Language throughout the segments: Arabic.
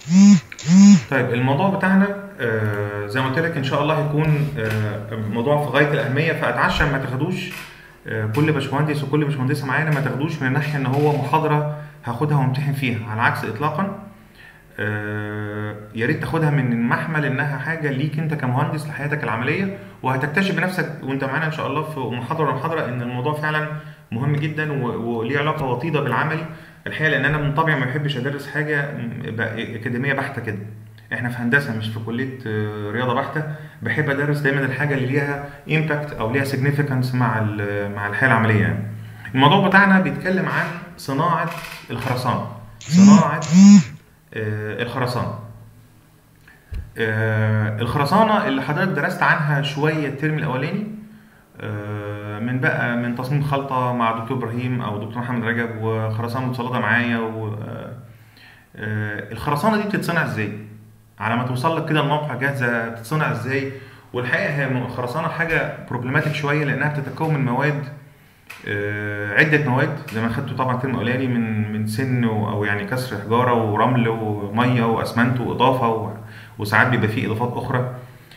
طيب الموضوع بتاعنا زي ما قلت لك ان شاء الله هيكون موضوع في غايه الاهميه، فاتعشى ما تاخدوش كل باشمهندس وكل باشمهندسه معانا ما تاخدوش من الناحيه ان هو محاضره هاخدها وامتحن فيها، على العكس اطلاقا. يا ريت تاخدها من المحمل انها حاجه ليك انت كمهندس لحياتك العمليه، وهتكتشف بنفسك وانت معانا ان شاء الله في محاضره ان الموضوع فعلا مهم جدا وليه علاقه وطيده بالعملي الحقيقه، لان انا من طبعي ما بحبش ادرس حاجه اكاديميه بحته كده. احنا في هندسه مش في كليه رياضه بحته. بحب ادرس دايما الحاجه اللي ليها امباكت او ليها سيجنيفيكانس مع الحياه العمليه يعني. الموضوع بتاعنا بيتكلم عن صناعه الخرسانه. صناعه الخرسانه. الخرسانه اللي حضرتك درست عنها شويه الترم الاولاني، من تصميم خلطه مع دكتور ابراهيم او دكتور محمد رجب، وخرسانه متسلطه معايا. الخرسانه دي بتتصنع ازاي؟ على ما توصل لك كده الموقع جاهزه تتصنع ازاي؟ والحقيقه هي الخرسانه حاجه بروبلماتيك شويه، لانها بتتكون من مواد، عده مواد زي ما خدته طبعا الترم الاولاني، من سن او يعني كسر حجاره ورمل وميه واسمنت واضافه، وساعات بيبقى فيه اضافات اخرى.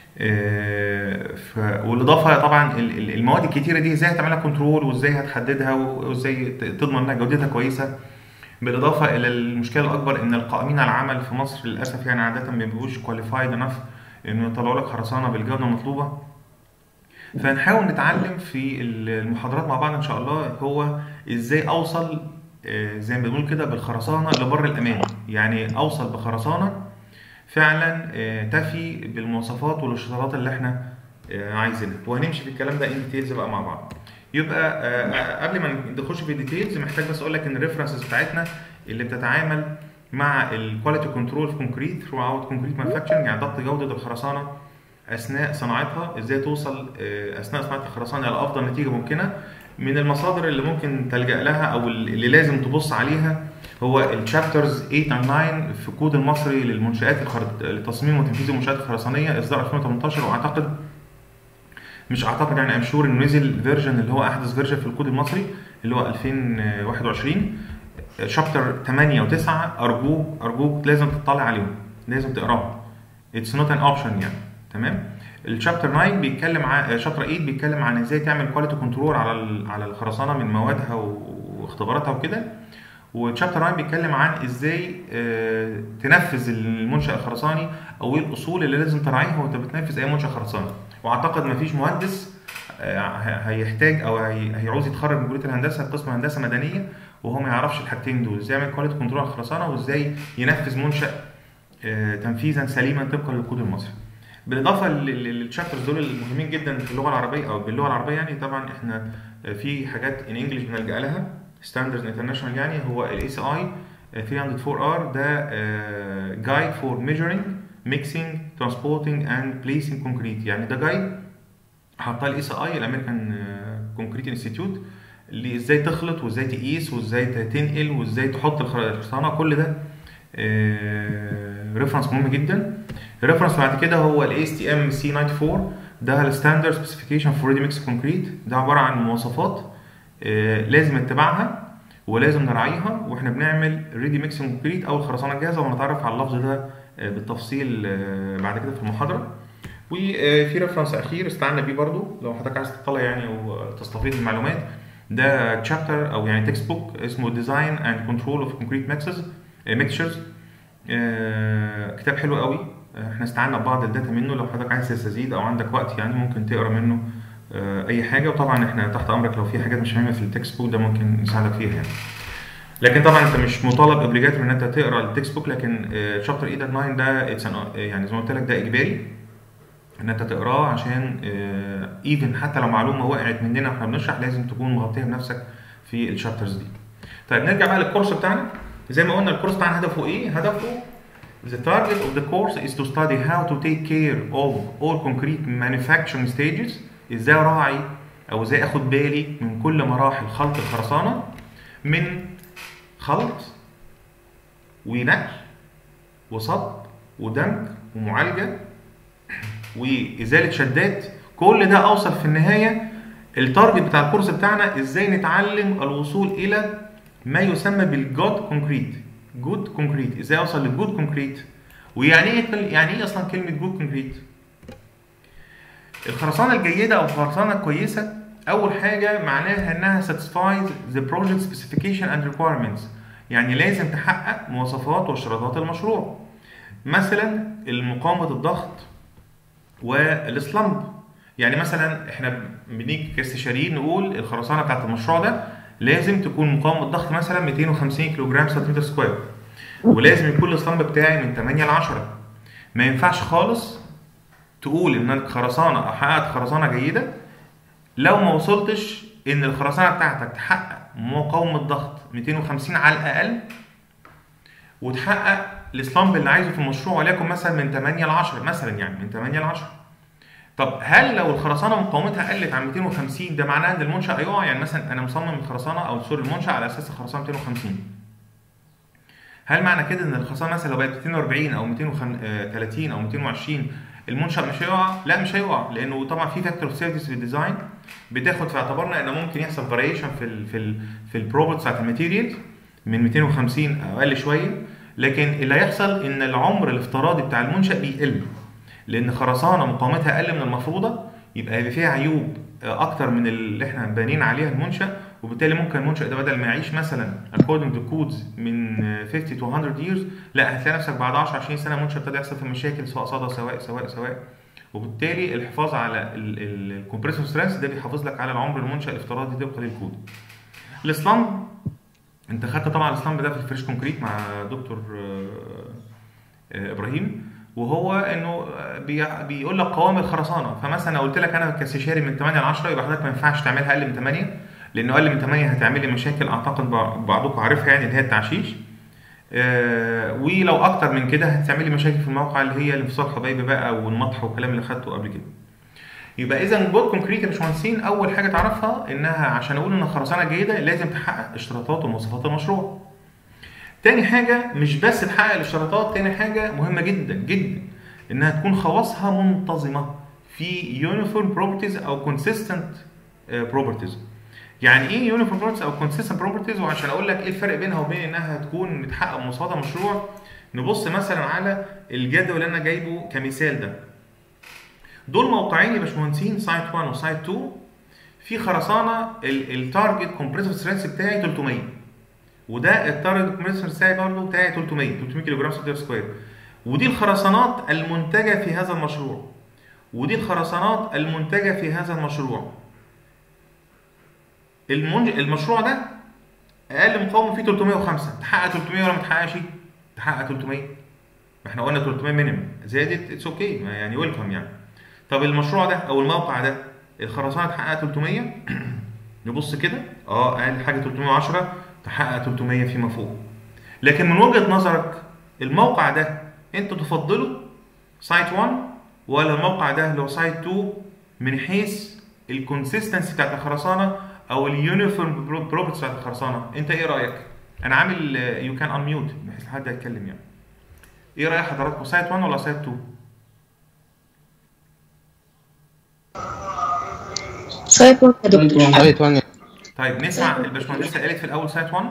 والاضافه طبعا المواد الكتيره دي ازاي هتعملها كنترول، وازاي هتحددها، وازاي تضمن انها جودتها كويسه. بالاضافه الى المشكله الاكبر ان القائمين على العمل في مصر للاسف يعني عاده ما بيبقوش كواليفايد انف انه يطلعوا لك خرسانه بالجوده المطلوبه. فنحاول نتعلم في المحاضرات مع بعض ان شاء الله هو ازاي اوصل زي ما بنقول كده بالخرسانه لبر الامان، يعني اوصل بخرسانه فعلا تفي بالمواصفات والاشتراطات اللي احنا عايزينها، وهنمشي في الكلام ده ان ديتيلز بقى مع بعض. يبقى قبل ما نخش في الديتيلز محتاج بس اقول لك ان الريفرنسز بتاعتنا اللي بتتعامل مع الكواليتي كنترول في كونكريت ثرو اوت كونكريت مانيفاكتشرنج، يعني ضبط جوده الخرسانه اثناء صناعتها، ازاي توصل اثناء صناعه الخرسانه لافضل نتيجه ممكنه. من المصادر اللي ممكن تلجا لها او اللي لازم تبص عليها هو الشابترز 8 و 9 في الكود المصري للمنشآت لتصميم وتنفيذ المنشآت الخرسانيه اصدار 2018. واعتقد مش اعتقد يعني امشور انه نزل فيرجن اللي هو احدث فيرجن في الكود المصري اللي هو 2021 شابتر 8 و9. ارجوك لازم تطلع عليهم، لازم تقراهم. اتس نوت ان اوبشن يعني. تمام. الشابتر 9 بيتكلم عن شابتر 8 بيتكلم عن ازاي تعمل كواليتي كنترول على الخرسانه من موادها واختباراتها وكده. وتشابتر 9 بيتكلم عن ازاي تنفذ المنشأ الخرساني او ايه الاصول اللي لازم تراعيها وانت بتنفذ اي منشأ خرساني. واعتقد مفيش مهندس هيحتاج او هيعوز يتخرج من كليه الهندسه قسم هندسه مدنيه وهو ما يعرفش الحاجتين دول، ازاي يعمل كواليتي كنترول على الخرسانه وازاي ينفذ منشأ تنفيذا سليما طبقا للكود المصري. بالاضافه للشابترز دول المهمين جدا في اللغه العربيه او باللغه العربيه، يعني طبعا احنا في حاجات ان انجلش بنلجا لها ستاندرز انترناشونال، يعني هو الاي سي اي 304 ار ده جايد فور ميجرنج ميكسينج ترانسبورتنج اند بليسنج كونكريت، يعني ده جايد حطها الاي سي اي الامريكان كونكريت انستيتيوت اللي ازاي تخلط وازاي تقيس وازاي تنقل وازاي تحط الخرسانه. كل ده ريفرنس مهم جدا. الريفرنس بعد كده هو ال ASTM C94 ده الستاندرد سبيسيفيكيشن فور ريدي ميكس كونكريت، ده عباره عن مواصفات لازم نتبعها ولازم نراعيها واحنا بنعمل ريدي ميكس كونكريت او الخرسانه الجاهزه، وهنتعرف على اللفظ ده بالتفصيل بعد كده في المحاضره. وفي ريفرنس اخير استعنا بيه برضو لو حضرتك عايز تطلع يعني وتستفيد من المعلومات، ده تشابتر او يعني تكست بوك اسمه ديزاين اند كنترول اوف كونكريت ميكسشرز. كتاب حلو قوي، احنا استعنا ببعض الداتا منه. لو حضرتك عايز تستزيد او عندك وقت يعني ممكن تقرا منه اي حاجه، وطبعا احنا تحت امرك لو في حاجات مش فاهمها في التكست بوك ده ممكن نساعدك فيها يعني. لكن طبعا انت مش مطالب اوبليجاتوري ان انت تقرا التكست بوك، لكن شابتر 8 9 ده يعني زي ما قلت لك ده اجباري ان انت تقراه، عشان ايفن حتى لو معلومه وقعت مننا واحنا بنشرح لازم تكون مغطيها بنفسك في الشابترز دي. طيب نرجع بقى للكورس بتاعنا. زي ما قلنا الكورس بتاعنا هدفه ايه؟ هدفه the target of the course is to study how to take care of all concrete manufacturing stages. ازاي اراعي او ازاي اخد بالي من كل مراحل خلط الخرسانه، من خلط ونقل وصب ودمج ومعالجه وازاله شدات. كل ده اوصل في النهايه التارجت بتاع الكورس بتاعنا ازاي نتعلم الوصول الى ما يسمى بالجود كونكريت. جود كونكريت، ازاي اوصل للجود كونكريت ويعني ايه اصلا كلمه جود كونكريت؟ الخرسانه الجيده او الخرسانه الكويسه اول حاجه معناها انها satisfies the project specification and requirements، يعني لازم تحقق مواصفات واشتراطات المشروع. مثلا مقاومه الضغط والسلامب. يعني مثلا احنا بنيجي كاستشاريين نقول الخرسانه بتاعت المشروع ده لازم تكون مقاومه الضغط مثلا 250 كيلو جرام سنتيمتر سكوير، ولازم يكون السلامب بتاعي من 8 ل 10. ما ينفعش خالص تقول ان انك خرسانه او حققت خرسانه جيده لو ما وصلتش ان الخرسانه بتاعتك تحقق مقاومه ضغط 250 على الاقل، وتحقق السلامب اللي عايزه في المشروع وليكن مثلا من 8 ل 10 مثلا، يعني من 8 ل 10. طب هل لو الخرسانه مقاومتها قلت عن 250 ده معناه ان المنشا هيقع؟ يعني مثلا انا مصمم الخرسانه او سوري المنشا على اساس الخرسانه 250، هل معنى كده ان الخرسانه مثلا لو بقت 240 او 230 او 220 المنشا مش هيقع؟ لا مش هيقع، لانه طبعا في فاكتور اوف سيفتي في الديزاين بتاخد في اعتبارنا ان ممكن يحصل فاريشن في البروبرتيز بتاعت الماتيريال من 250 او اقل شويه، لكن اللي هيحصل ان العمر الافتراضي بتاع المنشا بيقل، لان خرسانه مقاومتها اقل من المفروضه يبقى فيها عيوب اكتر من اللي احنا بانين عليها المنشا، وبالتالي ممكن المنشا ده بدل ما يعيش مثلا according to codes من 50 to 100 years، لا هتلاقي نفسك بعد 10 20 سنه المنشا ابتدى يحصل فيه مشاكل سواء صدى سواء. وبالتالي الحفاظ على الكمبريسور سترينث ده بيحافظ لك على العمر المنشا الافتراضي طبقا للكود. الاسلامب انت خدت طبعا الاسلامب ده في الفريش كونكريت مع دكتور ابراهيم، وهو انه بيقول لك قوام الخرسانه. فمثلا قلت لك انا كاستشاري من 8 ل 10 يبقى حضرتك ما ينفعش تعملها اقل من 8، لانه اقل من 8 هتعمل لي مشاكل اعتقد بعضكم عارفها، يعني اللي هي التعشيش. ولو اكتر من كده هتعمل لي مشاكل في الموقع اللي هي الانفصال حبايبي بقى والمطح والكلام اللي خدته قبل كده. يبقى اذا جود كونكريت يا باشمهندسين اول حاجه تعرفها انها عشان اقول ان الخرسانه جيده لازم تحقق اشتراطات ومواصفات المشروع. تاني حاجه مش بس تحقق الاشتراطات، تاني حاجه مهمه جدا جدا انها تكون خواصها منتظمه في يونيفورم بروبرتيز او كونسيستنت بروبرتيز. يعني ايه يونيفورم بروبرتيز او كونسيستنت بروبرتيز؟ وعشان اقول لك ايه الفرق بينها وبين انها تكون متحقق مواصفات المشروع، نبص مثلا على الجدول اللي انا جايبه كمثال ده. دول موقعين يا باشمهندسين، سايت 1 وسايت 2. في خرسانه التارجت كومبريسور سترينث بتاعي 300، وده التارجت كومبريسور بتاعي برضه بتاعي 300 كيلو جرام سنتيمتر سكوير. ودي الخرسانات المنتجه في هذا المشروع، ودي الخرسانات المنتجه في هذا المشروع. المشروع ده اقل مقاومه فيه 305، تحقق 300 ولا ما تحققش؟ تحقق 300. ما احنا قلنا 300 مينيمم، زادت اتس اوكي يعني ويلكم يعني. طب المشروع ده او الموقع ده الخرسانه تحقق 300، نبص كده اقل حاجه 310 تحقق 300 فيما فوق. لكن من وجهه نظرك الموقع ده انت تفضله سايت 1 ولا الموقع ده اللي هو سايت 2 من حيث الكونسيستنسي بتاعت الخرسانه او اليونيفورم بروبرتيز بتاعت الخرسانه؟ انت ايه رايك؟ انا عامل يو كان انميوت بحيث حد يتكلم يعني. ايه راي حضراتكم، سايت 1 ولا سايت 2؟ سايت 1 يا دكتور. سايت 1. طيب نسمع الباشمهندسه قالت في الاول سايت 1.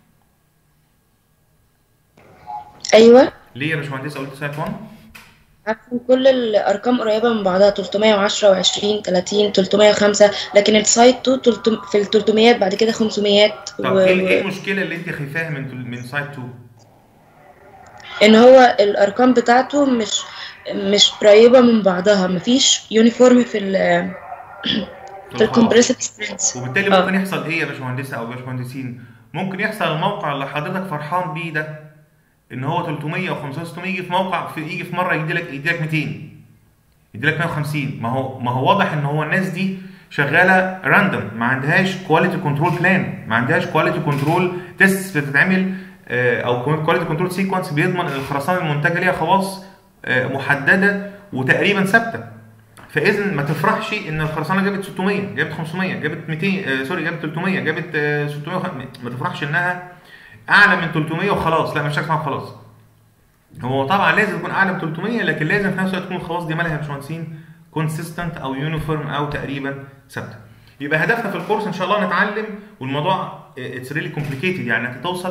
ايوه ليه يا باشمهندسه قلت سايت 1؟ عشان كل الارقام قريبه من بعضها، 310 و20 30 305، لكن السايت 2 في ال 300 بعد كده 500. طب ايه المشكله اللي انت خايفاها من سايت 2؟ ان هو الارقام بتاعته مش قريبه من بعضها، مفيش يونيفورم في الكمبريسيف سترينث. وبالتالي ممكن يحصل ايه يا باشمهندسه او باشمهندسين؟ ممكن يحصل الموقع اللي حضرتك فرحان بيه ده ان هو 300 او 500 600 يجي في موقع يجي في مره يديلك 200 يديلك 150. ما هو واضح ان هو الناس دي شغاله راندوم، ما عندهاش كواليتي كنترول بلان، ما عندهاش كواليتي كنترول تيست بتتعمل او كواليتي كنترول سيكونس بيضمن ان الخرسانه المنتجه ليها خواص محدده وتقريبا ثابته. فاذا ما تفرحش ان الخرسانه جابت 600 جابت 500 جابت 200 سوري جابت 300 جابت 600 ما تفرحش انها اعلى من 300 وخلاص، لا مش هتسمع خلاص. هو طبعا لازم يكون اعلى من 300، لكن لازم في نفس الوقت تكون الخواص دي مالها يا باشمهندسين كونسيستنت او يونيفورم او تقريبا ثابته. يبقى هدفنا في الكورس ان شاء الله نتعلم، والموضوع اتس ريلي كومبليكيتد، يعني انك توصل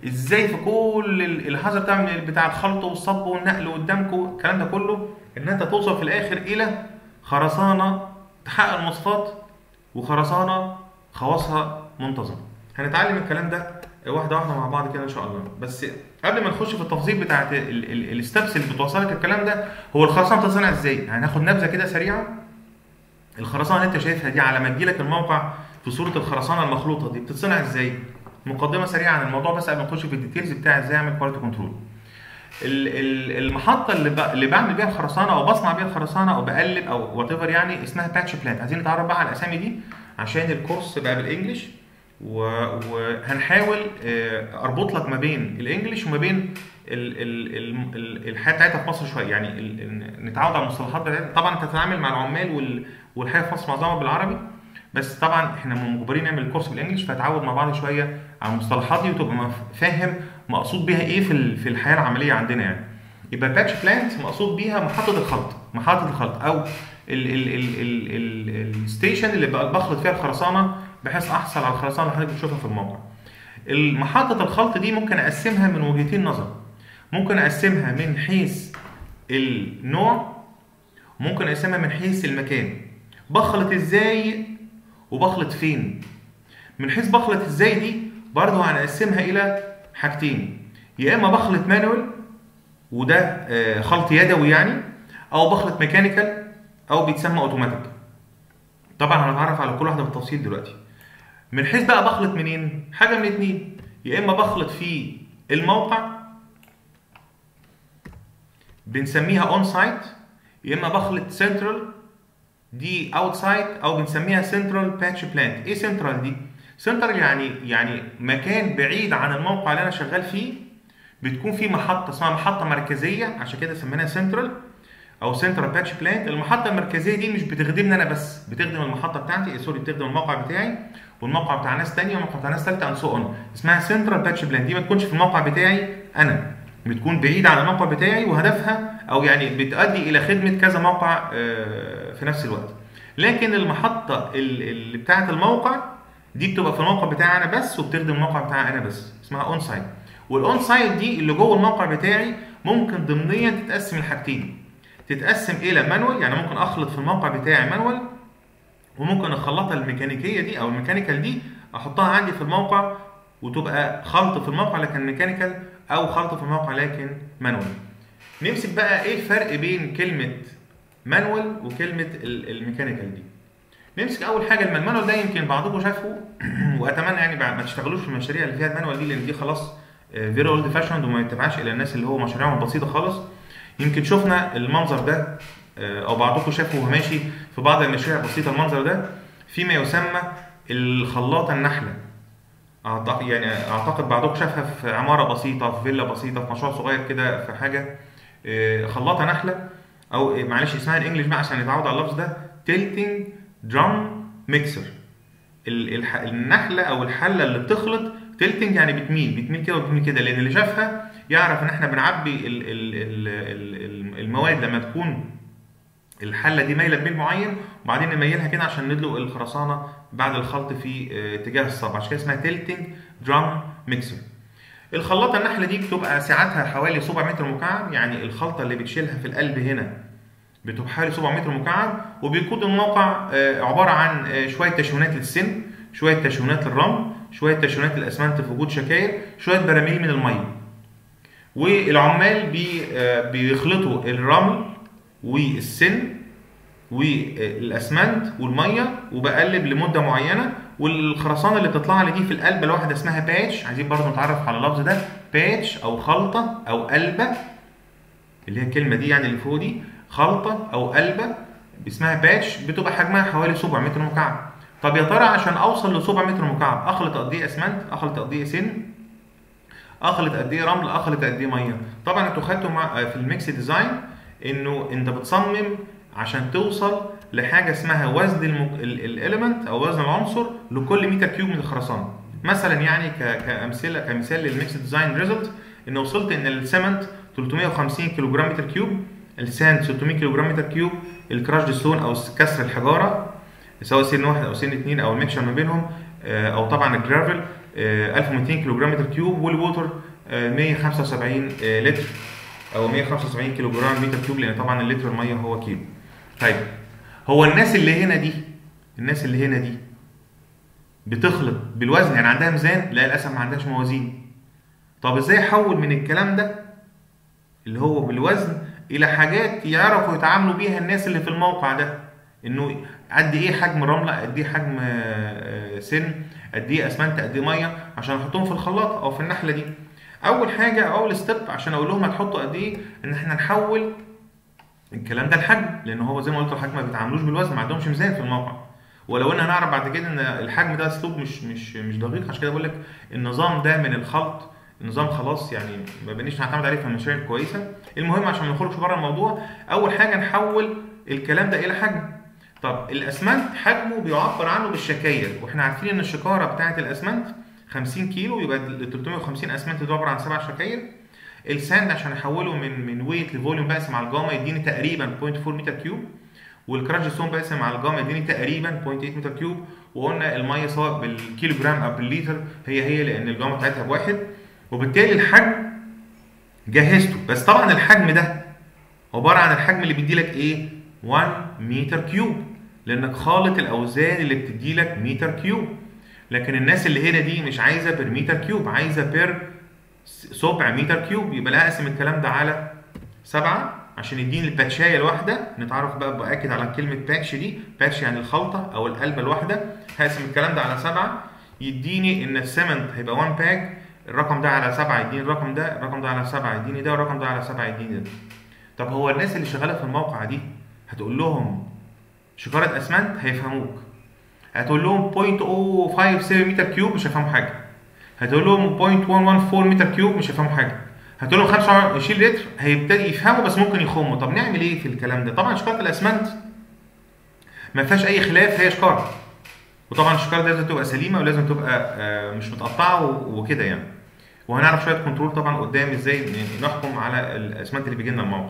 ازاي في كل الحذر بتاع الخلط والصب والنقل والدمك الكلام ده كله، ان انت توصل في الاخر الى خرسانه تحقق المواصفات وخرسانه خواصها منتظمه. هنتعلم الكلام ده واحده واحده مع بعض كده ان شاء الله. بس قبل ما نخش في التفاصيل بتاعت الستبس اللي بتوصلك الكلام ده، هو الخرسانه بتتصنع ازاي؟ هناخد نبذه كده سريعه. الخرسانه اللي انت شايفها دي على ما تجيلك الموقع في صوره الخرسانه المخلوطه دي بتتصنع ازاي؟ مقدمه سريعه عن الموضوع بس قبل ما نخش في الديتيلز بتاع ازاي اعمل كواليتي كنترول. المحطه اللي بعمل بيها الخرسانه او بصنع بيها الخرسانه او بقلب او وات ايفر يعني اسمها باتش بلانت. عايزين نتعرف بقى على الاسامي دي عشان الكورس بقى بالانجلش، وهنحاول اربط لك ما بين الانجليش وما بين الحياه بتاعتها في مصر شويه، يعني نتعود على المصطلحات بتاعتها. طبعا انت بتتعامل مع العمال والحياه في مصر معظمها بالعربي، بس طبعا احنا مجبرين نعمل الكورس بالانجلش، فهتعود مع بعض شويه على المصطلحات دي وتبقى فاهم مقصود بيها ايه في الحياه العمليه عندنا يعني. يبقى الباتش بلانت مقصود بيها محطه الخلط او الستيشن اللي بخلط فيها الخرسانه بحيث احصل على الخرسانه اللي حضرتك بتشوفها في الموقع. محطه الخلط دي ممكن اقسمها من وجهتين نظر. ممكن اقسمها من حيث النوع، ممكن اقسمها من حيث المكان. بخلط ازاي وبخلط فين. من حيث بخلط ازاي دي برضه هنقسمها الى حاجتين، يا اما بخلط مانوال وده خلط يدوي يعني، او بخلط ميكانيكال او بيتسمى اوتوماتيك. طبعا هنتعرف على كل واحده بالتفصيل دلوقتي. من حيث بقى بخلط منين؟ حاجه من اتنين، يا اما بخلط في الموقع بنسميها اون سايت، يا اما بخلط سنترال دي اوتسايد او بنسميها سنترال باتش بلانت. ايه سنترال دي؟ سنترال يعني مكان بعيد عن الموقع اللي انا شغال فيه، بتكون فيه محطه اسمها محطه مركزيه، عشان كده سميناها سنترال او سنترال باتش بلانت. المحطه المركزيه دي مش بتخدمني انا بس، بتخدم المحطه بتاعتي بتخدم الموقع بتاعي والموقع بتاع ناس ثانيه والموقع بتاع ناس ثالثه اند سو اون. اسمها سنترال باتش بلانت. دي ما تكونش في الموقع بتاعي انا، بتكون بعيده عن الموقع بتاعي وهدفها او يعني بتؤدي الى خدمه كذا موقع في نفس الوقت. لكن المحطه اللي بتاعه الموقع دي بتبقى في الموقع بتاعي انا بس وبتخدم الموقع بتاعي انا بس، اسمها اون سايت. والاون سايت دي اللي جوه الموقع بتاعي ممكن ضمنيا تتقسم لحاجتين. تتقسم الى مانوال، يعني ممكن اخلط في الموقع بتاعي مانوال، وممكن الخلاطه الميكانيكيه دي او الميكانيكال دي احطها عندي في الموقع وتبقى خلط في الموقع لكن ميكانيكال، او خلط في الموقع لكن مانوال. نمسك بقى ايه الفرق بين كلمه مانوال وكلمه الميكانيكال دي. نمسك اول حاجه المانوال ده، يمكن بعضكم شافه واتمنى يعني ما تشتغلوش في المشاريع اللي فيها المانوال دي، لان دي خلاص فيري اولد فاشند وما يتبعش الى الناس اللي هو مشاريعهم بسيطه خالص. يمكن شفنا المنظر ده او بعضكم شافه وهو ماشي في بعض المشاريع البسيطه. المنظر ده فيما يسمى الخلاطه النحله. اعتقد بعضكم شافها في عماره بسيطه، في فيلا بسيطه، في مشروع صغير كده، في حاجه خلاطه نحله، او معلش اسمها الانجليش بقى عشان نتعود على اللفظ ده، تيلتنج درام ميكسر. النحله او الحله اللي بتخلط تيلتنج يعني بتميل كده وبتميل كده، لان اللي شافها يعرف ان احنا بنعبي المواد لما تكون الحله دي مايله بميل معين، وبعدين نميلها كده عشان ندلق الخرسانه بعد الخلط في اتجاه الصب، عشان كده اسمها تيلتنج درام ميكسر. الخلاطه النحله دي بتبقى سعتها حوالي 7 متر مكعب، يعني الخلطه اللي بتشيلها في القلب هنا بتبقى حوالي 7 متر مكعب، وبيكون الموقع عباره عن شويه تشوينات للسن، شويه تشوينات للرمل، شويه تشوينات للاسمنت في وجود شكاير، شويه براميل من الميه. والعمال بيخلطوا الرمل والسن والاسمنت والميه وبقلب لمده معينه، والخرسانه اللي بتطلع لي دي في القلبه الواحده اسمها باتش. عايزين برضه نتعرف على اللفظ ده، باتش او خلطه او قلبه، اللي هي الكلمه دي يعني اللي فوق دي، خلطه او قلبه اسمها باتش، بتبقى حجمها حوالي 7 متر مكعب. طب يا ترى عشان اوصل ل 7 متر مكعب اخلط قد ايه اسمنت، اخلط قد ايه سن، اخلط قد ايه رمل، اخلط قد ايه ميه؟ طبعا انتوا خدتوا في الميكس ديزاين انه انت بتصمم عشان توصل لحاجه اسمها وزن الاليمنت او وزن العنصر لكل متر كيوب من الخرسانه. مثلا يعني كمثال للميكس ديزاين ريزلت، ان وصلت ان السمنت 350 كيلو جرام متر كيوب، الساند 600 كيلو جرام متر كيوب، الكراش ستون او كسر الحجاره سواء سن واحد او سن اتنين او الميكشر ما بينهم، او طبعا الجرافل 1200 كيلو جرام متر كيوب، والووتر 175 لتر او 175 كيلو جرام متر كيوب، لان طبعا اللتر الميه هو كيلو. طيب هو الناس اللي هنا دي بتخلط بالوزن، يعني عندها ميزان؟ لا للاسف ما عندهاش موازين. طب ازاي احول من الكلام ده اللي هو بالوزن الى حاجات يعرفوا يتعاملوا بيها الناس اللي في الموقع ده؟ انه قد ايه حجم رمله، قد ايه حجم سن، قد ايه اسمنت، قد ايه ميه، عشان احطهم في الخلاط او في النحله دي. اول حاجه، اول ستيب عشان اقول لهم هتحطوا قد ايه، ان احنا نحول الكلام ده الحجم، لان هو زي ما قلت الحجم ما بيتعاملوش بالوزن، ما عندهمش ميزان في الموقع. ولو ان هنعرف بعد كده ان الحجم ده اسلوب مش دقيق، عشان كده بقول لك النظام ده من الخلط النظام خلاص يعني ما بنيش نعتمد عليه في المشاريع الكويسه. المهم عشان ما نخرجش بره الموضوع، اول حاجه نحول الكلام ده الى حجم. طب الاسمنت حجمه بيعبر عنه بالشكاير، واحنا عارفين ان الشكاره بتاعه الاسمنت 50 كيلو، يبقى ال 350 اسمنت دي عباره عن 7 شكاير. الساند عشان احوله من ويت لفوليوم بقسم على الجاما يديني تقريبا 0.4 متر كيوب، والكراش ستون بقسم على الجاما يديني تقريبا 0.8 متر كيوب. وقلنا الميه سواء بالكيلو جرام او بالليتر هي لان الجاما بتاعتها بواحد، وبالتالي الحجم جهزته. بس طبعا الحجم ده عباره عن الحجم اللي بيدي لك ايه؟ 1 متر كيوب، لانك خالط الاوزان اللي بتدي لك متر كيوب. لكن الناس اللي هنا دي مش عايزه بير متر كيوب، عايزه بير 7 متر كيوب. يبقى لا اقسم الكلام ده على 7 عشان يديني الباتشايه الواحده. نتعرف بقى باكد على كلمه باتش دي، باتش يعني الخلطه او القلبه الواحده. هقسم الكلام ده على 7 يديني ان السمنت هيبقى 1 باج، الرقم ده على 7 يديني الرقم ده، الرقم ده على 7 يديني ده، والرقم ده على 7 يديني ده. طب هو الناس اللي شغاله في الموقع دي هتقول لهم شكاره اسمنت هيفهموك، هتقول لهم 0.057 متر كيوب مش هيفهموا حاجه، هتقول لهم 0.114 متر كيوب مش هيفهموا حاجه، هتقول لهم 25 لتر هيبتدي يفهموا بس ممكن يخموا. طب نعمل ايه في الكلام ده؟ طبعا شكاره الاسمنت ما فيهاش اي خلاف، هي شكاره، وطبعا الشكاره دي لازم تبقى سليمه ولازم تبقى مش متقطعه وكده يعني. وهنعرف شويه كنترول طبعا قدام ازاي نحكم على الاسمنت اللي بيجي لنا الموقع.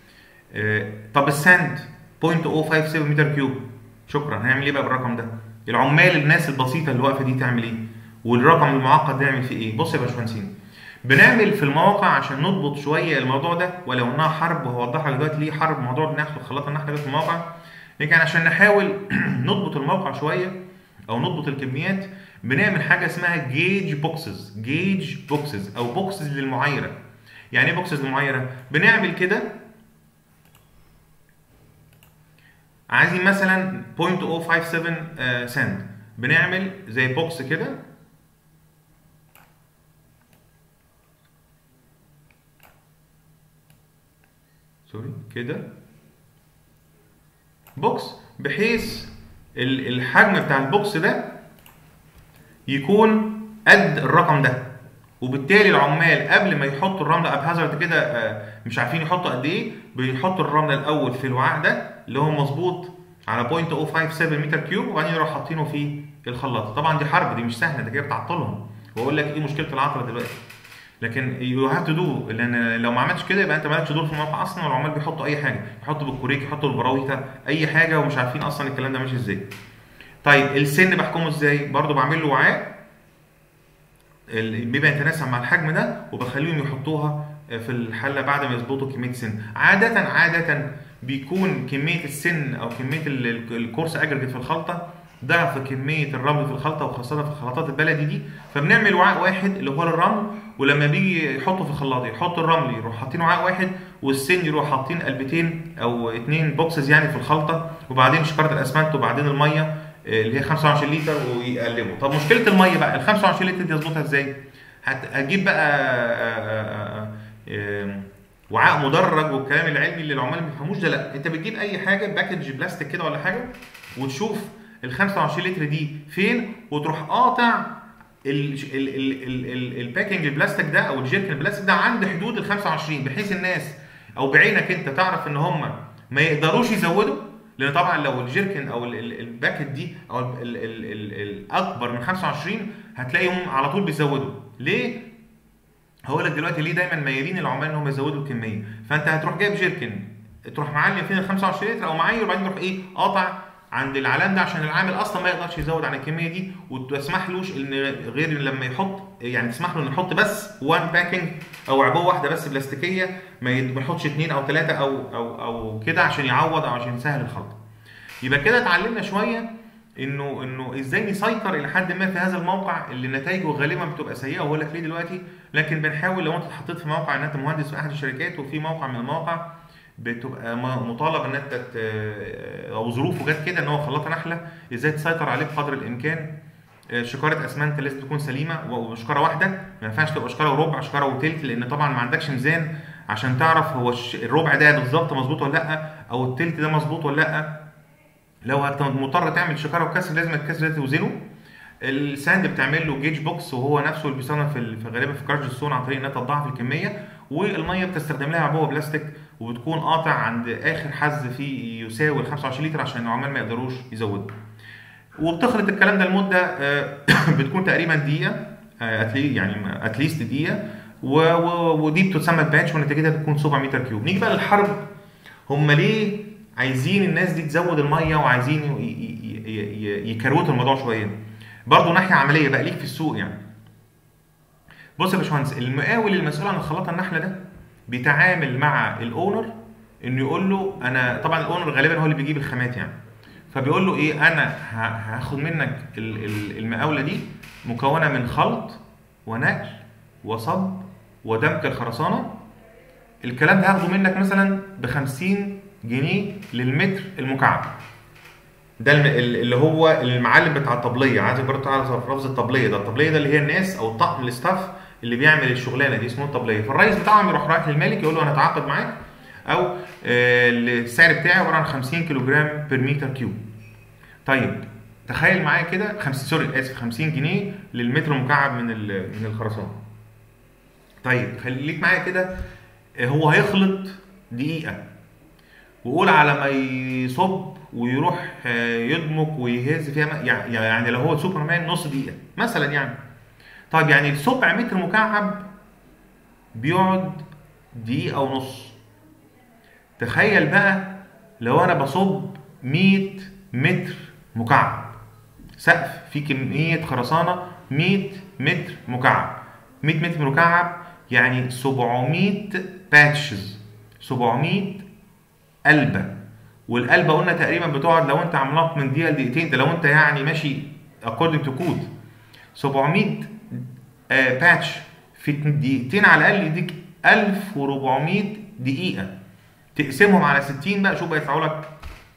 طب الساند 0.057 متر كيوب، شكرا. هنعمل ايه بقى بالرقم ده؟ العمال الناس البسيطه اللي واقفه دي تعمل ايه؟ والرقم المعقد ده يعمل فيه ايه؟ بص يا باشمهندسين، بنعمل في المواقع عشان نضبط شويه الموضوع ده، ولو انها حرب، وهوضح لك دلوقتي ليه حرب موضوع النحل وخلاط النحل ده في الموقع. لكن عشان نحاول نضبط الموقع شويه او نضبط الكميات، بنعمل حاجه اسمها جيج بوكسز. جيج بوكسز او بوكسز للمعايره. يعني ايه بوكسز للمعايره؟ بنعمل كده، عايزين مثلا 0.057 سنت، بنعمل زي بوكس كده، سوري كده، بوكس، بحيث الحجم بتاع البوكس ده يكون قد الرقم ده. وبالتالي العمال قبل ما يحطوا الرمله ابهازرد كده مش عارفين يحطوا قد ايه، بيحطوا الرمله الاول في الوعاء ده اللي هو مظبوط على 0.057 متر كيوب، وبعدين يروح حاطينه في الخلاط. طبعا دي حرب، دي مش سهله، ده كده بتعطلهم. واقول لك ايه مشكله العطله دلوقتي، لكن يو هاف تو دو، لان لو ما عملتش كده يبقى انت مالكش دور في الموقع اصلا. والعمال بيحطوا اي حاجه، يحطوا بالكوريك، يحطوا بالبراويتا، اي حاجه، ومش عارفين اصلا الكلام ده ماشي ازاي. طيب السن بحكمه ازاي؟ برضو بعمل له وعاء بيبقى يتناسب مع الحجم ده، وبخليهم يحطوها في الحله بعد ما يظبطوا كميه السن. عاده بيكون كميه السن او كميه الكورس اجريجيت في الخلطه ضعف كميه الرمل في الخلطه، وخاصه في الخلطات البلدي دي. فبنعمل وعاء واحد اللي هو للرمل، ولما بيجي يحطوا في الخلاط يحطوا الرمل يروح حاطين وعاء واحد، والسن يروح حاطين قلبتين او 2 بوكسز يعني في الخلطه، وبعدين شكاره الاسمنت، وبعدين الميه اللي هي 25 لتر ويقلبوا. طب مشكله الميه بقى، ال 25 لتر دي اظبطها ازاي؟ هتجيب بقى وعاء مدرج والكلام العلمي اللي العمال ما بيفهموش ده، لا. انت بتجيب اي حاجه باكج بلاستيك كده ولا حاجه، وتشوف ال 25 لتر دي فين، وتروح قاطع الباكنج البلاستيك ده او الجيركن البلاستيك ده عند حدود ال 25، بحيث الناس او بعينك انت تعرف ان هم ما يقدروش يزودوا. لان طبعا لو الجيركن او الباكت دي او الاكبر من 25 هتلاقيهم على طول بيزودوا. ليه؟ هقول لك دلوقتي ليه دايما مايلين العمال ان هم يزودوا الكميه. فانت هتروح جايب جيركن، تروح معلم فين ال 25 لتر او معايير، وبعدين تروح ايه قاطع عند العلام ده عشان العامل اصلا ما يقدرش يزود عن الكميه دي، وتسمحلوش ان غير لما يحط، يعني تسمح له انه يحط بس وان باكينج او عبوه واحده بس بلاستيكيه، ما يحطش 2 او 3 او كده عشان يعوض او عشان يسهل الخلط. يبقى كده اتعلمنا شويه انه ازاي نسيطر الى حد ما في هذا الموقع اللي نتائجه غالبا بتبقى سيئه، وهقول لك ليه دلوقتي. لكن بنحاول لو انت اتحطيت في موقع ان انت مهندس في احد الشركات، وفي موقع من المواقع بتبقى مطالب ان انت او ظروفه جت كده ان هو خلاطه نحله، ازاي تسيطر عليه بقدر الامكان. شكاره اسمنت لازم تكون سليمه وشكاره واحده، ما ينفعش تبقى شكاره وربع، شكاره وتلت، لان طبعا ما عندكش ميزان عشان تعرف هو الربع ده بالظبط مظبوط ولا لا، او التلت ده مظبوط ولا لا. لو مضطر تعمل شكاره وكسر لازم الكسر ده توزنه. الساند بتعمل له جيج بوكس، وهو نفسه اللي بيصنف في غالبا في كارج الصون عن طريق انها تضاعف الكميه. والميه بتستخدم لها عبوه بلاستيك، وبتكون قاطع عند اخر حز فيه يساوي 25 لتر عشان العمال ما يقدروش يزودوا. وبتخلط الكلام ده لمده بتكون تقريبا دقيقه، يعني اتليست دقيقه، ودي بتسمى الباتش، ونتيجتها بتكون 700 متر كيوب. نيجي بقى للحرب. هم ليه عايزين الناس دي تزود الميه وعايزين يكروتوا الموضوع شويه؟ برضه ناحيه عمليه بقى ليك في السوق يعني. بص يا باشمهندس، المقاول المسؤول عن الخلاطه النحله ده بيتعامل مع الاونر، انه يقول له انا طبعا الاونر غالبا هو اللي بيجيب الخامات يعني، فبيقول له ايه، انا هاخد منك المقاوله دي مكونه من خلط ونقل وصب ودمك الخرسانه. الكلام ده هاخده منك مثلا ب 50 جنيه للمتر المكعب. ده اللي هو المعلم بتاع الطبليه. عايزك برضه تعرف لفظ الطبليه ده. الطبليه ده اللي هي الناس او الطاقم الاستاف اللي بيعمل الشغلانه دي اسمه الطبليه. فالرئيس بتاعهم يروح رايح للمالك يقول له انا هتعاقد معاك، او السعر بتاعي عباره عن 50 كيلو جرام بير متر كيوب. طيب تخيل معايا كده 50 جنيه للمتر مكعب من الخرسانه. طيب خليك معايا كده، هو هيخلط دقيقه، وقول على ما يصب ويروح يدمك ويهز فيها، يعني لو هو سوبرمان نص دقيقه مثلا يعني. طيب يعني السبع متر مكعب بيقعد دقيقه ونص. تخيل بقى لو انا بصب 100 متر مكعب، سقف فيه كميه خرسانه 100 متر مكعب. 100 متر مكعب يعني 700 باتشز، 700 قلبه. والقلبه قلنا تقريبا بتقعد لو انت عملاق من دقيقه لدقيقتين، ده لو انت يعني ماشي according to code. 700 باتش في دقيقتين على الاقل يديك 1400 دقيقه. تقسمهم على 60 بقى، شوف بقى يطلعوا لك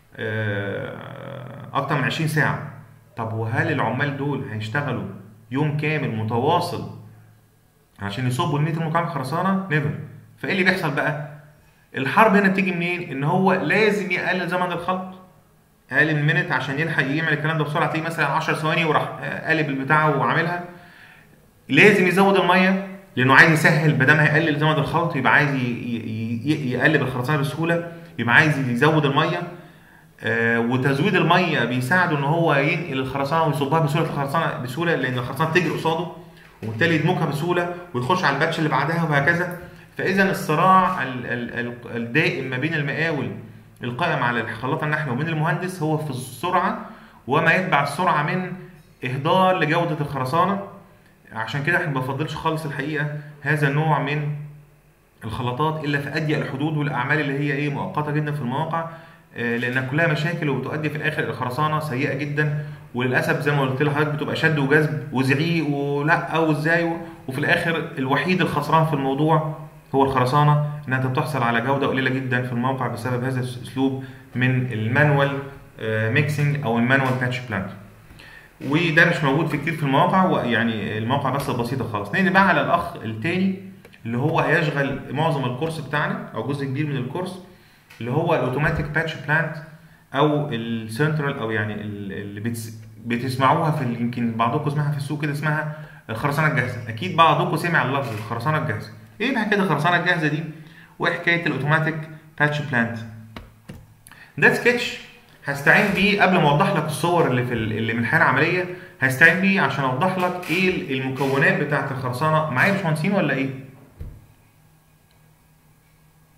اكتر من 20 ساعه. طب وهل العمال دول هيشتغلوا يوم كامل متواصل عشان يصبوا المتر مكعب خرسانه؟ نيفر. فايه اللي بيحصل بقى؟ الحرب هنا بتيجي منين؟ ان هو لازم يقلل زمن الخلط، اقل من منت عشان يلحق يعمل الكلام ده بسرعه. تلاقيه مثلا 10 ثواني وراح قالب البتاعه وعاملها. لازم يزود الميه لانه عايز يسهل، بدل ما هيقلل زمن الخلط يبقى عايز يقلب الخرسانه بسهوله، يبقى عايز يزود الميه. وتزويد الميه بيساعده ان هو ينقل الخرسانه ويصبها بسهوله لان الخرسانه تجري قصاده، وبالتالي يدمجها بسهوله ويخش على الباتش اللي بعدها وهكذا. فاذا الصراع الدائم ما بين المقاول القائم على الخلاطه النحله وبين المهندس هو في السرعه، وما يتبع السرعه من اهدار لجوده الخرسانه. عشان كده احنا ما بنفضلش خالص الحقيقه هذا النوع من الخلاطات الا في اضيق الحدود والاعمال اللي هي ايه مؤقته جدا في المواقع، لانها كلها مشاكل وبتؤدي في الاخر الى خرسانه سيئه جدا. وللاسف زي ما قلت لحضرتك بتبقى شد وجذب وزعيق ولا وازاي، وفي الاخر الوحيد الخسران في الموضوع هو الخرسانه، انها انت بتحصل على جوده قليله جدا في الموقع بسبب هذا الاسلوب من المانوال ميكسنج او المانوال باتش بلانت. وده مش موجود في كتير في المواقع، ويعني المواقع بس البسيطه خالص. نيجي بقى على الاخ التاني اللي هو هيشغل معظم الكورس بتاعنا او جزء كبير من الكورس، اللي هو الاوتوماتيك باتش بلانت او السنترال، او يعني اللي بتسمعوها في يمكن بعضكم اسمها في السوق كده اسمها الخرسانه الجاهزه. اكيد بعضكم سمع اللفظ الخرسانه الجاهزه. ايه بقى كده الخرسانه الجاهزه دي؟ وايه حكايه الاوتوماتيك باتش بلانت؟ ده سكتش هستعين بيه قبل ما اوضح لك الصور اللي من الحياه العمليه. هستعين بيه عشان اوضح لك ايه المكونات بتاعه الخرسانه. معايا يا باشمهندسين ولا ايه؟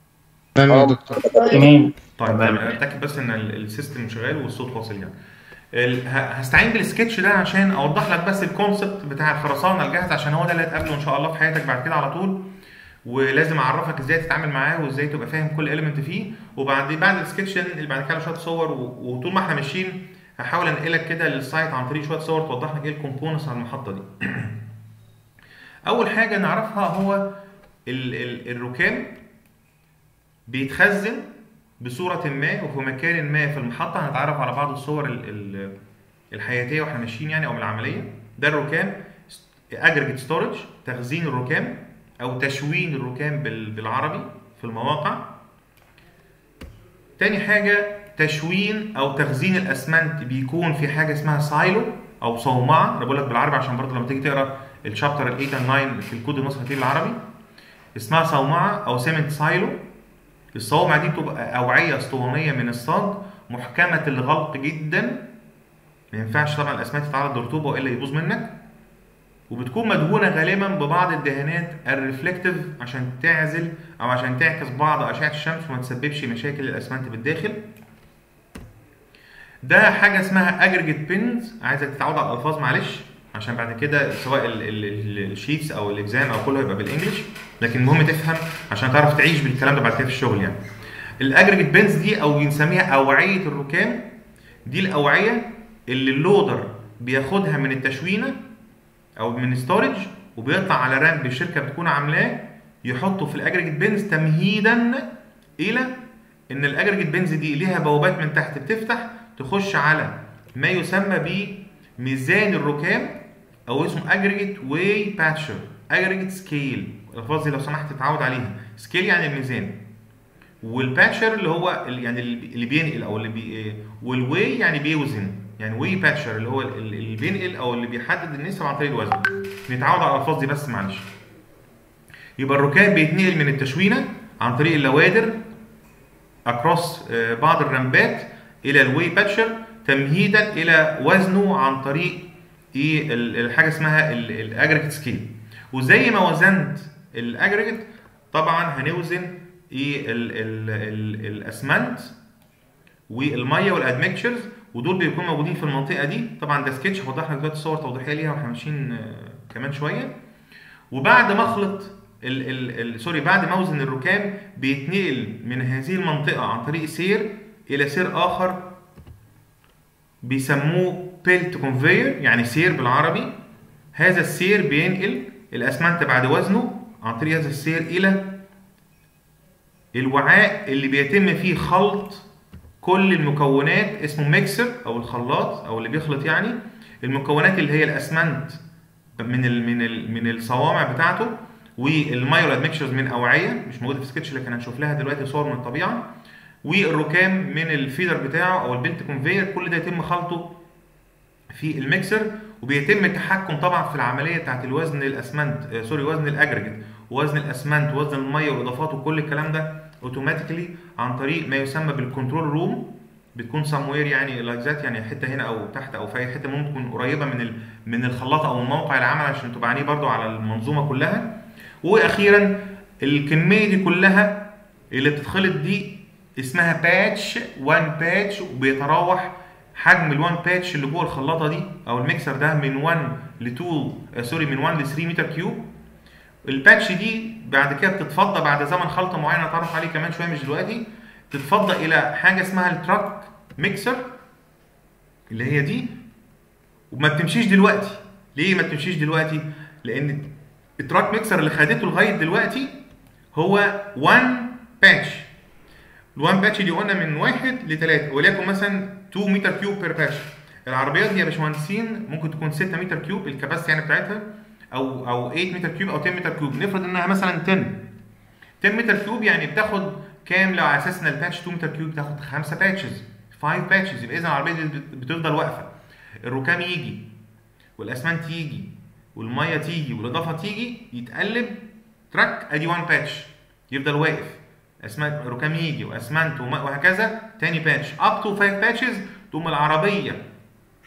تمام يا دكتور. تمام. طيب تمام، اتاكد بس ان السيستم شغال والصوت واصل يعني. هستعين بالسكتش ده عشان اوضح لك بس الكونسبت بتاع الخرسانه الجاهز، عشان هو ده اللي هتقابله ان شاء الله في حياتك بعد كده على طول، ولازم اعرفك ازاي تتعامل معاه وازاي تبقى فاهم كل اليمنت فيه. بعد السكتش اللي بعد كده شويه صور، وطول ما احنا ماشيين هحاول انقلك كده للسايت عن طريق شويه صور توضح لك ايه الكومبوننتس على المحطه دي. اول حاجه نعرفها هو الركام بيتخزن بصوره ما وفي مكان ما في المحطه. هنتعرف على بعض الصور الحياتيه واحنا ماشيين يعني او العمليه. ده الركام اجريجيت ستورج، تخزين الركام او تشوين الركام بالعربي في المواقع. تاني حاجه تشوين او تخزين الاسمنت بيكون في حاجه اسمها سايلو او صومعه. انا بقول لك بالعربي عشان برضه لما تيجي تقرا الشابتر 8 و 9 في الكود النسخه دي بالعربي اسمها صومعه او سيمنت سايلو. الصوامع دي بتبقى اوعيه اسطوانيه من الصاج محكمه الغلق جدا، ما ينفعش طبعا الاسمنت تتعرض لرطوبه والا يبوظ منك، وبتكون مدهونه غالبا ببعض الدهانات الريفلكتيف عشان تعزل او عشان تعكس بعض اشعه الشمس وما تسببش مشاكل للاسمنت بالداخل. ده حاجه اسمها اجريجيت بينز، عايزك تتعود على الالفاظ معلش عشان بعد كده سواء الشيتس او الاكزام او كله هيبقى بالانجلش، لكن المهم تفهم عشان تعرف تعيش بالكلام ده بعد كده في الشغل يعني. الاجريجيت بينز دي او بنسميها اوعيه الركام، دي الاوعيه اللي اللودر بياخدها من التشوينه او من ستورج وبيطلع على رامب الشركه بتكون عاملاه يحطه في الاجريجيت بينز تمهيدا الى ان الاجريجيت بينز دي ليها بوابات من تحت بتفتح تخش على ما يسمى بميزان الركام او اسمه اجريجيت واي باتشر، اجريجيت سكيل. الالفاظ دي لو سمحت تتعود عليها. سكيل يعني الميزان، والباتشر اللي هو يعني اللي بينقل او والواي يعني بيوزن، يعني واي باتشر اللي هو اللي بينقل او اللي بيحدد النسب عن طريق الوزن. نتعود على الالفاظ دي بس معلش. يبقى الركام بيتنقل من التشوينه عن طريق اللوادر اكروس بعض الرمبات الى الواي باتشر تمهيدا الى وزنه عن طريق ايه الحاجه اسمها الاجريجيت سكيل. وزي ما وزنت الاجريجيت طبعا هنوزن ايه الاسمنت والميه والادمكتشرز، ودول بيكونوا موجودين في المنطقه دي. طبعا ده سكتش هوضح لك دلوقتي صور توضيحيه ليها واحنا ماشيين كمان شويه. وبعد ما اخلط بعد ما اوزن الركام بيتنقل من هذه المنطقه عن طريق سير الى سير اخر بيسموه بيلت كونفير، يعني سير بالعربي. هذا السير بينقل الاسمنت بعد وزنه عن طريق هذا السير الى الوعاء اللي بيتم فيه خلط كل المكونات، اسمه ميكسر او الخلاط او اللي بيخلط يعني المكونات اللي هي الاسمنت من الصوامع بتاعته، والميه والادمكشرز من اوعيه مش موجوده في سكتش لكن هنشوف لها دلوقتي صور من الطبيعه، والركام من الفيدر بتاعه او البيلت كونفير. كل ده يتم خلطه في الميكسر، وبيتم التحكم طبعا في العمليه بتاعت الوزن الاسمنت وزن الاجريجيت ووزن الاسمنت ووزن الميه والاضافات وكل الكلام ده اوتوماتيكلي عن طريق ما يسمى بالكنترول روم. بتكون سموير يعني لايك ذات، يعني حته هنا او تحت او في اي حته ممكن تكون قريبه من الخلاط او من موقع العمل عشان تبقى عينيه برضو على المنظومه كلها. واخيرا الكميه دي كلها اللي بتتخلط دي اسمها باتش، 1 باتش، وبيتراوح حجم ال1 باتش اللي جوه الخلاطه دي او الميكسر ده من 1 ل 3 متر كيوب. الباتش دي بعد كده بتتفضى بعد زمن خلطه معين هتعرف عليه كمان شويه مش دلوقتي، تتفضى الى حاجه اسمها التراك ميكسر اللي هي دي، وما بتمشيش دلوقتي. ليه ما بتمشيش دلوقتي؟ لان التراك ميكسر اللي خدته لغايه دلوقتي هو 1 باتش. ال1 باتش دي قلنا من 1 ل 3 وليكن مثلا 2 متر كيوب بير باتش. العربيات دي يا باشمهندسين ممكن تكون 6 متر كيوب الكباسيتي يعني بتاعتها، او 8 متر كيوب او 10 متر كيوب. نفرض انها مثلا 10 متر كيوب، يعني بتاخد كام لو على اساس ان الباتش 2 متر كيوب بتاخد 5 باتشز 5 باتشز. يبقى اذا العربيه دي بتفضل واقفه، الركام يجي والاسمنت يجي والميه تيجي والاضافه تيجي يتقلب تراك، ادي 1 باتش يفضل واقف، اسمنت ركام يجي واسمنت وهكذا تاني باتش اب تو 5 باتشز. تقوم العربيه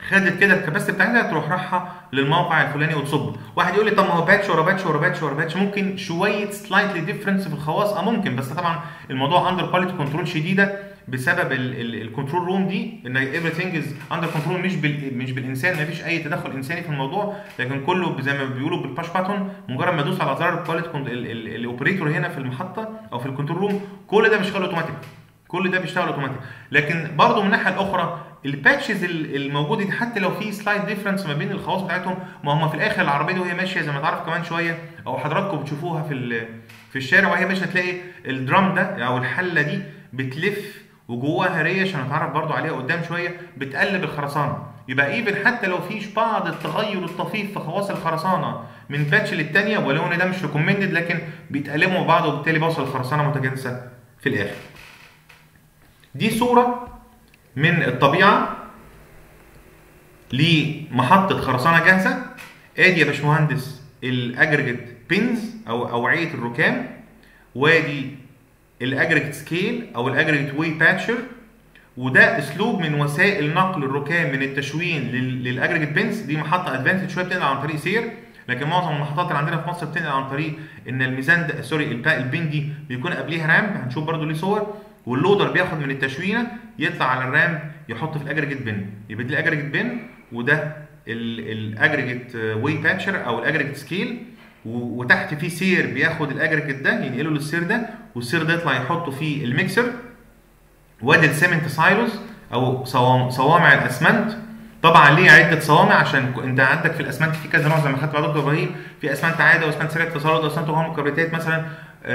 خدت كده الكباستي بتاعتها تروح رايحه للموقع الفلاني وتصب. واحد يقول لي طب ما هو باتش ورا باتش ورا باتش ورا باتش، ممكن شويه سلايتلي ديفرنس في الخواص، ممكن، بس طبعا الموضوع اندر كواليتي كنترول شديده بسبب الكنترول روم دي، ان everything is اندر كنترول، مش بالانسان، ما فيش اي تدخل انساني في الموضوع، لكن كله زي ما بيقولوا بالباش باتون، مجرد ما ادوس على زرار الكواليتي الاوبريتور هنا في المحطه او في الكنترول روم كل ده بيشتغل اوتوماتيك، كل ده بيشتغل اوتوماتيك. لكن برضو من الناحيه الاخرى الباتشز الموجوده دي حتى لو في سلايد ديفرنس ما بين الخواص بتاعتهم، ما هم في الاخر العربيه دي وهي ماشيه زي ما تعرف كمان شويه، او حضراتكم بتشوفوها في الشارع وهي ماشيه، تلاقي الدرام ده او الحله دي بتلف وجواها ريش، هنتعرف برضو عليها قدام شويه، بتقلب الخرسانه. يبقى ايفن حتى لو فيش بعض التغير الطفيف في خواص الخرسانه من باتش للثانيه، ولو ان ده مش ريكومندد، لكن بيتقلبوا مع بعض وبالتالي بوصل الخرسانه متجانسه في الاخر. دي صوره من الطبيعه لمحطه خرسانه جاهزه. ادي يا باشمهندس الاجريجيت بينز او اوعيه الركام، وادي الاجريجيت سكيل او الاجريجيت وي باتشر، وده اسلوب من وسائل نقل الركام من التشوين للاجريجيت بينز. دي محطه ادفانسد شويه بتنقل عن طريق سير، لكن معظم المحطات اللي عندنا في مصر بتنقل عن طريق ان الميزان ده سوري البين دي بيكون قبليها رامب، هنشوف برده ليه صور، واللودر بياخد من التشوينه يطلع على الرامب يحط في الاجريجيت بين، يبقى دي الاجريجيت بين، وده الاجريجيت وي باتشر او الاجريجيت سكيل، وتحت في سير بياخد الاجريجيت ده ينقله للسير ده، والسير ده يطلع يحطه في الميكسر. وادي السيمنت سايلوز او صوامع الاسمنت. طبعا ليه عده صوامع؟ عشان انت عندك في الاسمنت في كذا نوع زي ما خدت مع دكتور ابراهيم، في اسمنت عاده واسمنت سريع التصلب واسمنت وهم كبريتات مثلا،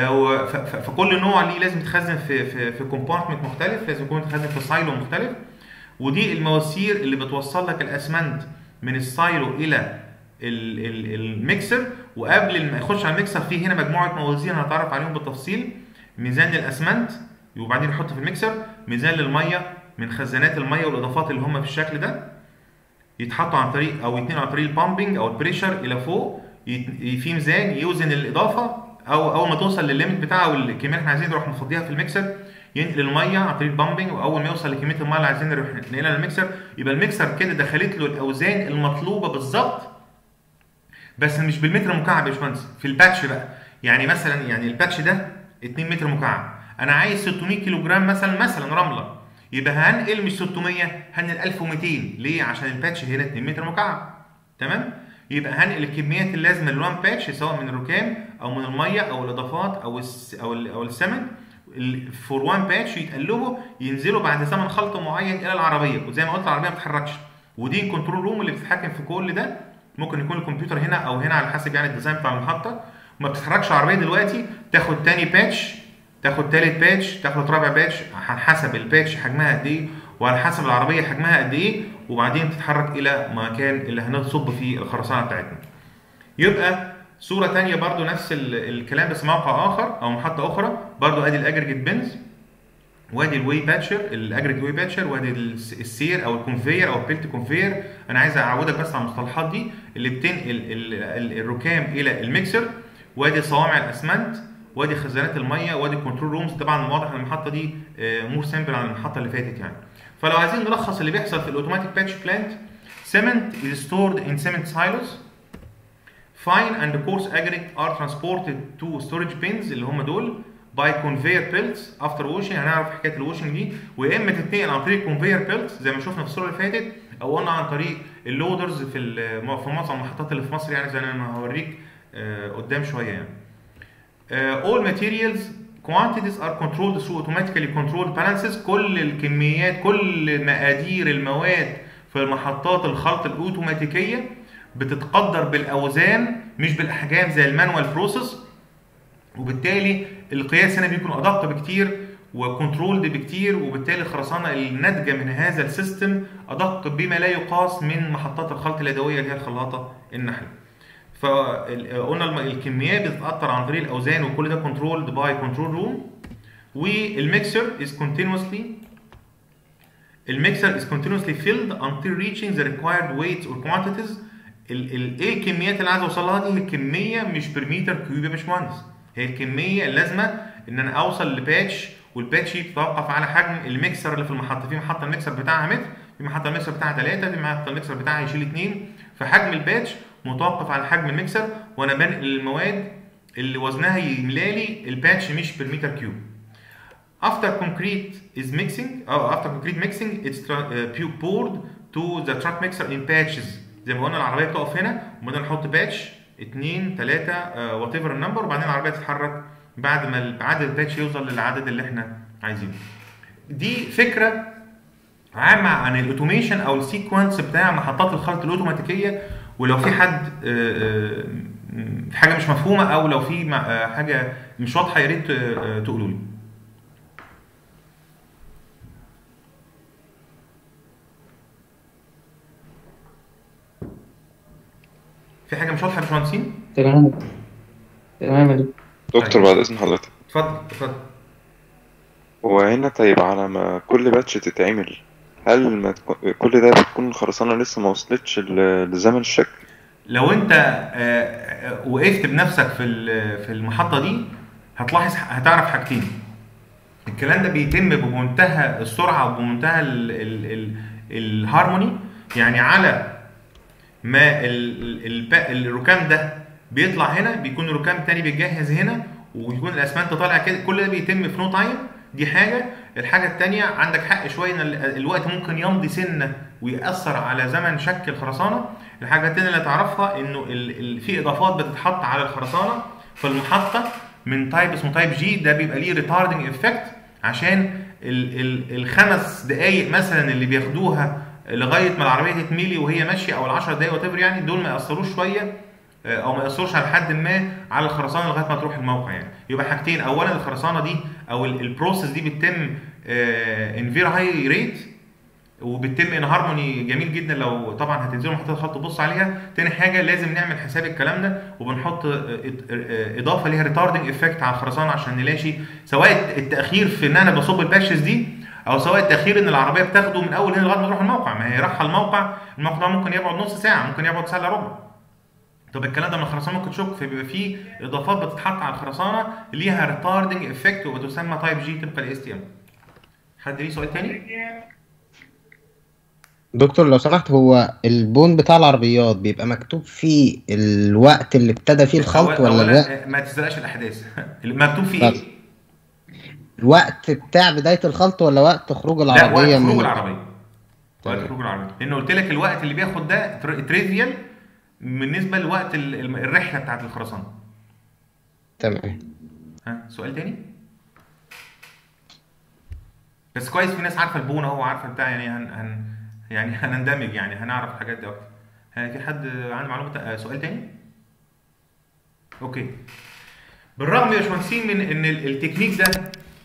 فكل نوع ليه لازم يتخزن في كومبارتمنت مختلف، لازم يكون متخزن في سايلو مختلف. ودي المواسير اللي بتوصل لك الاسمنت من السايلو الى الميكسر، وقبل ما يخش على الميكسر في هنا مجموعه موازين هنتعرف عليهم بالتفصيل. ميزان للاسمنت وبعدين يحط في الميكسر، ميزان للميه من خزانات الميه والاضافات اللي هم في الشكل ده يتحطوا عن طريق او يتنقلوا عن طريق البامبنج او البريشر الى فوق، في ميزان يوزن الاضافه، او اول ما توصل للليميت بتاعها والكميه اللي احنا عايزين نروح نفضيها في الميكسر ينقل الميه عن طريق البامبنج، واول ما يوصل لكميه الميه اللي عايزين نروح ننقلها للميكسر، يبقى الميكسر كده دخلت له الاوزان المطلوبه بالظبط، بس مش بالمتر مكعب يا باشمهندس، في الباتش بقى. يعني مثلا يعني الباتش ده 2 متر مكعب، انا عايز 600 كيلو جرام مثلا رمله، يبقى هنقل مش 600، هنقل 1200. ليه؟ عشان الباتش هنا 2 متر مكعب. تمام؟ يبقى هنقل الكميات اللازمه للوان باتش، سواء من الركام او من الميه او الاضافات او السمن، فور وان باتش يتقلبوا ينزلوا بعد زمن خلط معين الى العربيه، وزي ما قلت العربيه ما بتتحركش، ودي الكنترول روم اللي بتتحكم في كل ده. ممكن يكون الكمبيوتر هنا او هنا على حسب يعني الديزاين بتاع المحطه، وما بتتحركش العربيه دلوقتي، تاخد تاني باتش، تاخد تالت باتش، تاخد رابع باتش، على حسب الباتش حجمها قد ايه وعلى حسب العربيه حجمها قد ايه، وبعدين تتحرك الى مكان اللي هنصب فيه الخرسانه بتاعتنا. يبقى صوره ثانيه برضو نفس الكلام بس موقع اخر او محطه اخرى، برضو ادي الاجريجيت بنز، وادي الوي باتشر الاجريجيت وي باتشر، وادي السير او الكونفير او البيلت كونفير. انا عايز اعودك بس على المصطلحات دي اللي بتنقل الركام الى الميكسر. وادي صوامع الاسمنت، وادي خزانات الميه، وادي الكنترول رومز. طبعا واضح ان المحطه دي مور سامبل عن المحطه اللي فاتت يعني. فلو عايزين نلخص اللي بيحصل في الاوتوماتيك باتش بلانت، cement is stored in cement silos. Fine and coarse aggregate are transported to storage bins اللي هم دول by conveyor belts after washing. هنعرف حكايه الواشنج دي، ويا اما تتنقل عن طريق conveyor belts زي ما شفنا في الصوره اللي فاتت، او قلنا عن طريق اللودرز في معظم المحطات اللي في مصر يعني، زي ما هوريك قدام شويه يعني. All materials quantities are controlled through automatically controlled balances. كل الكميات، كل مقادير المواد في المحطات الخلط الاوتوماتيكيه بتتقدر بالاوزان مش بالاحجام زي المانوال بروسيس، وبالتالي القياس هنا بيكون ادق بكتير وكنترولد بكتير، وبالتالي الخرسانه الناتجه من هذا السيستم ادق بما لا يقاس من محطات الخلط اليدويه اللي هي الخلاطه النحل. فقلنا الكميات بتتاثر عن طريق الاوزان، وكل ده كنترولد باي كنترول روم. والميكسر از continuously filled until reaching the required weights or quantities. ايه الكميات اللي عايز اوصل لها دي؟ الكميه مش بالمتر كيوب يا باشمهندس، هي الكميه اللازمه ان انا اوصل لباتش، والباتش يتوقف على حجم الميكسر اللي في المحطه. في محطه الميكسر بتاعها متر، في محطه المكسر بتاعها 3، في محطه المكسر بتاعها يشيل 2. فحجم الباتش متوقف على حجم المكسر، وانا بنقل المواد اللي وزنها يملالي الباتش مش بالمتر كيوب. After concrete is mixing after concrete mixing it's poured to the truck mixer in patches. زي ما قلنا العربيه بتقف هنا وبعدين نحط باتش 2 3 وات ايفر النمبر، وبعدين العربيه تتحرك بعد ما عدد الباتش يوصل للعدد اللي احنا عايزينه. دي فكره عامه عن الاوتوميشن او السيكونس بتاع محطات الخلط الاوتوماتيكيه. ولو في حد حاجه مش مفهومه او لو في حاجه مش واضحه يا ريت تقولوا لي. في حاجه مش واضحه يا باشمهندسين؟ تمام تمام يا دكتور. دكتور بعد إذن حضرتك، اتفضل. هو هنا طيب على ما كل باتش تتعمل، هل ما كل ده بتكون الخرسانة لسه ما وصلتش لزمن الشكل؟ لو انت وقفت بنفسك في المحطه دي هتلاحظ هتعرف حاجتين. الكلام ده بيتم بمنتهى السرعه وبمنتهى الهارموني. يعني على ما الركام ده بيطلع هنا بيكون الركام تاني بيتجهز هنا ويكون الاسمنت طالع كده، كل ده بيتم في نو تايم. دي حاجه. الحاجه الثانيه عندك حق شويه ان الوقت ممكن يمضي سنه ويأثر على زمن شكل الخرسانه. الحاجه الثانيه اللي تعرفها انه في اضافات بتتحط على الخرسانه في المحطه من تايب اسمه تايب جي، ده بيبقى ليه ريتاردنج افكت عشان الخمس دقائق مثلا اللي بياخدوها لغايه ما العربيه تتميلي وهي ماشيه او ال10 دقائق وات يعني، دول ما ياثروش شويه او ما ياثروش على حد ما على الخرسانه لغايه ما تروح الموقع يعني. يبقى حاجتين، اولا الخرسانه دي او البروسيس دي بتتم ان فير هاي ريت وبتتم ان هارموني جميل جدا. لو طبعا هتنزلوا محطات الخط تبص عليها. تاني حاجه لازم نعمل حساب الكلام ده وبنحط اضافه ليها ريتاردنج افكت على الخرسانه عشان نلاشي سواء التاخير في ان انا بصب الباشز دي او سواء التاخير ان العربيه بتاخده من اول هنا لغايه ما تروح الموقع. ما هي رايحه الموقع ده ممكن يقعد نص ساعه، ممكن يقعد ساعه الا ربع. طب الكلام ده من الخرسانه ممكن تشك، فبيبقى فيه اضافات بتتحط على الخرسانه ليها ريتاردنج افكت وبتسمى تايب جي طبقا الاس تي ام. حد ليه سؤال تاني؟ دكتور لو سمحت، هو البون بتاع العربيات بيبقى مكتوب فيه الوقت اللي ابتدى فيه الخلط ولا الوقت؟ ما تسرقش الاحداث. مكتوب فيه ايه؟ الوقت بتاع بدايه الخلط ولا وقت خروج العربيه؟ لا، وقت خروج العربيه. وقت خروج العربيه، لان قلت لك الوقت اللي بياخد ده تريفيال بالنسبه لوقت الرحله بتاعت الخرسانه. تمام. سؤال تاني؟ بس كويس في ناس عارفه البونه اهو، عارفه بتاع يعني يعني هنندمج يعني هنعرف الحاجات دي اكتر. في حد عنده معلومه سؤال تاني؟ اوكي. بالرغم يا باشمهندسين من ان التكنيك ده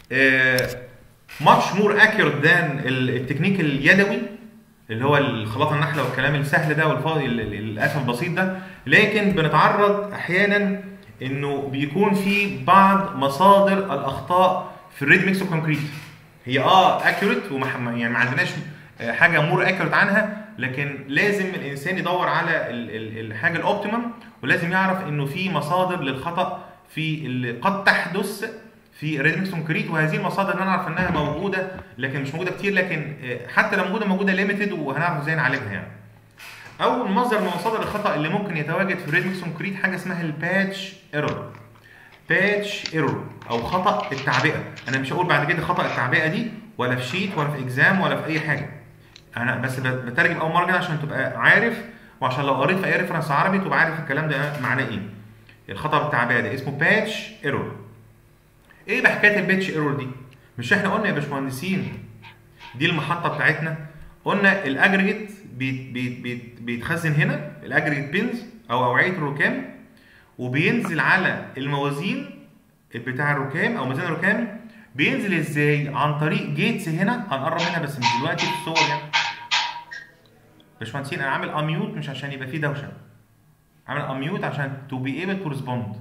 ماتش مور اكيوريت ذان التكنيك اليدوي اللي هو الخلاطه النحله والكلام السهل ده والفاضي للاسف البسيط ده، لكن بنتعرض احيانا انه بيكون في بعض مصادر الاخطاء في الريدي ميكس كونكريت. هي اكيوريت يعني ما عندناش حاجه مور اكيوريت عنها، لكن لازم الانسان يدور على الحاجه الاوبتيمم، ولازم يعرف انه في مصادر للخطا في اللي قد تحدث في الريدي ميكس كونكريت. وهذه المصادر انا اعرف انها موجوده لكن مش موجوده كتير، لكن حتى لو موجوده ليميتد وهنعرف ازاي نعالجها يعني. اول مصدر من مصادر الخطا اللي ممكن يتواجد في الريدي ميكس كونكريت حاجه اسمها الباتش ايرور. باتش ايرور او خطا التعبئه. انا مش هقول بعد كده خطا التعبئه دي ولا في شيت ولا في اكزام ولا في اي حاجه، انا بس بترجم اول مره كده عشان تبقى عارف، وعشان لو قريت في اي ريفرنس عربي تبقى عارف الكلام ده معناه ايه. الخطا بالتعبئه ده اسمه باتش ايرور. ايه بحكايه الباتش ايرور دي؟ مش احنا قلنا يا باشمهندسين دي المحطه بتاعتنا، قلنا الاجريجيت بيتخزن هنا، الاجريجيت بينز او اوعيه الركام، وبينزل على الموازين بتاع الركام او ميزان الركام. بينزل ازاي؟ عن طريق جيتس هنا هنقرب منها بس مش دلوقتي في الصور يعني. باشمهندسين انا عامل اميوت مش عشان يبقى فيه دوشه، عامل اميوت عشان تو بي ايبل تو ريسبوند.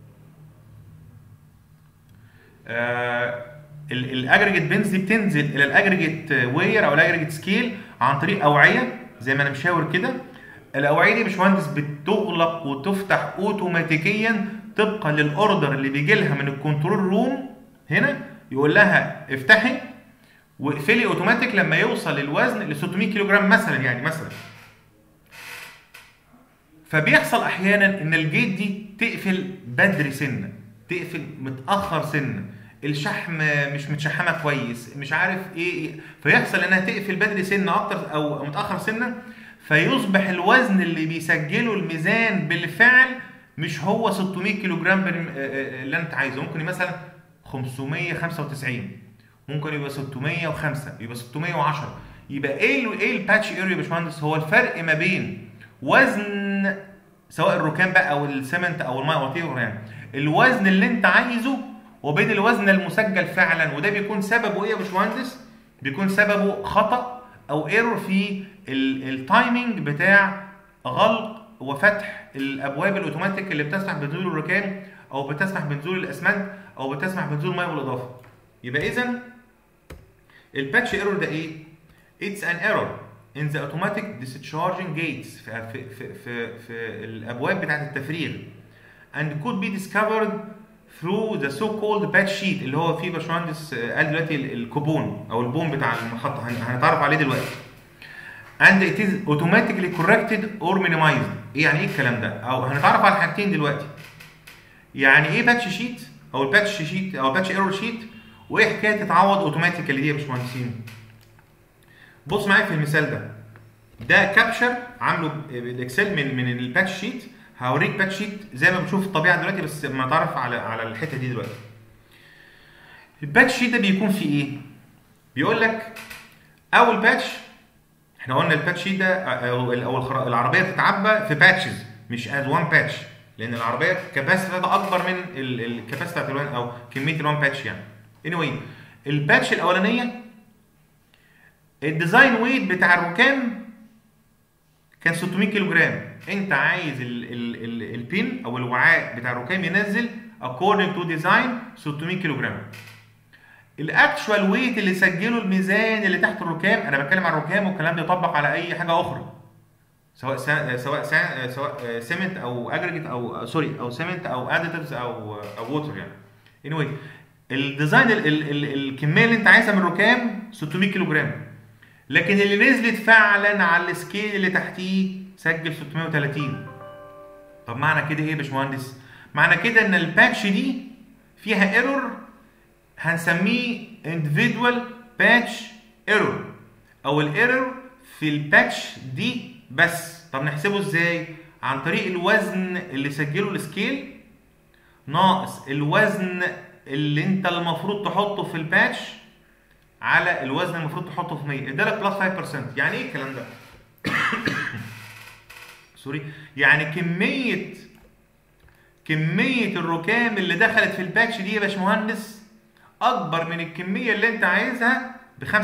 الاجريجيت بينز دي بتنزل الى الاجريجيت وير او الاجريجيت سكيل عن طريق اوعيه زي ما انا مشاور كده. الاوعيه دي يا باشمهندس بتغلق وتفتح اوتوماتيكيا طبقا للاوردر اللي بيجي لها من الكنترول روم. هنا يقول لها افتحي واقفلي اوتوماتيك لما يوصل الوزن ل 600 كيلو جرام مثلا، يعني مثلا. فبيحصل احيانا ان الجيت دي تقفل بدري سنه، تقفل متاخر سنه، الشحم مش متشحمه كويس، مش عارف ايه، فيحصل انها تقفل بدري سنه اكتر او متاخر سنه، فيصبح الوزن اللي بيسجله الميزان بالفعل مش هو 600 كيلو جرام اللي انت عايزه، ممكن مثلا 595، ممكن يبقى 605، يبقى 610. يبقى ايه الباتش اريا يا باشمهندس؟ هو الفرق ما بين وزن سواء الركام بقى او السمنت او الماء او يعني الوزن اللي انت عايزه وبين الوزن المسجل فعلا. وده بيكون سببه ايه يا باشمهندس؟ بيكون سببه خطأ او ايرور في التايمنج بتاع غلق وفتح الابواب الاوتوماتيك اللي بتسمح بنزول الركام او بتسمح بنزول الاسمنت او بتسمح بنزول الماء والاضافه. يبقى اذا الباتش ايرور ده ايه؟ It's an error in the automatic discharging gates في الابواب بتاعت التفريغ and could be discovered through the so-called patch sheet اللي هو فيه باشمهندس قال دلوقتي الكوبون او البوم بتاع المحطه، هنتعرف عليه دلوقتي. and it is automatically corrected or minimized. ايه يعني ايه الكلام ده؟ او هنتعرف على حاجتين دلوقتي. يعني ايه باتش شيت او الباتش شيت او باتش ايرور شيت، وايه حكايه تتعوض اوتوماتيكالي دي يا باشمهندسين؟ بص معايا في المثال ده كابشر عامله بالاكسل من الباتش شيت. هوريك باتش شيت زي ما بنشوف في الطبيعه دلوقتي، بس ما تعرف على الحته دي دلوقتي. الباتش شيت ده بيكون فيه ايه؟ بيقول لك اول باتش، احنا قلنا الباتش شيت ده او العربيه بتتعبى في باتشز مش از وان باتش، لان العربيه كاباسيتي اكبر من الكاباسيتي بتاعت الوان او كميه الوان باتش يعني. anyway الباتش الاولانيه الديزاين ويت بتاع الركام كان 600 كيلو جرام. انت عايز البين او الوعاء بتاع الركام ينزل according to design 600 كيلو جرام. الاكشوال ويت اللي سجله الميزان اللي تحت الركام، انا بتكلم عن الركام والكلام ده يطبق على اي حاجه اخرى سواء سيمنت او اجريجيت او سوري او سيمنت او اديتيفز او ووتر يعني. anyway الديزاين الكميه اللي انت عايزها من الركام 600 كيلو جرام، لكن اللي نزلت فعلا على السكيل اللي تحتيه سجل 630. طب معنى كده ايه يا باشمهندس؟ معنى كده ان الباتش دي فيها ايرور هنسميه individual patch error او الايرور في الباتش دي بس. طب نحسبه ازاي؟ عن طريق الوزن اللي سجله السكيل ناقص الوزن اللي انت المفروض تحطه في الباتش على الوزن المفروض تحطه في 100، ادالك بلس 5%. يعني ايه الكلام ده؟ سوري، يعني كمية الركام اللي دخلت في الباتش دي يا باشمهندس اكبر من الكمية اللي انت عايزها ب 5%.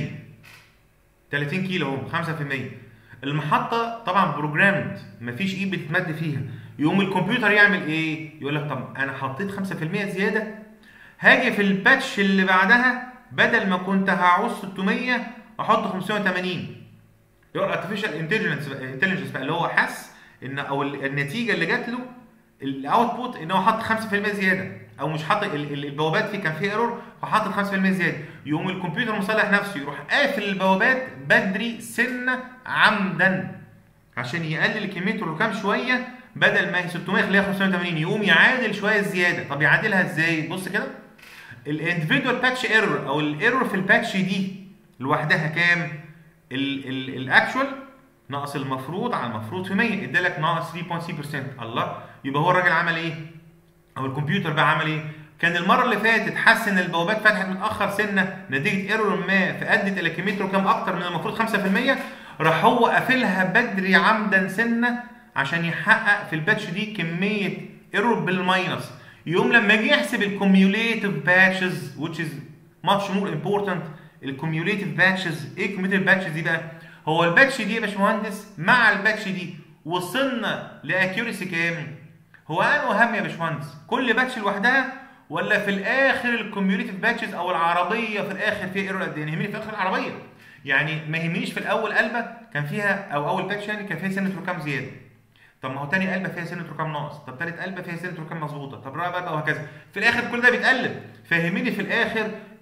30 كيلو اهو 5%. المحطة طبعا بروجرامد مفيش ايد بتتمد فيها، يقوم الكمبيوتر يعمل ايه؟ يقول لك طب انا حطيت 5% زيادة، هاجي في الباتش اللي بعدها بدل ما كنت هعوز 600 احط 580. يقول ارتفيشال انتليجنس بقى اللي هو حس ان او النتيجه اللي جات له الاوتبوت ان هو حط 5% زياده، او مش حاطط البوابات فيه كان فيه ايرور فحط 5% زياده، يقوم الكمبيوتر مصلح نفسه يروح قافل البوابات بدري سنه عمدا عشان يقلل كميه الركام شويه، بدل ما هي 600 يخليها 580 يقوم يعادل شويه زياده. طب يعادلها ازاي؟ بص كده، الاندفيدوال باتش ايرور او الايرور في الباتش دي لوحدها كام؟ الاكشوال ناقص المفروض على المفروض في 100 ادالك ناقص 3.3%. الله، يبقى هو الراجل عمل ايه؟ او الكمبيوتر بقى عمل ايه؟ كان المره اللي فاتت حس ان البوابات فتحت متاخر سنه نتيجه ايرور ما فادت الى كميه ركام اكتر من المفروض 5%، راح هو قافلها بدري عمدا سنه عشان يحقق في الباتش دي كميه ايرور بالماينس. يوم لما يجي يحسب الكوميوليتيف باتشز which is much more important، الكوميوليتيف باتشز ايه كوميوليتيف باتشز دي بقى؟ هو الباتش دي يا باشمهندس مع الباتش دي وصلنا لاكيوريسي كام؟ هو انه اهم يا باشمهندس كل باتش لوحدها ولا في الاخر الكوميوليتيف باتشز او العربيه في الاخر فيها ايرور قد ايه؟ يهمني في اخر العربيه، يعني ما يهمنيش في الاول قلبه كان فيها او اول باتش يعني كان فيها سنه ركام زياده، طب ما هو تاني قلبه فيها سنه ركام ناقص، طب تالت قلبه فيها سنه ركام مظبوطه، طب رابع بقى وهكذا، في الاخر كل ده بيتقلب. فيهمني في الاخر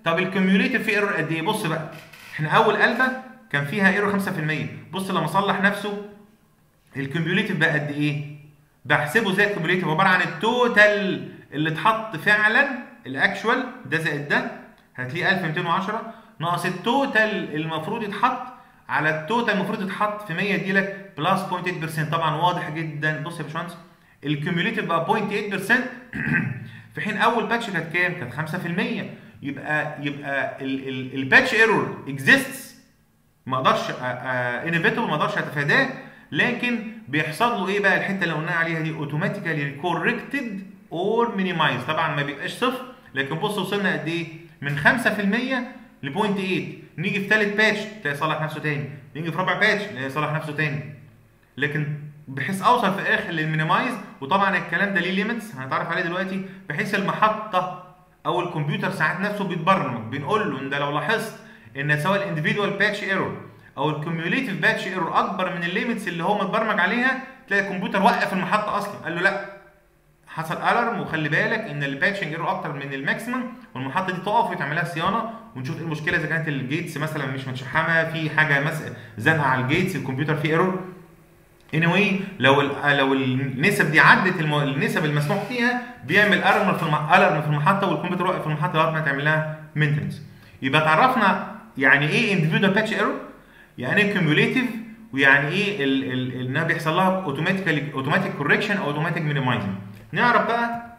طب الكيوميوليتيف فيه ايرور قد ايه؟ بص بقى، احنا اول قلبه كان فيها ايرور 5%، بص لما صلح نفسه الكيوميوليتيف بقى قد ايه؟ بحسبه زي الكيوميوليتيف عباره عن التوتال اللي اتحط فعلا، الاكشوال ده زائد ده هتلاقيه 1210 ناقص التوتال المفروض يتحط على التوتال المفروض يتحط في 100 يديلك بلس 0.8%. طبعا واضح جدا. بص يا باشمهندس الكيوميوليتيف بقى 0.8% في حين اول باتش كانت كام؟ كانت 5%. يبقى الباتش ايرور اكزيستس، ما اقدرش انيفيتبل، ما اقدرش اتفاداه، لكن بيحصل له ايه بقى؟ الحته اللي قلنا عليها دي اوتوماتيكالي كوركتد اور مينيمايز. طبعا ما بيبقاش صفر، لكن بص وصلنا قد ايه؟ من 5% ل 0.8. نيجي في ثالث باتش تلاقي صلح نفسه تاني، نيجي في رابع باتش تلاقي صلح نفسه تاني، لكن بحيث اوصل في الاخر للمينيمايز. وطبعا الكلام ده ليه ليميتس هنتعرف عليه دلوقتي، بحيث المحطه او الكمبيوتر ساعات نفسه بيتبرمج، بنقول له ان ده لو لاحظت ان سواء الانديفيدوال باتش ايرور او الكيوميوليتيف باتش ايرور اكبر من الليميتس اللي هو متبرمج عليها، تلاقي الكمبيوتر وقف المحطه اصلا، قال له لا حصل الارم وخلي بالك ان الباتشنج ايرور اكتر من الماكسيمم، والمحطه دي تقف وتعمل لها صيانه ونشوف ايه المشكله. اذا كانت الجيتس مثلا مش متشحمه، في حاجه زنقه على الجيتس، الكمبيوتر فيه ايرور. anyway لو النسب دي عدت النسب المسموح فيها، بيعمل الارم في المحطه، والكمبيوتر واقف في المحطه لغايه ما تعمل لها مينتنس. يبقى تعرفنا يعني ايه individual patch error، يعني ايه cumulative، ويعني ايه انها بيحصل لها اوتوماتيك كوركشن او اوتوماتيك مينيمايزنج. نعرف بقى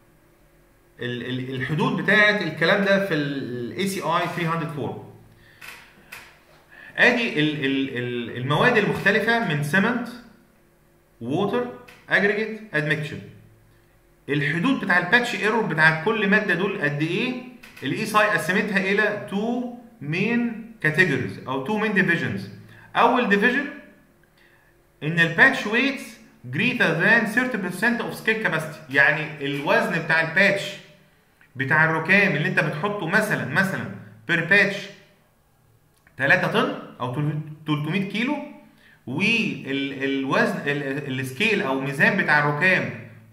الحدود بتاعه الكلام ده في الاي سي اي 304. ادي المواد المختلفه من سيمنت، ووتر، اجريجيت، ادمكتشر. الحدود بتاع الباتش ايرور بتاع كل ماده دول قد ايه؟ الاي سي اي قسمتها الى 2 مين كاتيجوريز او 2 مين ديفيجنز. اول ديفيجن ان الباتش ويتس greater than 30% of scale capacity، يعني الوزن بتاع الباتش بتاع الركام اللي انت بتحطه مثلا بير باتش 3 طن او 300 كيلو، والوزن السكيل او ميزان بتاع الركام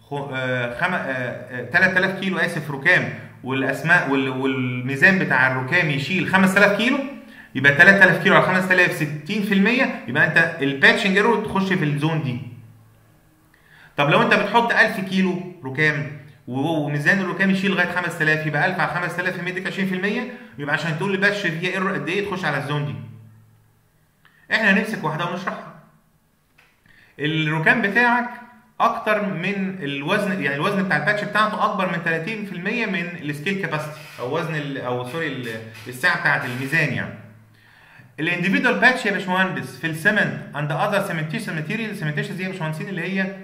3000 كيلو ركام، والاسماء والميزان بتاع الركام يشيل 5000 كيلو، يبقى 3000 كيلو على 5000 60%، يبقى انت الباتشنج ايرور تخش في الزون دي. طب لو انت بتحط 1000 كيلو ركام وميزان الركام يشيل لغايه 5000، يبقى 1000 على 5000 يمدك 20%، يبقى عشان تقول لي باتش فيها ايرور قد ايه تخش على الزون دي. احنا هنمسك واحده ونشرحها. الركام بتاعك اكتر من الوزن، يعني الوزن بتاع الباتش بتاعته اكبر من 30% من السكيل كاباسيتي او وزن الساعه بتاعت الميزان. يعني الانديفيدوال باتش يا باشمهندس في السمنت اند اذر سيمنتيشن ماتيريال، السيمنتيشن دي يا باشمهندسين اللي هي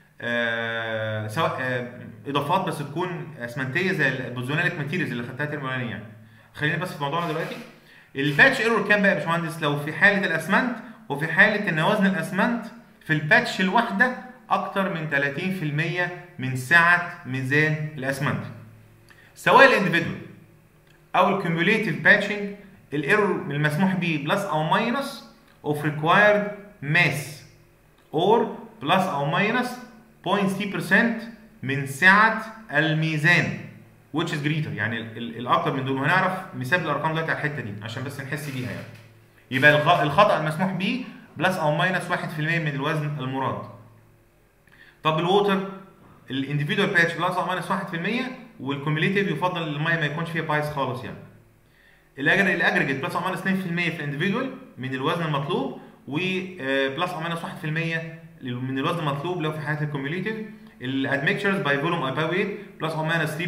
سواء اضافات بس تكون اسمنتيه زي البوزوناليك ماتيريالز اللي خدتها الترم الاولاني. يعني خلينا بس في موضوعنا دلوقتي. الباتش ايرور كام بقى يا باشمهندس؟ لو في حاله الاسمنت وفي حاله ان وزن الاسمنت في الباتش الواحده اكتر من 30% من سعه ميزان الاسمنت. سواء الانديفيدوال او الكيوميوليتيف باتشنج، الايرور المسموح به بلس او ماينس اوف ريكوايرد ماس اور بلس او ماينس 0.3% من سعه الميزان which is greater، يعني الاكتر من دول. وهنعرف مثال الارقام دلوقتي على الحته دي عشان بس نحس بيها. يعني يبقى الخطا المسموح به بلس او ماينس 1% من الوزن المراد. طب الووتر الانديفيدوال باتش بلس او ماينس 1%، والكوميوليتيف يفضل الميه ما يكونش فيها بايظ خالص. يعني الاجريجيت بلس او ماينس 2% في الانديفيدوال من الوزن المطلوب، وبلس او ماينس 1% من الوزن المطلوب لو في حاله الكوميوليتيف. الادمكتشرز باي فولوم او باي ويت بلس او ماينس 3%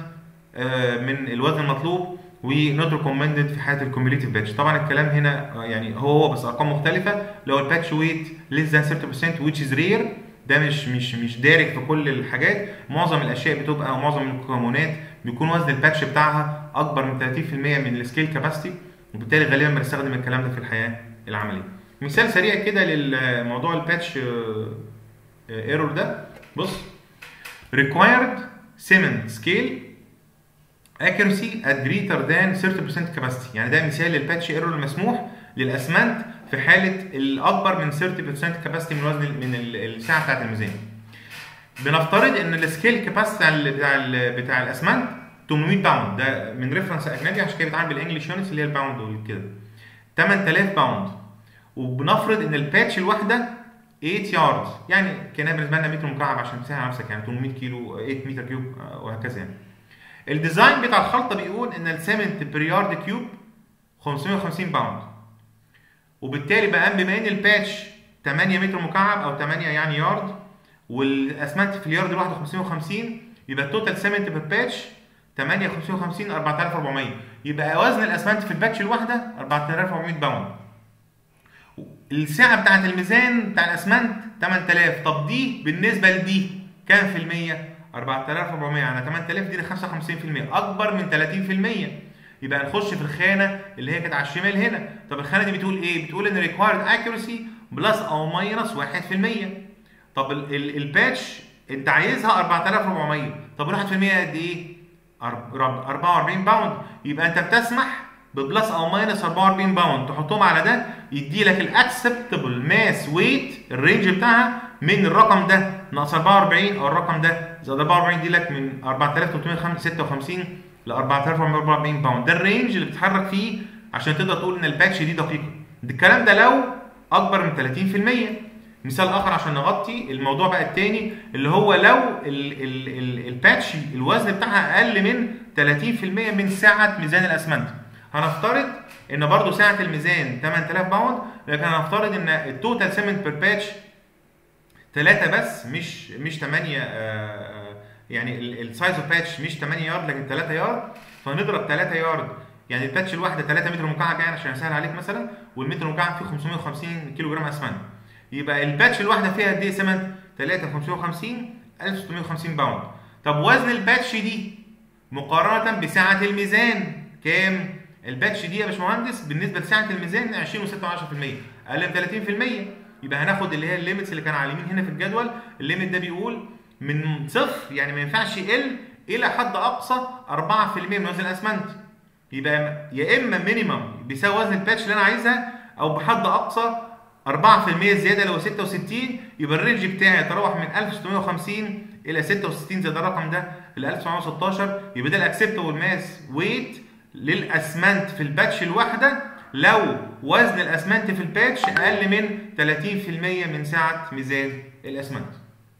من الوزن المطلوب، ونوت ريكومندد في حاله الكوميوليتيف باتش. طبعا الكلام هنا يعني هو بس ارقام مختلفه. لو الباتش ويت ليس ذان 30% which is rare، ده مش دارج في كل الحاجات. معظم الاشياء بتبقى او معظم المكونات بيكون وزن الباتش بتاعها اكبر من 30% من السكيل كاباسيتي، وبالتالي غالبا بنستخدم الكلام ده في الحياه العمليه. مثال سريع كده للموضوع الباتش ايرور ده. بص required cement scale accuracy at greater than 30% capacity، يعني ده مثال للباتش ايرور المسموح للاسمنت في حاله الاكبر من 30% capacity من وزن من السعه بتاعت الميزان. بنفترض ان السكيل كاباسيتي بتاع الاسمنت 800 باوند، ده من ريفرنس اجنبي عشان كده بيتعامل بالانجلش يونتس اللي هي الباوند وكده. 8000 باوند، وبنفرض ان الباتش الواحده 8 يارد، يعني كانها بالنسبه لنا متر مكعب عشان تسهل على نفسك، يعني 800 كيلو 8 متر كيوب وهكذا يعني. الديزاين بتاع الخلطه بيقول ان السمنت بير يارد كيوب 550 باوند، وبالتالي بقى بما ان الباتش 8 متر مكعب او 8 يعني يارد، والاسمنت في اليارد الواحده 550، يبقى التوتال سمنت بير باتش 8 550 4400، يبقى وزن الاسمنت في الباتش الواحده 4400 باوند. السعه بتاعت الميزان بتاع الاسمنت 8000. طب دي بالنسبه لدي كام في الميه؟ 4400 على 8000 دي 55%، اكبر من 30%. يبقى نخش في الخانه اللي هي كانت على الشمال هنا. طب الخانه دي بتقول ايه؟ بتقول ان ريكوايرد اكيورسي بلس او ماينس 1%. طب الباتش انت عايزها 4400، طب ال 1% قد ايه؟ 44 باوند. يبقى انت بتسمح ببلس او ماينس 44 باوند، تحطهم على ده يدي لك الاكسبتبل ماس ويت، الرينج بتاعها من الرقم ده ناقص 44 او الرقم ده زائد 44 يدي لك من 4356 ل 4444 باوند. ده الرينج اللي بتتحرك فيه عشان تقدر تقول ان الباتش دي دقيقه. الكلام ده لو اكبر من 30%. مثال اخر عشان نغطي الموضوع بقى التاني، اللي هو لو الباتش الوزن بتاعها اقل من 30% من سعه ميزان الاسمنت. هنفترض ان برضو سعه الميزان 8000 باوند، لكن هنفترض ان التوتال سيمنت بير باتش 3 بس، مش 8. يعني السايز اوف باتش مش 8 يارد لكن 3 يارد. فهنضرب 3 يارد، يعني الباتش الواحده 3 متر مكعب يعني عشان اسهل عليك مثلا، والمتر مكعب فيه 550 كيلو جرام اسمنت. يبقى الباتش الواحده فيها قد ايه سمنت؟ 3 550 1650 باوند. طب وزن الباتش دي مقارنه بسعه الميزان كام؟ الباتش دي يا باشمهندس بالنسبه لسعه الميزان 20.6%، اقل من 30%. يبقى هناخد اللي هي الليميتس اللي كان على اليمين هنا في الجدول. الليميت ده بيقول من صفر، يعني ما ينفعش يقل، الى حد اقصى 4% من وزن الاسمنت. يبقى يا اما مينيمم بيساوي وزن الباتش اللي انا عايزها، او بحد اقصى 4% زياده اللي هو 66. يبقى الرينج بتاعي يتراوح من 1650 الى 66 زائد الرقم ده ل 1916. يبقى ده الاكسبتبل ماس ويت للاسمنت في الباتش الواحده لو وزن الاسمنت في الباتش اقل من 30% من سعه ميزان الاسمنت.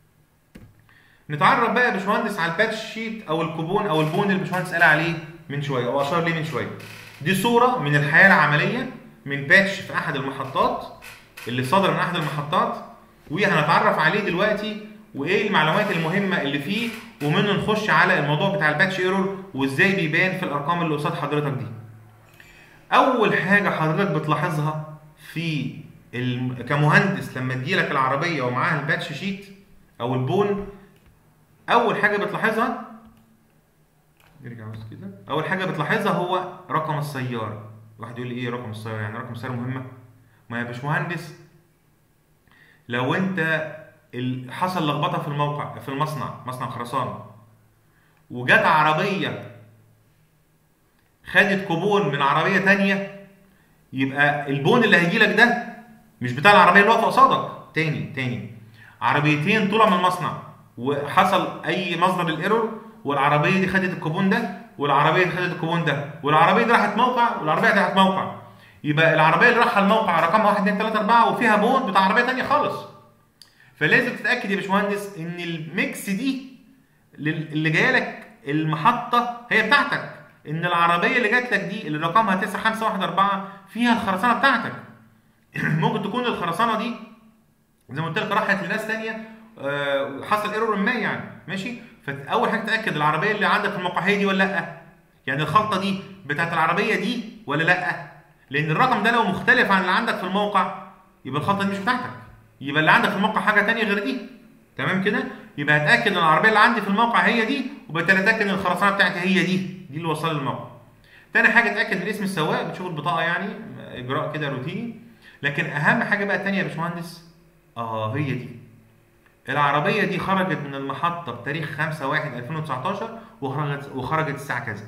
نتعرف بقى يا باشمهندس على الباتش شيت او الكوبون او البون اللي الباشمهندس قال عليه من شويه او اشار ليه من شويه. دي صوره من الحياه العمليه من باتش في احد المحطات اللي صدر من احد المحطات، وهنتعرف عليه دلوقتي وايه المعلومات المهمه اللي فيه، ومنه نخش على الموضوع بتاع الباتش ايرور وازاي بيبان في الارقام اللي قصاد حضرتك دي. اول حاجه حضرتك بتلاحظها في كمهندس لما تجيلك العربيه ومعاها الباتش شيت او البون، اول حاجه بتلاحظها نرجع بس كده، اول حاجه بتلاحظها هو رقم السياره. واحد يقول لي ايه رقم السياره؟ يعني رقم السياره مهمه؟ ما يا باشمهندس لو انت حصل لخبطه في الموقع في المصنع، مصنع خرسانه، وجت عربيه خدت كوبون من عربيه ثانيه، يبقى البون اللي هيجي لك ده مش بتاع العربيه اللي واقفه قصادك. تاني عربيتين طلعوا من المصنع وحصل اي مصدر الايرور، والعربيه دي خدت الكوبون ده والعربيه دي خدت الكوبون ده، والعربيه دي راحت موقع والعربيه دي راحت موقع، يبقى العربيه اللي رايحه الموقع رقمها 1 2 3 4 وفيها بون بتاع عربيه ثانيه خالص. فلازم تتاكد يا باشمهندس ان الميكس دي اللي جايه لك المحطه هي بتاعتك، ان العربيه اللي جات لك دي اللي رقمها 9514 فيها الخرسانه بتاعتك. ممكن تكون الخرسانه دي زي ما قلت لك راحت لناس ثانيه وحصل ايرور ما يعني ماشي. فاول حاجه تاكد العربيه اللي عندك في الموقع هي دي ولا لا، يعني الخلطه دي بتاعت العربيه دي ولا لا، لان الرقم ده لو مختلف عن اللي عندك في الموقع يبقى الخلطه دي مش بتاعتك، يبقى اللي عندك في الموقع حاجه ثانيه غير دي. تمام كده؟ يبقى اتاكد ان العربيه اللي عندي في الموقع هي دي، وبالتالي اتاكد ان الخرسانه بتاعتي هي دي اللي وصل للموقع. تاني حاجه اتاكد من اسم السواق، بتشوف البطاقه يعني اجراء كده روتيني. لكن اهم حاجه بقى الثانيه يا باشمهندس هي دي العربيه دي خرجت من المحطه بتاريخ 5/1/2019 وخرجت الساعه كذا.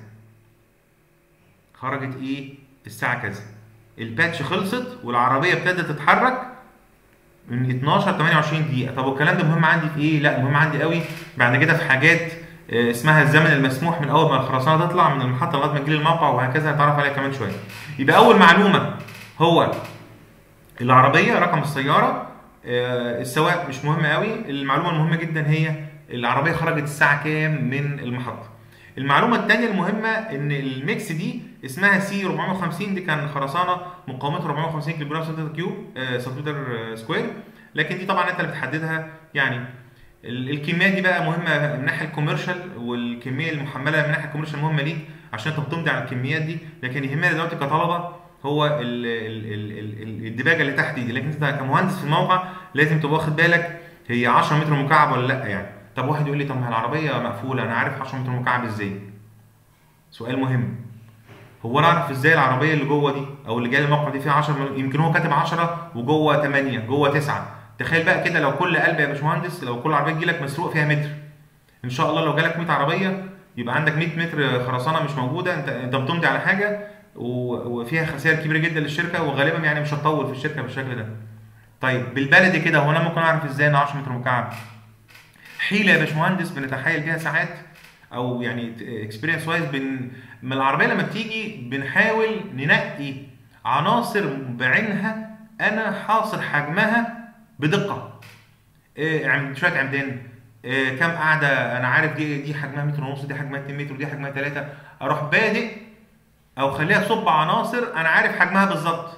خرجت ايه؟ الساعه كذا. الباتش خلصت والعربيه ابتدت تتحرك من 12 28 دقيقه. طب والكلام ده مهم عندي في ايه؟ لا مهم عندي قوي بعد كده في حاجات اسمها الزمن المسموح من اول ما الخرسانه تطلع من المحطه لغايه ما تجي الموقع، وهكذا هنتعرف عليها كمان شويه. يبقى اول معلومه هو العربيه، رقم السياره، السواق مش مهم قوي. المعلومه المهمه جدا هي العربيه خرجت الساعه كام من المحطه. المعلومه الثانيه المهمه ان الميكس دي اسمها سي 450، دي كان خرسانه مقاومتها 450 كيلو جرام سنتيمتر كيوب سنتيمتر سكوير، لكن دي طبعا انت اللي بتحددها. يعني الكميه دي بقى مهمه من الناحيه الكوميرشال، والكميه المحمله من الناحيه الكوميرشال مهمه ليك عشان انت بتمضي على الكميات دي. لكن يهمنا دلوقتي كطلبه هو الدباجه اللي تحت دي، لكن انت كمهندس في الموقع لازم تبقى واخد بالك هي 10 متر مكعب ولا لا يعني. طب واحد يقول لي طب ما العربيه مقفوله، انا عارف 10 متر مكعب ازاي؟ سؤال مهم. هو انا اعرف ازاي العربيه اللي جوه دي او اللي جايه الموقع دي فيها 10 يمكن هو كاتب 10 وجوه 8 جوه 9. تخيل بقى كده لو كل قلب يا باشمهندس، لو كل عربيه تجيلك مسروق فيها متر، ان شاء الله لو جالك 100 عربيه يبقى عندك 100 متر خرسانه مش موجوده. انت بتمضي على حاجه وفيها خسائر كبيره جدا للشركه، وغالبا يعني مش هتطول في الشركه بالشكل ده. طيب بالبلدي كده هو انا ممكن اعرف ازاي ان 10 متر مكعب؟ حيله يا باشمهندس بنتحايل بيها ساعات، او يعني اكسبيرينس وايز، من العربيه لما بتيجي بنحاول ننقي عناصر بعينها انا حاصر حجمها بدقه. شويه عمدان، كام قاعده، انا عارف دي حجمها متر ونص، دي حجمها 2 متر، ودي حجمها 3. اروح بادئ او خليها تصب عناصر انا عارف حجمها بالظبط.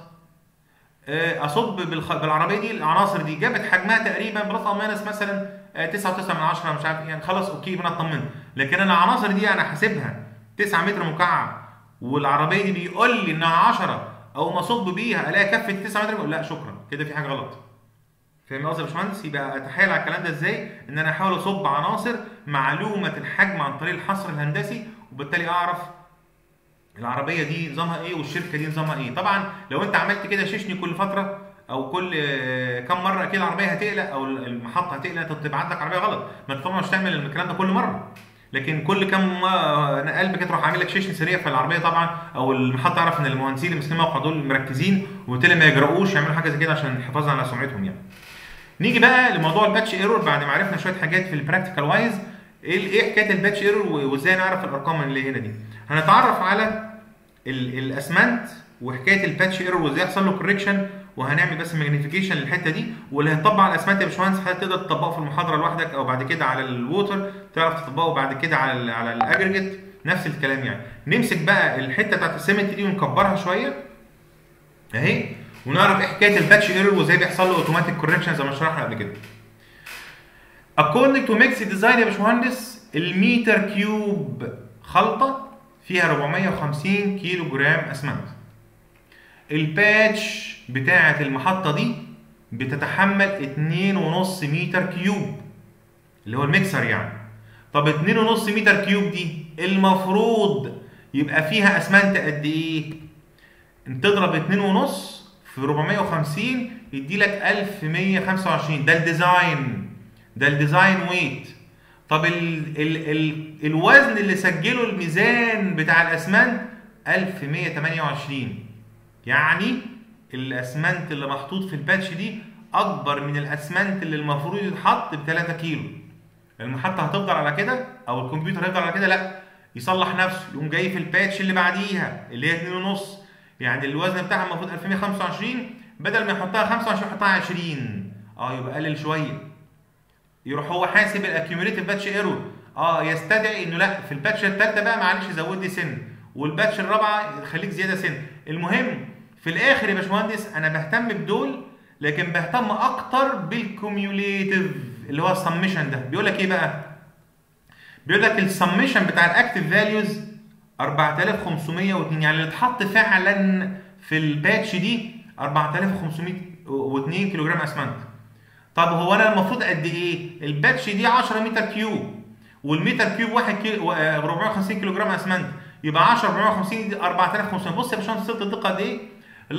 اصب بالعربيه دي العناصر دي جابت حجمها تقريبا بلس او ماينس مثلا 9.9 مش عارف يعني، خلاص اوكي انا اطمنت. لكن انا العناصر دي انا حاسبها 9 متر مكعب، والعربيه دي بيقول لي انها 10، او ما اصب بيها الاقي كفه 9 متر، اقول لا شكرا كده في حاجه غلط. فاهم قصدي يا باشمهندس؟ يبقى اتحايل على الكلام ده ازاي؟ ان انا احاول اصب عناصر معلومه الحجم عن طريق الحصر الهندسي، وبالتالي اعرف العربيه دي نظامها ايه والشركه دي نظامها ايه. طبعا لو انت عملت كده شيشني كل فتره او كل كم مره كده العربيه هتقلق او المحطه هتقلق، انت تبعت لك عربيه غلط. ما انت طبعا مش تعمل الكلام ده كل مره، لكن كل كم قلب كده تروح عامل لك شيشن سريع في العربيه طبعا، او المحطه تعرف ان المهندسين اللي ماسكين الموقع دول مركزين، وبالتالي ما يجرؤوش يعملوا حاجه زي كده عشان الحفاظ على سمعتهم يعني. نيجي بقى لموضوع الباتش ايرور بعد ما عرفنا شويه حاجات في البراكتيكال وايز. ايه حكايه الباتش ايرور وازاي نعرف الارقام اللي هنا دي؟ هنتعرف على الاسمنت وحكايه الباتش ايرور وازاي يحصل له كوريكشن، وهنعمل بس ماجنيفيكيشن للحته دي. واللي هيطبق على الاسمنت يا باشمهندس هتقدر تطبقه في المحاضره لوحدك، او بعد كده على الووتر تعرف تطبقه بعد كده على الاجريجيت، نفس الكلام يعني. نمسك بقى الحته بتاعت السيمنت دي ونكبرها شويه اهي، ونعرف ايه حكايه الباتش ايرور وازاي بيحصل له اوتوماتيك كوريكشن زي ما شرحنا قبل كده. According to ميكس ديزاين يا باشمهندس، المتر كيوب خلطه فيها 450 كيلو جرام اسمنت. الباتش بتاعه المحطه دي بتتحمل 2.5 متر كيوب اللي هو الميكسر يعني. طب 2.5 متر كيوب دي المفروض يبقى فيها اسمنت قد ايه؟ انت تضرب 2.5 في 450 يدي لك 1125. ده الديزاين، ده الديزاين ويت. طب الوزن اللي سجله الميزان بتاع الاسمنت 1128. يعني الاسمنت اللي محطوط في الباتش دي اكبر من الاسمنت اللي المفروض يتحط ب 3 كيلو. المحطه هتفضل على كده او الكمبيوتر هيفضل على كده؟ لا، يصلح نفسه، يقوم جاي في الباتش اللي بعديها اللي هي 2.5، يعني الوزن بتاعها المفروض 1125، بدل ما يحطها 25 يحطها 20. يبقى قلل شويه. يروح هو حاسب الاكيوميليتيف باتش ايرور، يستدعي انه لا في الباتش الثالثه بقى معلش زود لي سن، والباتش الرابعه خليك زياده سن. المهم في الاخر يا باشمهندس انا بهتم بدول، لكن بهتم اكتر بالكوميوليتيف اللي هو السميشن. ده بيقول لك ايه بقى؟ بيقول لك السميشن بتاع الاكتيف فاليوز 4502، يعني اللي اتحط فعلا في الباتش دي 4502 كيلو جرام اسمنت. طب هو انا المفروض قد ايه؟ الباتش دي 10 متر كيوب، والمتر كيوب 1 كيلو 450 كيلو جرام اسمنت، يبقى 10 450 دي 4500. بص يا باشمهندس وصلت الدقه قد ايه؟ ال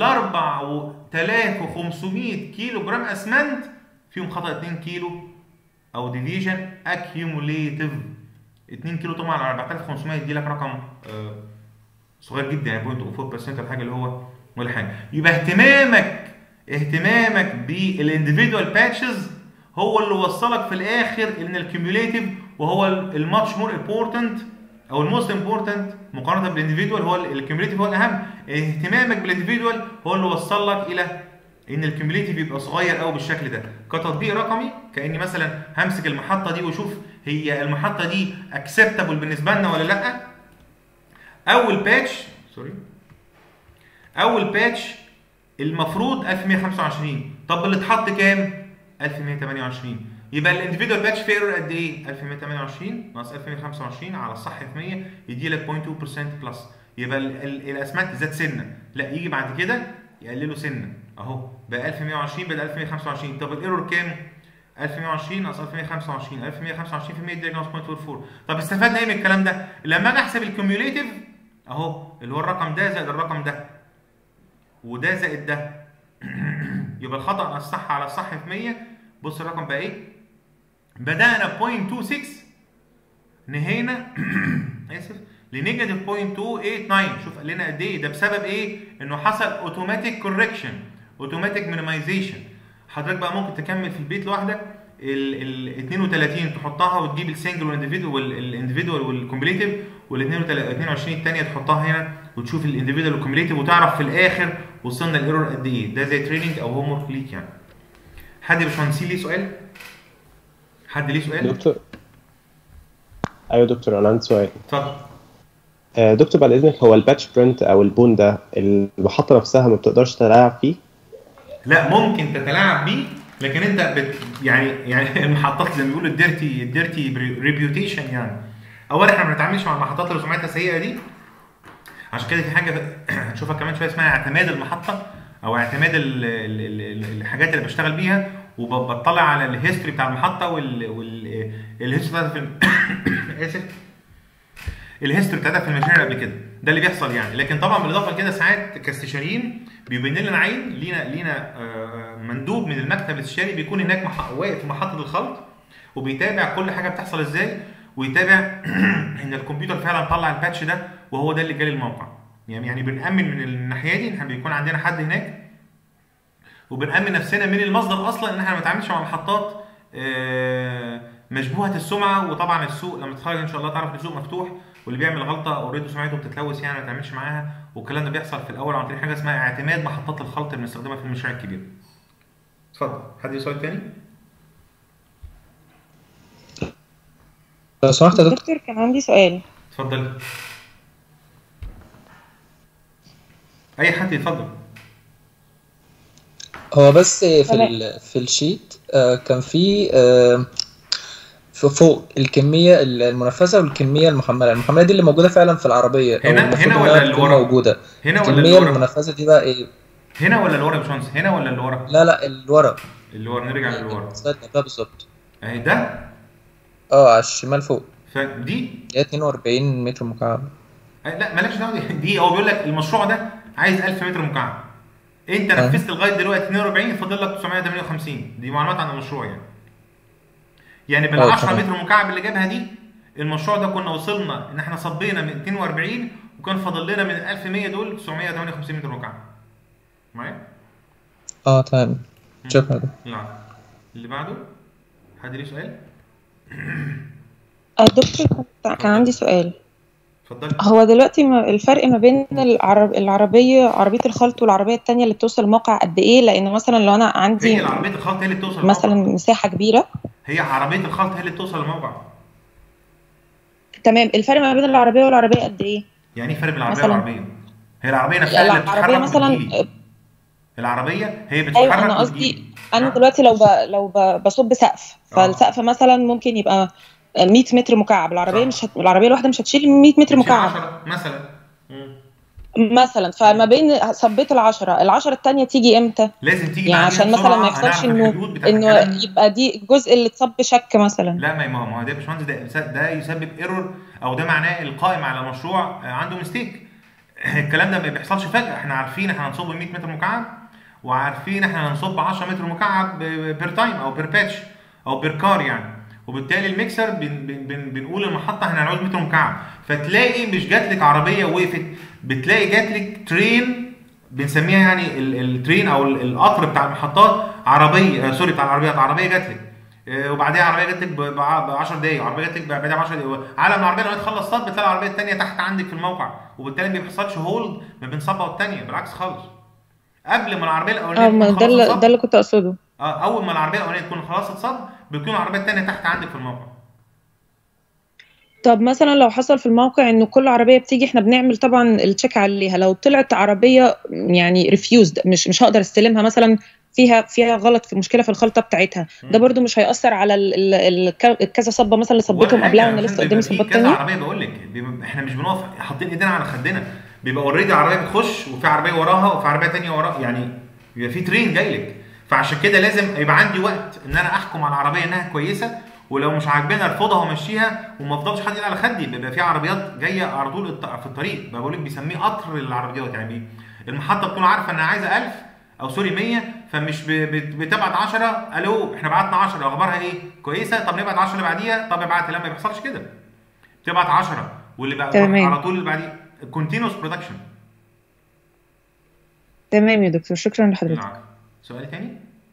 4500 كيلو جرام اسمنت فيهم خطأ 2 كيلو او ديفيجن اكيوموليتيف. 2 كيلو طبعا على 4500 يدي لك رقم صغير جدا يعني 0.04% الحاجه اللي هو ولا حاجه. يبقى اهتمامك بالانديفيدوال باتشز هو اللي وصلك في الاخر ان الكيوموليتيف وهو الماتش مور امبورتنت او الموست امبورتنت مقارنه بالانديفيدوال. هو الكيوميوليتيف هو الاهم. اهتمامك بالانديفيدوال هو اللي وصل لك الى ان الكيوميوليتيف يبقى صغير قوي بالشكل ده. كتطبيق رقمي كاني مثلا همسك المحطه دي واشوف هي المحطه دي اكسبتابل بالنسبه لنا ولا لا. اول باتش المفروض 1125، طب اللي اتحط كام؟ 1128. يبقى الانديفيدوال باتش فيه ايرور قد ايه؟ 1128 ناقص 1125 على الصح في 100 يدي لك 0.2% بلس. يبقى الاسمنت زاد سنه، لا يجي بعد كده يقللوا سنه اهو بقى 1120 بدل 1125. طب الايرور كام؟ 1120 ناقص 1125، 1125 في 100 يدي لك 0.44. طب استفدنا ايه من الكلام ده؟ لما اجي احسب الكيوميوليتيف اهو اللي هو الرقم ده زائد الرقم ده وده زائد ده يبقى الخطأ على الصح على الصح في 100. بص الرقم بقى ايه؟ بدأنا 0.26 نهينا اسف لنيجاتيف 0.289. شوف قال لنا قد ايه ده بسبب ايه؟ انه حصل اوتوماتيك كوركشن، اوتوماتيك مينيمايزيشن. حضرتك بقى ممكن تكمل في البيت لوحدك ال 32 تحطها وتجيب السنجل والانديفيدوال والكومبليتيف، وال 22 الثانيه تحطها هنا وتشوف الانديفيدوال والكومبليتيف وتعرف في الاخر وصلنا الايرور قد ايه. ده زي تريننج او هوم ورك ليك يعني. حد يا باشمهندس ليه سؤال؟ حد ليه سؤال؟ دكتور ايوه دكتور انا عندي سؤال. اتفضل. دكتور بعد اذنك، هو الباتش برنت او البون ده المحطه نفسها ما بتقدرش تلعب فيه؟ لا ممكن تتلاعب بيه، لكن انت يعني المحطات زي ما بيقولوا الديرتي ريبيوتيشن يعني. اولا احنا ما بنتعاملش مع المحطات اللي سمعتها سيئه دي، عشان كده في حاجه هنشوفها كمان شويه اسمها اعتماد المحطه او اعتماد الحاجات اللي بشتغل بيها، وبطلع على الهيستوري بتاع المحطه والهيستوري بتاعتها في اسف الهيستوري بتاعتها في الماشين قبل كده. ده اللي بيحصل يعني. لكن طبعا بالاضافه لكده ساعات كاستشاريين بيبين لنا عين لينا مندوب من المكتب الاستشاري بيكون هناك واقف في محطه الخلط وبيتابع كل حاجه بتحصل ازاي، ويتابع ان الكمبيوتر فعلا طلع الباتش ده وهو ده اللي جالي الموقع. يعني بنأمن من الناحيه دي، احنا بيكون عندنا حد هناك وبنأمن نفسنا من المصدر اصلا ان احنا ما نتعاملش مع محطات مشبوهه السمعه. وطبعا السوق لما تتخرج ان شاء الله تعرف ان السوق مفتوح، واللي بيعمل غلطه اوريدي سمعته بتتلوث يعني ما تعملش معاها. والكلام ده بيحصل في الاول عن طريق حاجه اسمها اعتماد محطات الخلط اللي بنستخدمها في المشاريع الكبيره. اتفضل. حد ليه سؤال تاني؟ لو سمحت يا دكتور كان عندي سؤال. اتفضل. اي حد يتفضل. هو بس في الشيت كان في فوق الكميه المنفذه والكميه المحمله دي اللي موجوده فعلا في العربيه هنا ولا اللي ورا؟ موجوده هنا ولا الكميه المنفذه دي بقى ايه؟ هنا ولا اللي ورا يا باشمهندس؟ هنا ولا اللي ورا؟ لا اللي ورا. اللي ورا. نرجع للي ورا. ده بالظبط اهي ده على الشمال فوق. فدي 42 متر مكعب. لا مالكش دعوه دي. هو بيقول لك المشروع ده عايز 1000 متر مكعب، انت نفذت لغايه دلوقتي 42 فاضل لك 958. دي معلومات عن المشروع يعني بال 10 متر مكعب اللي جابها دي المشروع ده كنا وصلنا ان احنا صبينا من 240 وكان فاضل لنا من 1100 دول 958 متر مكعب. معايا؟ تمام. شكرا. لا اللي بعده. حد ليه سؤال؟ الدكتور كان عندي سؤال. اتفضل. هو دلوقتي الفرق ما بين عربية الخلط والعربية التانية اللي بتوصل الموقع قد ايه؟ لان مثلا لو انا عندي هي عربية الخلط هي اللي بتوصل مثلا مساحة كبيرة. هي عربية الخلط هي اللي بتوصل الموقع. تمام. الفرق ما بين العربية والعربية قد ايه؟ يعني ايه فرق بين العربية والعربية؟ هي العربية نفسها اللي بتتحرك مثلا العربية هي بتتحرك. ايوه انا قصدي انا دلوقتي لو بصب سقف، فالسقف مثلا ممكن يبقى 100 متر مكعب. العربيه العربيه الواحده مش هتشيل 100 متر مكعب 10 مثلا. فما بين صبيت ال10 الثانيه تيجي امتى؟ لازم تيجي يعني عشان مثلا ما يحصلش انه يبقى دي الجزء اللي اتصب شك مثلا. لا ما هو ده يا باشمهندس ده يسبب ايرور، او ده معناه القائم على المشروع عنده ميستيك. الكلام ده ما بيحصلش فجاه. احنا عارفين احنا هنصب 100 متر مكعب وعارفين احنا هنصب 10 متر مكعب بير تايم او بير باتش او بير كار يعني. وبالتالي الميكسر بنقول المحطه احنا هنعوز متر مكعب، فتلاقي مش جات لك عربيه وقفت، بتلاقي جات لك ترين بنسميها يعني الترين او القطر بتاع المحطات عربيه بتاع العربيات. عربيه جات لك وبعديها عربيه جت لك ب 10 دقايق، وعربيه جت لك بعدها ب 10 دقايق، على ما العربيه لما تخلص صب بتلاقي العربيه الثانيه تحت عندك في الموقع، وبالتالي ما بيحصلش هولد ما بين صبه والثانيه، بالعكس خالص. قبل ما العربيه الاولانيه ما تكون خلاص ده اللي اتصب، كنت اقصده. اول ما العربيه الاولانيه تكون خلاص اتصب بتكون العربيه الثانيه تحت عندك في الموقع. طب مثلا لو حصل في الموقع انه كل عربيه بتيجي احنا بنعمل طبعا التشيك عليها، لو طلعت عربيه يعني ريفيوزد مش هقدر استلمها مثلا، فيها غلط، في مشكله في الخلطه بتاعتها، ده برضو مش هيأثر على الكذا صبه مثلا اللي صبتهم قبلها وانا لسه قدامي صبات كذا تانية؟ عربيه بقول لك، احنا مش بنقف حاطين ايدينا على خدنا، بيبقى اوريدي عربيه بتخش وفي عربيه وراها وفي عربيه ثانيه وراها، يعني بيبقى في ترين جاي لك. فعشان كده لازم يبقى عندي وقت ان انا احكم على العربيه انها كويسه، ولو مش عاجباني ارفضها وامشيها، وما افضلش حاطط على خدي. بيبقى في عربيات جايه على طول في الطريق، بقول لك بيسميه قطر العربيات، يعني المحطه تكون عارفه انها عايزه 1000 او سوري 100، فمش بتبعت 10 الو احنا بعتنا 10 اخبارها ايه؟ كويسه، طب نبعت 10 اللي بعديها، طب ابعت. لا ما بيحصلش كده، بتبعت 10 واللي بقى تمام. على طول اللي بعديه، كونتينوس برودكشن. تمام يا دكتور، شكرا لحضرتك. نعم. سؤال تاني؟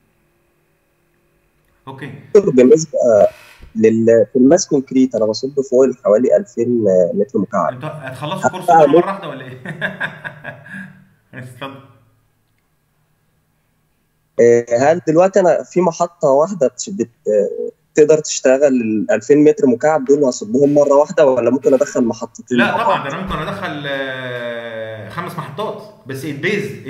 اوكي. بالنسبه في الماس كونكريت انا بصب فوق حوالي 2000 متر مكعب. انتوا هتخلصوا الكورس كله مره واحده ولا ايه؟ اتفضل. هل دلوقتي انا في محطه واحده تقدر تشتغل ال 2000 متر مكعب دول واصبهم مره واحده، ولا ممكن ادخل محطتين؟ لا طبعا ده انا ممكن ادخل 5 محطات، بس it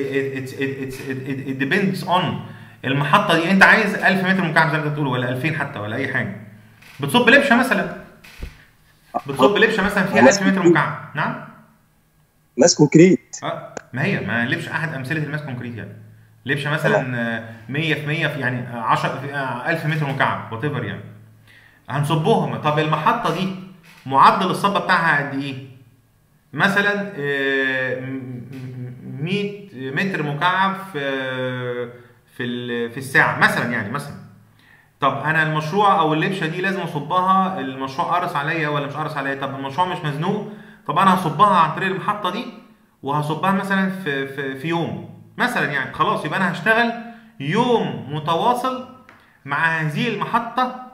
depends on المحطه دي. انت عايز 1000 متر مكعب زي ما انت بتقول، ولا 2000 حتى، ولا اي حاجه. بتصب لبشه مثلا، بتصب لبشه مثلا فيها 1000 متر مكعب. نعم. ماس كونكريت. ما هي ما لبشه احد امثله الماس كونكريت، يعني لبشه مثلا 100 في 100 في يعني 10,000 متر مكعب وات ايفر يعني، هنصبهم. طب المحطه دي معدل الصبه بتاعها قد ايه؟ مثلا 100 متر مكعب في الساعه مثلا، يعني مثلا. طب انا المشروع او اللبشه دي لازم اصبها، المشروع قارص عليا ولا مش قارص عليا؟ طب المشروع مش مزنوق، طب انا هصبها عن طريق المحطه دي، وهصبها مثلا في يوم مثلا، يعني خلاص يبقى انا هشتغل يوم متواصل مع هذه المحطه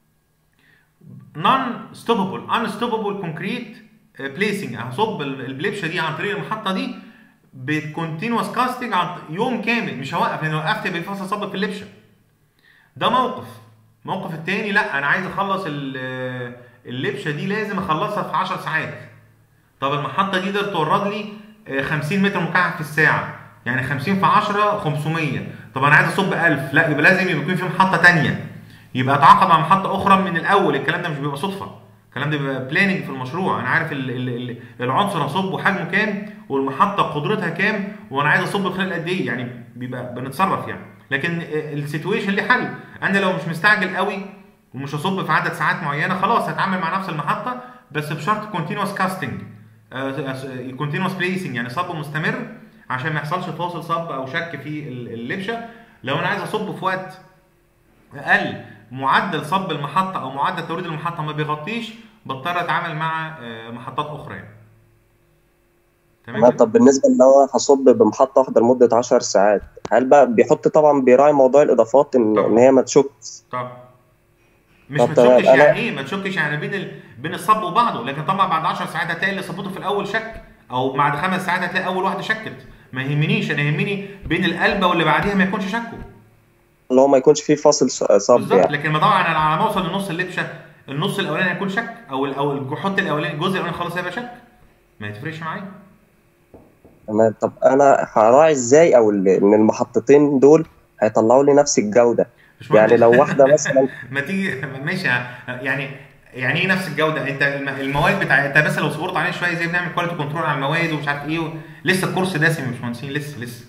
unstoppable concrete placing. هصب اللبشه دي عن طريق المحطه دي بكونتينوس كاستنج يوم كامل، مش هوقف، لان وقفت يبقى في صب في اللبشه. ده موقف التاني لا، انا عايز اخلص اللبشه دي لازم اخلصها في 10 ساعات. طب المحطه دي تقدر تورد لي 50 متر مكعب في الساعه، يعني 50 في 10 500. طب انا عايز اصب 1000، لا يبقى لازم يكون في محطه تانيه، يبقى اتعاقد مع محطه اخرى من الاول. الكلام ده مش بيبقى صدفه، الكلام ده بيبقى بلاننج في المشروع. انا عارف العنصر هصبه حجمه كام، والمحطه قدرتها كام، وانا عايز اصب خلال قد ايه، يعني بيبقى بنتصرف يعني. لكن السيتويشن ليه حل. انا لو مش مستعجل قوي ومش هصب في عدد ساعات معينه، خلاص هتعامل مع نفس المحطه بس بشرط كونتينوس كاستنج، كونتينوس بليسنج، يعني صب مستمر عشان ما يحصلش فاصل صب او شك في اللبشه. لو انا عايز اصب في وقت اقل، معدل صب المحطه او معدل توريد المحطه ما بيغطيش، بضطر اتعامل مع محطات اخرى يعني. تمام. طب بالنسبه ان انا هصب بمحطه واحده لمده 10 ساعات، هل بقى بيحط طبعا بيراعي موضوع الاضافات ان هي ما تشكش؟ طبعا مش ما تشكش، يعني ايه ما تشكش؟ يعني بين الصب وبعضه. لكن طبعا بعد 10 ساعات هتلاقي اللي صبته في الاول شك، او بعد 5 ساعات هتلاقي اول واحده شكت. ما يهمنيش، انا يهمني بين القلبه واللي بعديها ما يكونش شكوا، اللي هو ما يكونش فيه فاصل صب بالظبط يعني. لكن ما طبعا انا على ما اوصل لنص اللبشه، النص الاولاني هيكون شك، او الجحود الاولاني، الجزء الاولاني خلاص هيبقى شك، ما يتفرقش معايا. تمام. طب انا هراعي ازاي او ان المحطتين دول هيطلعوا لي نفس الجوده؟ يعني لو واحده مثلا ما تيجي ماشي يعني ايه نفس الجوده؟ انت المواد انت بس لو صبرت عليه شويه، زي بنعمل كواليتي كنترول على المواد ومش عارف ايه لسه الكورس دسم يا باشمهندسين، لسه.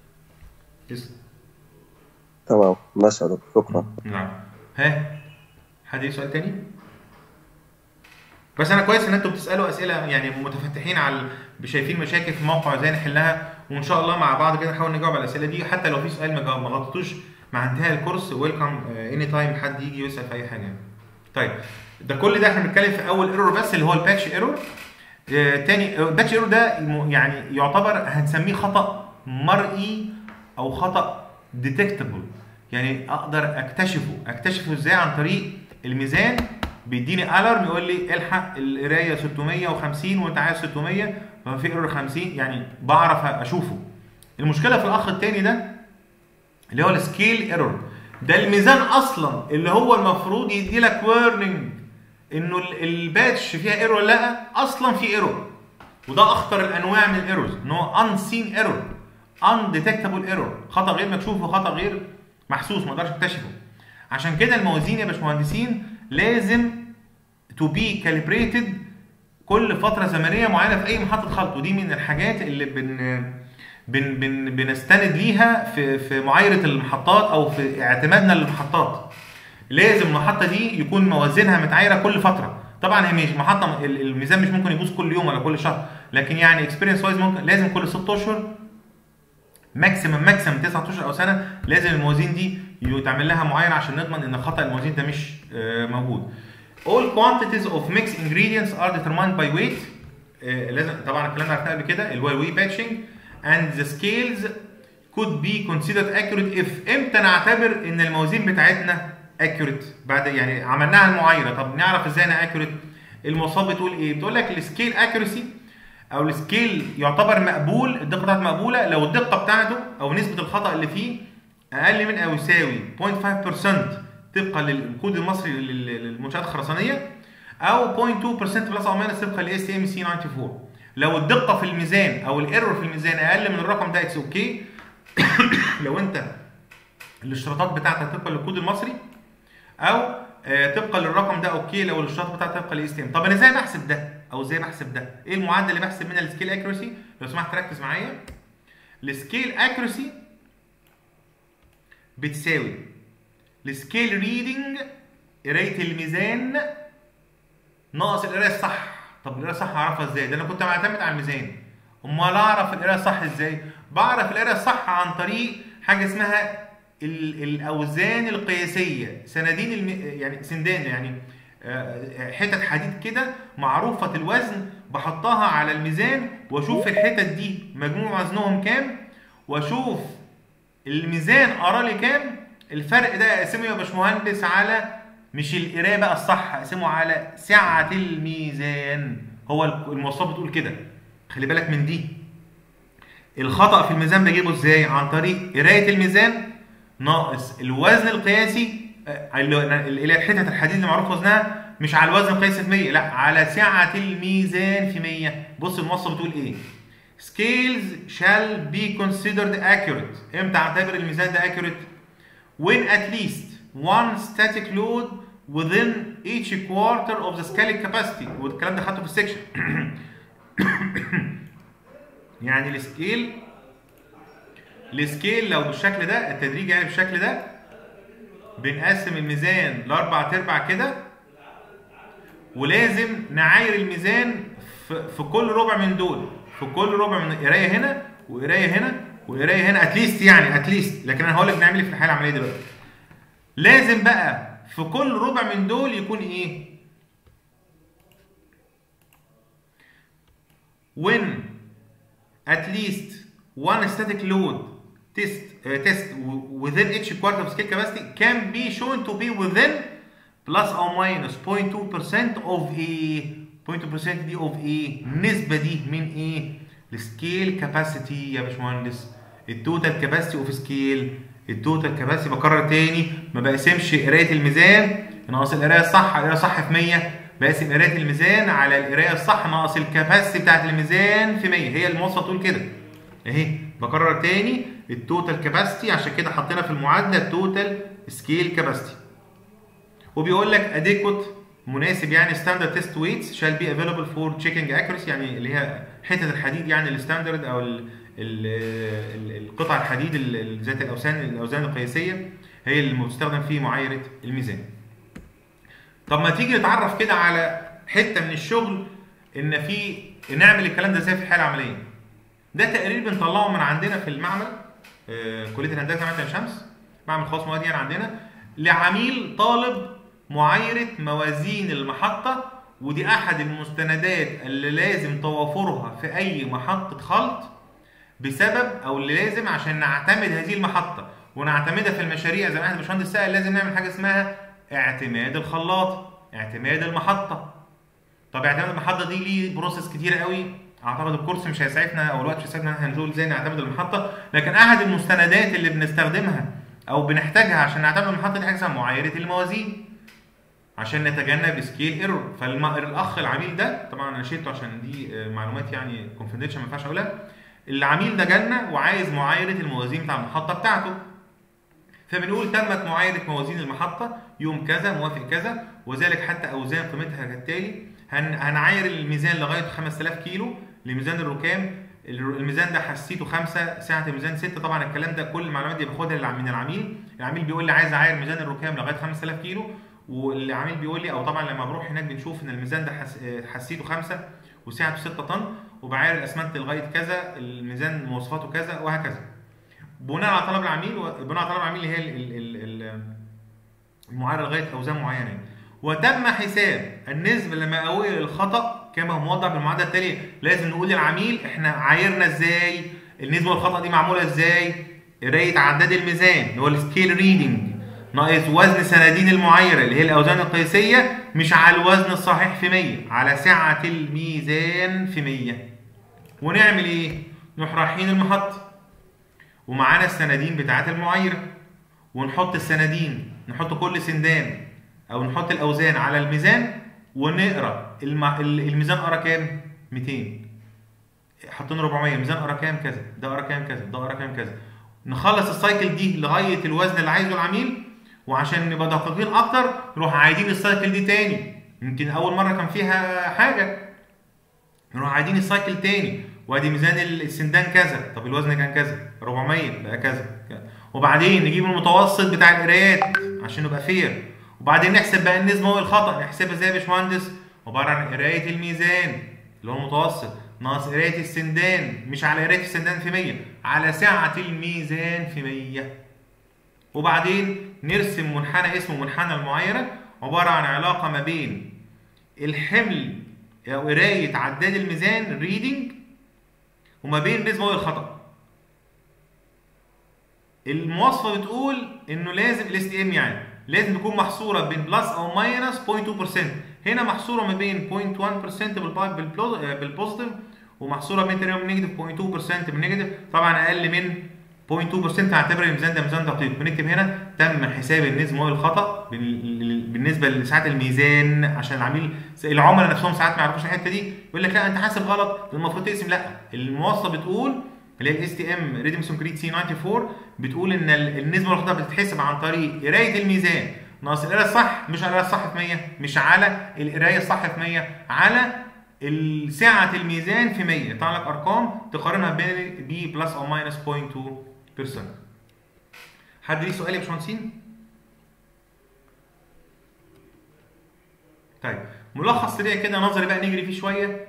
تمام ماشي يا دكتور، شكرا. نعم. حد ليه سؤال تاني؟ بس انا كويس ان انتوا بتسالوا اسئله، يعني متفتحين على شايفين مشاكل في الموقع ازاي نحلها، وان شاء الله مع بعض كده نحاول نجاوب على الاسئله دي. حتى لو في سؤال ما غطيتوش مع انتهاء الكورس، ويلكم اني تايم حد يجي يسال في اي حاجه. طيب ده كل ده احنا بنتكلم في اول ايرور بس، اللي هو الباتش ايرور. تاني الباتش ايرور ده يعني يعتبر هنسميه خطا مرئي او خطا ديتكتبل. يعني اقدر اكتشفه ازاي؟ عن طريق الميزان بيديني الارم يقول لي الحق القرايه 650 وانت عايز 600 ففي ايرور 50، يعني بعرف اشوفه. المشكله في الاخ التاني ده اللي هو السكيل ايرور، ده الميزان اصلا اللي هو المفروض يدي لك وارنينج انه الباتش فيها ايرور، لا اصلا في ايرور. وده اخطر الانواع من الايرورز، ان هو unseen error undetectable error، خطا غير مكشوف وخطا غير محسوس ما اقدرش اكتشفه. عشان كده الموازين يا باشمهندسين لازم to be calibrated كل فتره زمنيه معينه في اي محطه خلط، ودي من الحاجات اللي بنستند ليها في معايره المحطات او في اعتمادنا للمحطات. لازم المحطه دي يكون موازينها متعايره كل فتره. طبعا هي مش محطه الميزان مش ممكن يبوظ كل يوم ولا كل شهر، لكن يعني اكسبيرينس وايز ممكن لازم كل 6 اشهر ماكسيمم 9 اشهر او سنه لازم الموازين دي يتعمل لها معايره عشان نضمن ان خطا الموازين ده مش موجود. All quantities of mixed ingredients are determined by weight. لازم طبعا الكلام ده عرفناه قبل كده، اللي هو الوي باتشنج. And the scales could be considered accurate if. امتى نعتبر ان الموازين بتاعتنا accurate؟ بعد يعني عملناها المعايره. طب نعرف ازاي انها accurate؟ المواصفات بتقول ايه؟ بتقول لك السكيل accuracy او السكيل يعتبر مقبول، الدقه بتاعته مقبوله لو الدقه بتاعته او نسبه الخطا اللي فيه اقل من او يساوي 0.5% طبقا للكود المصري للمنشات الخرسانيه، او 0.2% بلس او ماينس طبقا ل STM C94. لو الدقه في الميزان او الايرور في الميزان اقل من الرقم ده اتس اوكي. لو انت الاشتراطات بتاعتك طبقا للكود المصري او طبقا للرقم ده اوكي، لو الاشتراطات بتاعتك طبقا ل STM. طب انا ازاي بحسب ده او ازاي بحسب ده؟ ايه المعدل اللي بحسب منها السكيل اكيورسي؟ لو سمحت ركز معايا. السكيل اكيورسي بتساوي السكيل ريدنج قرايه الميزان ناقص القرايه الصح. طب القرايه الصح اعرفها ازاي؟ ده انا كنت معتمد على الميزان. امال اعرف القرايه الصح ازاي؟ بعرف القرايه الصح عن طريق حاجه اسمها الاوزان القياسيه، سندين يعني سندان، يعني حتت حديد كده معروفه الوزن بحطها على الميزان واشوف الحتت دي مجموع وزنهم كام، واشوف الميزان قرا لي كام. الفرق ده اقسمه يا باشمهندس على مش القرايه بقى الصح، اقسمه على سعه الميزان. هو المواصفات بتقول كده، خلي بالك من دي. الخطا في الميزان بجيبه ازاي؟ عن طريق قرايه الميزان ناقص الوزن القياسي اللي هي حته الحديد اللي معروف وزنها، مش على الوزن القياسي في 100، لا على سعه الميزان في 100. بص المواصفه بتقول ايه؟ Scales shall be considered accurate. امتى اعتبر الميزان ده accurate؟ When at least one static load within each quarter of the scaling capacity. والكلام ده خدته في السكشن. يعني السكيل لو بالشكل ده، التدريج يعني بالشكل ده، بنقسم الميزان لاربع ارباع كده، ولازم نعاير الميزان في كل ربع من دول، في كل ربع من قرايه هنا وقرايه هنا وقرايه هنا اتليست، يعني اتليست. لكن انا هقول لك بنعمل ايه في الحاله العمليه دلوقتي. لازم بقى في كل ربع من دول يكون ايه؟ when at least one static load test within each quarter of scale capacity can be shown to be within plus or minus 0.2% of a 0.2% دي of a النسبة دي من ايه؟ السكيل كاباسيتي يا باشمهندس. التوتال كاباسيتي اوف سكيل. التوتال كاباسيتي بكرر تاني، ما بقسمش قراية الميزان ناقص القراية الصح، القراية الصح في 100، بقسم قراية الميزان على القراية الصح ناقص الكاباسيتي بتاعت الميزان في 100. هي المواصفة تقول كده اهي. بكرر تاني، التوتال كاباسيتي، عشان كده حطينا في المعادلة التوتال سكيل كاباسيتي. وبيقول لك اديكوت مناسب، يعني ستاندرد تيست ويتس شال بي افيلبل فور تشيكينج اكيورسي، يعني اللي هي حته الحديد يعني الستاندرد او القطع الحديد ذات الاوزان القياسيه هي اللي بتستخدم في معايره الميزان. طب ما تيجي نتعرف كده على حته من الشغل ان في نعمل الكلام ده ازاي في الحاله العمليه. ده تقرير بنطلعه من عندنا في المعمل، كليه الهندسه جامعه عين شمس، معمل خاص مواد يعني عندنا، لعميل طالب معايره موازين المحطه. ودي احد المستندات اللي لازم توافرها في اي محطه خلط، بسبب او اللي لازم عشان نعتمد هذه المحطه ونعتمدها في المشاريع زي ما احنا الباشمهندس سأل، لازم نعمل حاجه اسمها اعتماد الخلاط، اعتماد المحطه. طب اعتماد المحطه دي ليه بروسيس كتيره قوي، اعتقد الكورس مش هيسعفنا او الوقت مش هيسعفنا ان احنا نقول ازاي نعتمد المحطه، لكن احد المستندات اللي بنستخدمها او بنحتاجها عشان نعتمد المحطه دي حاجه اسمها معايره الموازين عشان نتجنب سكيل ايرور. فالاخ العميل ده طبعا انا شلته عشان دي معلومات يعني كونفيدنشال ما ينفعش اقولها. العميل ده جالنا وعايز معايره الموازين بتاع المحطه بتاعته، فبنقول تمت معايره موازين المحطه يوم كذا موافق كذا، وذلك حتى اوزان قيمتها كالتالي. هنعاير الميزان لغايه 5000 كيلو لميزان الركام، الميزان ده حسيته 5، سعه الميزان 6. طبعا الكلام ده كل المعلومات دي باخدها من العميل. العميل بيقول لي عايز اعاير ميزان الركام لغايه 5000 كيلو، والعميل بيقول لي، او طبعا لما بروح هناك بنشوف ان الميزان ده حسيته 5 وسعته 6 طن، وبعاير الاسمنت لغايه كذا، الميزان مواصفاته كذا وهكذا. بناء على طلب العميل، اللي هي المعايره لغايه اوزان معينه. وتم حساب النسبه المئويه للخطا كما هو موضح بالمعادله التاليه. لازم نقول للعميل احنا عايرنا ازاي، النسبه للخطا دي معموله ازاي، قرايه عداد الميزان اللي هو السكيل ريدنج ناقص وزن سنادين المعايره اللي هي الاوزان القياسيه، مش على الوزن الصحيح في 100، على سعه الميزان في 100. ونعمل ايه؟ نروح رايحين المحطه ومعانا السنادين بتاعت المعايره، ونحط السنادين، نحط كل سندان او نحط الاوزان على الميزان، ونقرا الميزان قرا كام؟ 200. حاطين 400، الميزان قرا كام؟ كذا، ده قرا كام؟ كذا، ده قرا كام؟ كذا. نخلص السايكل دي لغايه الوزن اللي عايزه العميل، وعشان نبقى دقيقين اكتر نروح عايدين السايكل دي تاني. يمكن اول مره كان فيها حاجه، نروح عايدين السايكل تاني، وادي ميزان السندان كذا، طب الوزن كان كذا 400 بقى كذا. وبعدين نجيب المتوسط بتاع القرايات عشان نبقى فير، وبعدين نحسب بقى النسبه والخطا. نحسبها ازاي يا باشمهندس؟ عباره عن قرايه الميزان اللي هو المتوسط ناقص قرايه السندان، مش على قرايه السندان في 100، على سعه الميزان في 100. وبعدين نرسم منحنى اسمه منحنى المعايره، عباره عن علاقه ما بين الحمل او قرايه عداد الميزان ريدنج وما بين النسبه والخطا. المواصفه بتقول انه لازم الاس تي ام يعني لازم تكون محصوره بين بلس او ماينس 0.2%. هنا محصوره ما بين 0.1% بالبوزيتيف، ومحصوره بين تقريبا نيجاتيف 0.2% بالنيجاتيف. طبعا اقل من 0.2% هعتبر الميزان ده ميزان دقيق. بنكتب هنا تم حساب النسبه والخطا بالنسبه لساعات الميزان، عشان العملاء نفسهم ساعات ما يعرفوش الحته دي، يقول لك لا انت حاسب غلط، المفروض تقسم. لا، المواصفه بتقول اللي هي الاس تي ام ريديمسون كريت سي 94 بتقول ان النسبه والخطا بتتحسب عن طريق قرايه الميزان ناقص القرايه الصح، مش على القرايه الصح في 100، مش على القرايه الصح في 100، على سعه الميزان في 100. يطلع لك ارقام تقارنها بين بلس او ماينس 0.2%. حد ليه سؤال يا باشمهندسين؟ طيب ملخص سريع كده نظري بقى نجري فيه شويه.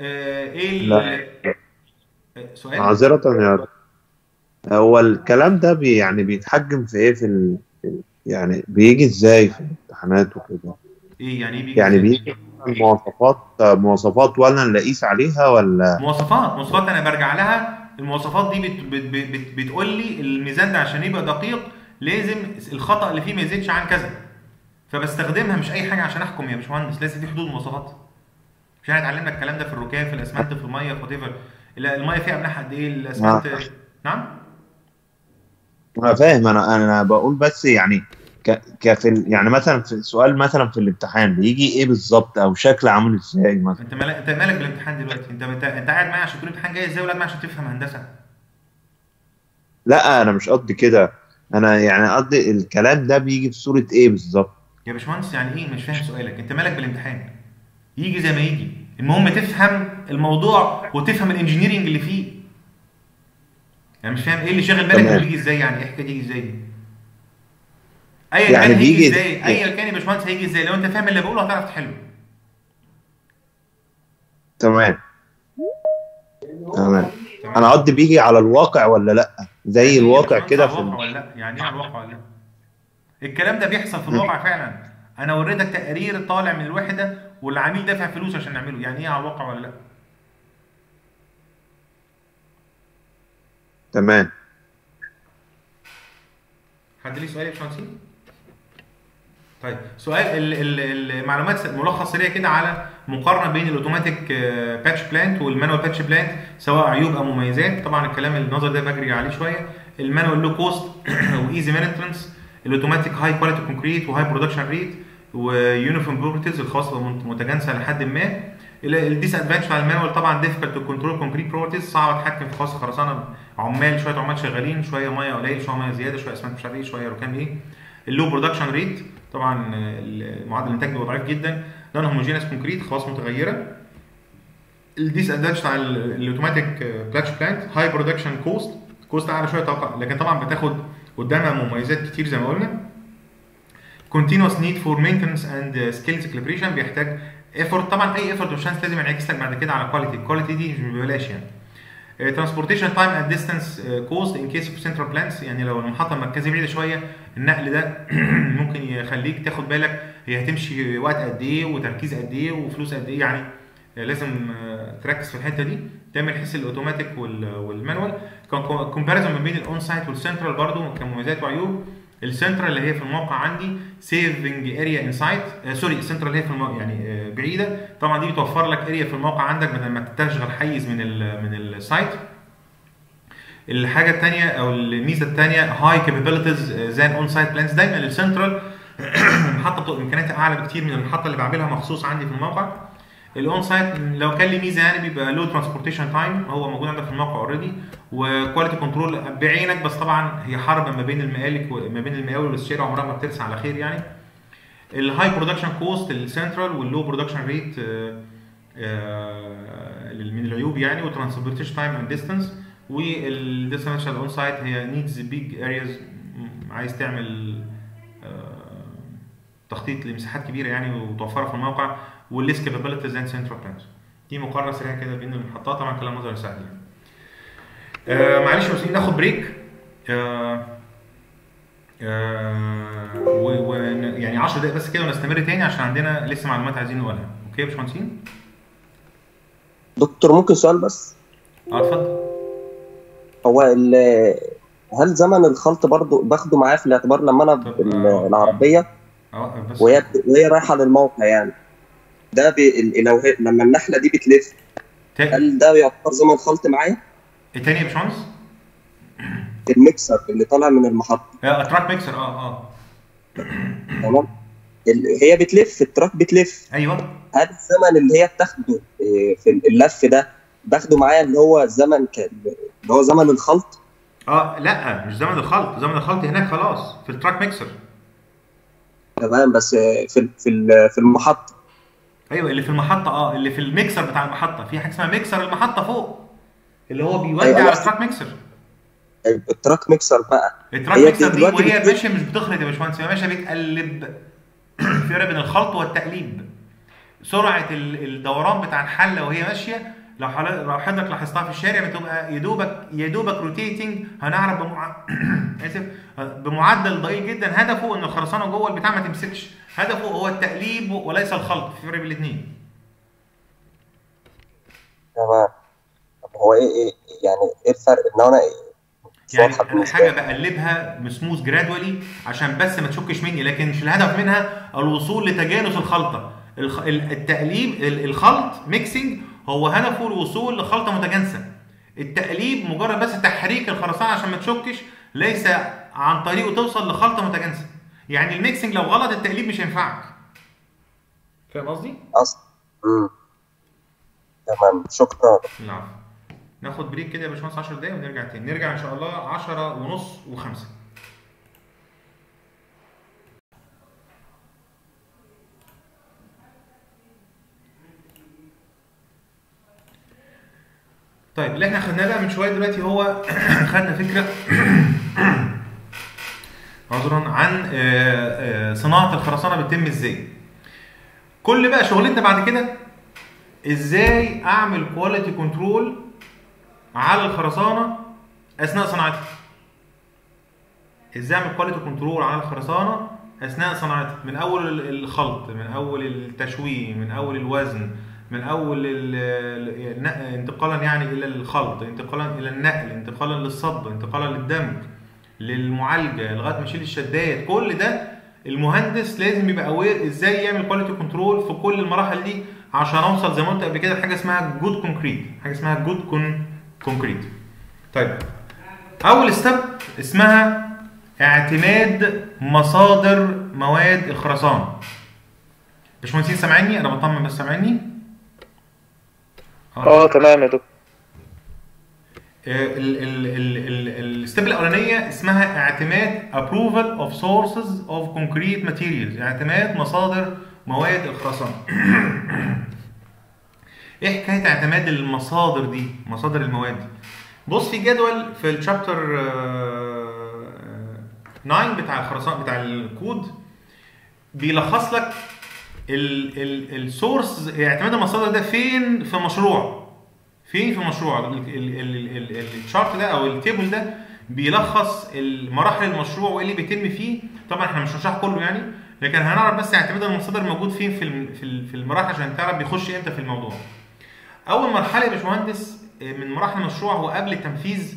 سؤال؟ معذرة يا هو الكلام ده يعني بيتحجم في ايه يعني بيجي ازاي في الامتحانات وكده؟ ايه يعني ايه بيجي يعني ازاي؟ بيجي مواصفات ولا نلاقيش عليها ولا مواصفات انا برجع لها. المواصفات دي بتقول لي الميزان ده عشان يبقى دقيق لازم الخطأ اللي فيه ما يزيدش عن كذا، فبستخدمها مش اي حاجه عشان احكم يا باشمهندس. لازم في حدود مواصفات. مش احنا اتعلمنا الكلام ده في الركاب، في الاسمنت، في الميه، في وات. الميه فيها املاح قد ايه؟ الاسمنت نعم انا فاهم. انا بقول بس يعني يعني مثلا في سؤال مثلا في الامتحان بيجي ايه بالظبط او شكل عامل ازاي مثلا؟ انت مالك بالامتحان دلوقتي؟ انت قاعد معايا عشان تقول الامتحان جاي ازاي، ولا معايا عشان تفهم هندسه؟ لا انا مش قصدي كده، انا يعني قصدي الكلام ده بيجي في صورة ايه بالظبط؟ يا باشمهندس يعني ايه؟ مش فاهم سؤالك. انت مالك بالامتحان؟ يجي زي ما يجي، المهم تفهم الموضوع وتفهم الانجينيرنج اللي فيه. يعني مش فاهم ايه اللي شاغل بالك انه بيجي ازاي؟ يعني ايه الحكايه دي ازاي؟ ايا يعني كان هيجي بيجي ازاي، ايا كان يا باشمهندس هيجي ازاي، لو انت فاهم اللي بقوله هتعرف تحله. تمام. انا قصدي بيجي على الواقع ولا لا؟ زي يعني الواقع كده على الواقع ولا لا؟ يعني ايه على الواقع ولا لا؟ الكلام ده بيحصل في الواقع فعلا. انا وريتك تقرير طالع من الوحده والعميل دافع فلوس عشان نعمله. يعني ايه على الواقع ولا لا؟ تمام. حد ليه سؤال يا باشمهندسين؟ طيب سؤال المعلومات ملخص سريع كده على مقارنه بين الاوتوماتيك باتش بلانت والمانوال باتش بلانت، سواء عيوب او مميزات. طبعا الكلام النظري ده بجري عليه شويه. المانوال لو كوست وايزي مينتنس، الاوتوماتيك هاي كواليتي كونكريت وهاي برودكشن ريت ويونيفورم بروبرتيز الخاصه متجانسه لحد ما. الديس ادفانتج على المانوال طبعا ديفيكالت تو كنترول كونكريت بروبرتيز، صعب اتحكم في خاص خرسانه، عمال شويه عمال شغالين، شويه ميه قليل شويه ميه زياده شويه اسمنت مش عارف ايه شويه ركام ايه. اللو برودكشن ريت طبعا معدل الانتاج بيبقى ضعيف جدا. نون هوموجينس كونكريت خواص متغيره. الديس ادفانتج على الاوتوماتيك بلاتش بلانت هاي برودكشن كوست اعلى شويه طاقه، لكن طبعا بتاخد قدامها مميزات كتير زي ما قلنا. continuous need for maintenance and skills calibration بيحتاج ايفورت، طبعا اي ايفورت مش لازم ينعكس لك بعد كده على كواليتي، الكواليتي دي مش ببلاش يعني. transportation time and distance cost in case of central plants، يعني لو المحطه المركزيه بعيده شويه النقل ده ممكن يخليك تاخد بالك هي هتمشي وقت قد ايه وتركيز قد ايه وفلوس قد ايه، يعني لازم تركز في الحته دي. ده من حيث الاوتوماتيك والمانوال. كومباريزون ما بين الاون سايت والسنترال برضو كمميزات وعيوب. السنترال اللي هي في الموقع عندي سيفنج اريا انسايت، سوري السنترال اللي هي في يعني بعيده، طبعا دي بتوفر لك اريا في الموقع عندك بدل ما تشغل حيز من السايت. الحاجه الثانيه او الميزه الثانيه هاي كابابيلتيز زان اون سايت بلانز. دايما السنترال المحطه بتبقى امكانياتها اعلى بكتير من المحطه اللي بعملها مخصوص عندي في الموقع. الاون سايت لو كان ليه ميزه يعني بيبقى لو ترانسبورتيشن تايم، هو موجود عندك في الموقع اوريدي، وكواليتي كنترول بعينك، بس طبعا هي حرب ما بين المقالك وما بين المقاول والشارع عمرها ما بترسى على خير يعني. الهاي برودكشن كوست السنترال واللو برودكشن ريت من العيوب يعني. وترانسبورتيشن تايم اند ديستانس. والديستانس الاون سايت هي نيدز بيج ارياز، عايز تعمل تخطيط لمساحات كبيره يعني وتوفرها في الموقع. والليس كابابيلتيز اند سنترال بلانز. دي مقارنه سريعه كده بين المحطات، طبعا كلام نظري سهل يعني. معلش بس ناخد بريك يعني 10 دقايق بس كده ونستمر تاني عشان عندنا لسه معلومات عايزين نقولها. اوكي يا باشمهندسين؟ دكتور ممكن سؤال بس؟ اتفضل. هو هل زمن الخلط برضو باخده معايا في الاعتبار لما انا العربيه وهي رايحه للموقع يعني؟ ده لو لما النحله دي بتلف هل ده يعتبر زمن خلط معايا؟ ايه تاني يا باشمهندس؟ الميكسر اللي طالع من المحطه. تراك ميكسر. تمام. هي بتلف، التراك بتلف. ايوه. هل الزمن اللي هي بتاخده في اللف ده باخده معايا اللي هو الزمن اللي هو زمن الخلط؟ لا مش زمن الخلط، زمن الخلط هناك خلاص في التراك ميكسر. تمام، بس في المحطه. ايوه اللي في المحطه، اللي في الميكسر بتاع المحطه، في حاجه اسمها ميكسر المحطه فوق اللي هو بيودي أيوة على التراك ميكسر. التراك ميكسر بقى، التراك ميكسر دي وهي ماشيه مش بتخلط يا باشمهندس، هي ماشيه بتقلب. في فرق بين الخلط والتقليب. سرعه الدوران بتاع الحله وهي ماشيه لو حضرتك لاحظتها في الشارع بتبقى يا دوبك روتيتنج، هنعرف بمعدل ضئيل جدا. هدفه ان الخرسانه جوه البتاع ما تمسكش، هدفه هو التقليب وليس الخلط. في فرق بين الاثنين. تمام. طب هو ايه يعني ايه الفرق ان انا يعني حاجه بقلبها مسموث جرادولي عشان بس ما تشكش مني، لكن مش الهدف منها الوصول لتجانس الخلطه. التقليب الخلط ميكسنج هو هدفه الوصول لخلطه متجانسه. التقليب مجرد بس تحريك الخرسانه عشان ما تشكش، ليس عن طريقه توصل لخلطه متجانسه. يعني الميكسنج لو غلط التقليب مش هينفعك. فاهم قصدي؟ تمام، شكرا. نعم. ناخد بريك كده يا باشمهندس 10 دقايق ونرجع تاني. نرجع ان شاء الله 10:30 و5. طيب اللي احنا خدناه بقى من شويه دلوقتي هو خدنا فكره عذرا عن صناعه الخرسانه بتتم ازاي. كل بقى شغلتنا بعد كده ازاي اعمل كواليتي كنترول على الخرسانه اثناء صناعتها. ازاي اعمل كواليتي كنترول على الخرسانه اثناء صناعتها، من اول الخلط، من اول التشويه، من اول الوزن، من اول انتقالا يعني الى الخلط، انتقالا الى النقل، انتقالا للصب، انتقالا للدمج، للمعالجه لغايه ما يشيل الشدات، كل ده المهندس لازم يبقى اوير ازاي يعمل كواليتي كنترول في كل المراحل دي عشان اوصل زي ما قلت قبل كده لحاجه اسمها جود كونكريت، حاجه اسمها جود كونكريت. طيب اول ستيب اسمها اعتماد مصادر مواد الخرسانه. باشمهندسين سامعيني؟ انا بطمن بس سامعيني؟ تمام يا دكتور. الستيب الاولانيه اسمها اعتماد approval of sources of concrete materials، اعتماد مصادر مواد الخرسانه. ايه حكايه اعتماد المصادر دي، مصادر المواد دي؟ بص في جدول في الشابتر 9 بتاع الخرسانه بتاع الكود بيلخص لك السورس، اعتماد المصادر ده فين في مشروع، فين في مشروع. الشارت ده او التيبل ده بيلخص مراحل المشروع وايه اللي بيتم فيه. طبعا احنا مش هنشرح كله يعني، لكن هنعرف بس اعتماد المصادر موجود فين في المراحل عشان تعرف بيخش امتى في الموضوع. اول مرحله يا باشمهندس من مراحل المشروع هو قبل التنفيذ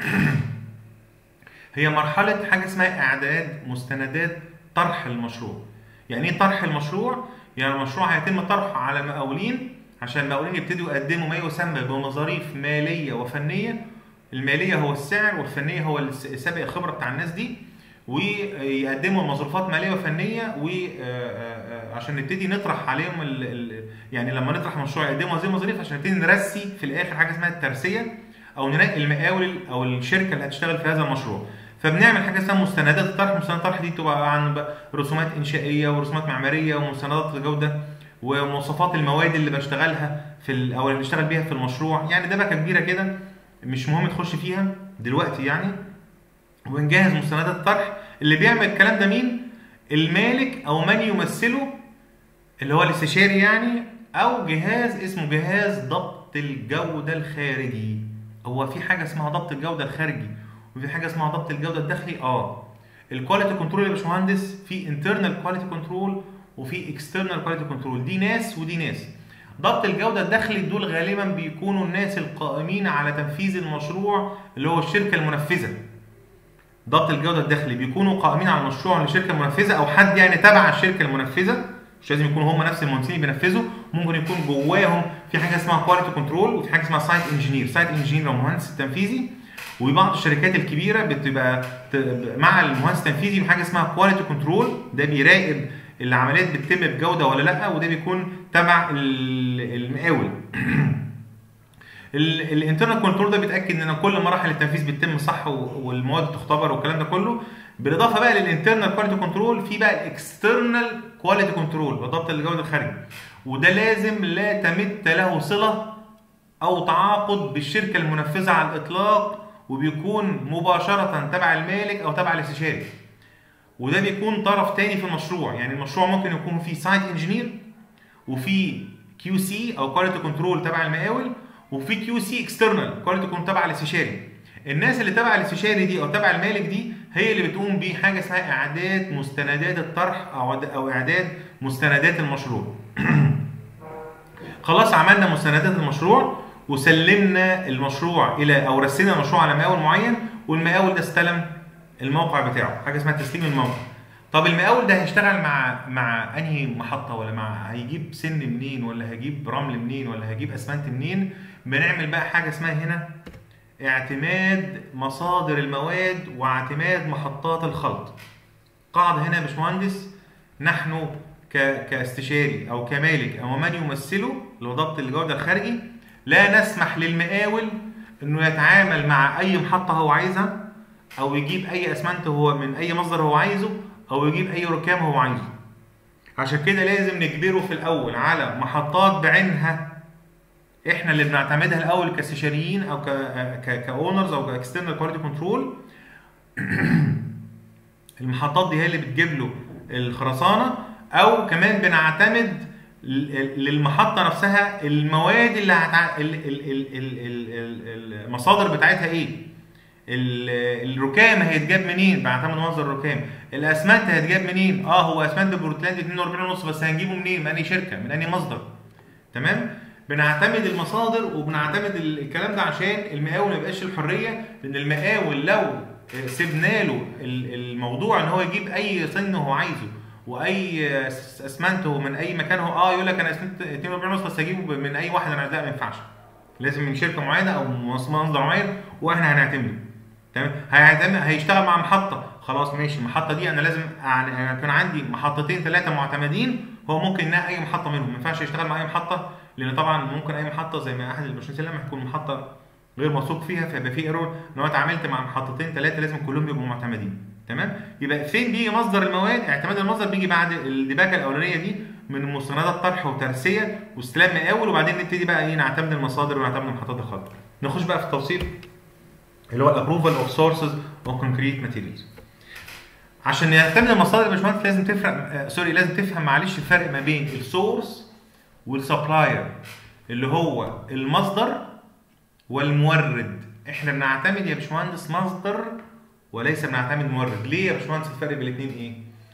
هي مرحله حاجه اسمها اعداد مستندات طرح المشروع. يعني ايه طرح المشروع؟ يعني المشروع هيتم طرحه على مقاولين عشان المقاولين يبتدوا يقدموا ما يسمى بمظاريف ماليه وفنيه. الماليه هو السعر والفنيه هو سابق الخبره بتاع الناس دي، ويقدموا مظروفات ماليه وفنيه وعشان نبتدي نطرح عليهم يعني لما نطرح مشروع يقدموا هذه المظاريف عشان نبتدي نرسي في الاخر حاجه اسمها الترسيه او ننقي المقاول او الشركه اللي هتشتغل في هذا المشروع. فبنعمل حاجه اسمها مستندات الطرح. مستندات الطرح دي بتبقى عن رسومات انشائيه ورسومات معماريه ومستندات جوده ومواصفات المواد اللي بشتغلها او اللي بنشتغل بيها في المشروع. يعني دبكه كبيره كده مش مهم تخش فيها دلوقتي يعني. ونجهز مستندات الطرح. اللي بيعمل الكلام ده مين؟ المالك او من يمثله اللي هو الاستشاري يعني، او جهاز اسمه جهاز ضبط الجوده الخارجي. هو في حاجه اسمها ضبط الجوده الخارجي وفي حاجه اسمها ضبط الجوده الداخلي. الكواليتي كنترول يا باشمهندس في انترنال كواليتي كنترول وفي اكسترنال كواليتي كنترول، دي ناس ودي ناس. ضبط الجوده الداخلي دول غالبا بيكونوا الناس القائمين على تنفيذ المشروع اللي هو الشركه المنفذه. ضبط الجوده الداخلي بيكونوا قائمين على المشروع للشركه المنفذه او حد يعني تبع الشركه المنفذه، مش لازم يكونوا هم نفس المهندسين اللي بينفذوا، ممكن يكون جواهم في حاجه اسمها كواليتي كنترول وفي حاجه اسمها سايت انجينير. سايت انجينير هو المهندس التنفيذي، وبعض الشركات الكبيره بتبقى مع المهندس التنفيذي بحاجه اسمها كواليتي كنترول، ده بيراقب العمليات بتتم بجوده ولا لا، وده بيكون تبع المقاول. الانترنال كنترول ده بيتاكد ان كل مراحل التنفيذ بتتم صح والمواد تختبر والكلام ده كله. بالاضافه بقى للانترنال كواليتي كنترول في بقى الاكسترنال كواليتي كنترول وضبط الجوده الخارجي، وده لازم لا تمت له صله او تعاقد بالشركه المنفذه على الاطلاق، وبيكون مباشره تبع المالك او تبع الاستشاري. وده بيكون طرف تاني في المشروع. يعني المشروع ممكن يكون فيه سايت انجينير وفي كيو سي او كواليتي كنترول تبع المقاول وفي كيو سي اكسترنال كواليتي كنترول تبع الاستشاري. الناس اللي تبع الاستشاري دي او تبع المالك دي هي اللي بتقوم بحاجه اسمها اعداد مستندات الطرح او اعداد مستندات المشروع. خلاص عملنا مستندات المشروع وسلمنا المشروع الى او رسينا المشروع على مقاول معين، والمقاول ده استلم الموقع بتاعه، حاجه اسمها تسليم الموقع. طب المقاول ده هيشتغل مع انهي محطه، ولا هيجيب سن منين، ولا هيجيب رمل منين، ولا هيجيب اسمنت منين؟ بنعمل بقى حاجه اسمها هنا اعتماد مصادر المواد واعتماد محطات الخلط. قاعده هنا يا باشمهندس، نحن كاستشاري او كمالك او من يمثله اللي هو ضبط الجوده الخارجي لا نسمح للمقاول انه يتعامل مع اي محطه هو عايزها، او يجيب اي اسمنت هو من اي مصدر هو عايزه، او يجيب اي ركام هو عايزه. عشان كده لازم نجبره في الاول على محطات بعينها احنا اللي بنعتمدها الاول كاستشاريين او كاونرز او كاكسترنال كواليتي كنترول. المحطات دي هي اللي بتجيب له الخرسانه، او كمان بنعتمد للمحطه نفسها المواد اللي المصادر بتاعتها ايه. الركام هيتجاب منين؟ بعتمد مصدر الركام. الاسمنت هيتجاب منين؟ هو اسمنت بورتلاند 42.5، بس هنجيبه منين؟ من اي شركه، من اي مصدر. تمام؟ بنعتمد المصادر وبنعتمد الكلام ده عشان المقاول ما يبقاش الحريه، لان المقاول لو سيبنا له الموضوع ان هو يجيب اي صن هو عايزه واي اسمنت من اي مكان هو يقول لك انا اسمنت 42 نص بس اجيبه من اي واحد، انا لا ما ينفعش، لازم من شركه معينه او مصدر معين واحنا هنعتمده. تمام، هيشتغل مع محطه، خلاص ماشي، المحطه دي انا لازم كان عندي محطتين 3 معتمدين، هو ممكن ينقي اي محطه منهم، ما ينفعش يشتغل مع اي محطه، لان طبعا ممكن اي محطه زي ما احد الباشمهندسين لما تكون محطه غير موثوق فيها فيبقى في ايرور ان هو اتعاملت مع محطتين 3 لازم كلهم يبقوا معتمدين. تمام، يبقى فين بيجي مصدر المواد؟ اعتماد المصدر بيجي بعد الدباكه الاولانيه دي من مستندات طرح وترسيه واستلام مقاول، وبعدين نبتدي بقى نعتمد المصادر ونعتمد محطات الخط. نخش بقى في التوصيف اللي هو الابروفال اوف سورسز اوف كونكريت ماتيريالز. عشان نعتمد المصادر يا باشمهندس لازم لازم تفهم معلش الفرق ما بين السورس والسبلاير اللي هو المصدر والمورد. احنا بنعتمد يا باشمهندس مصدر وليس بنعتمد مورد. ليه يا باشمهندس الفرق بين الاثنين ايه؟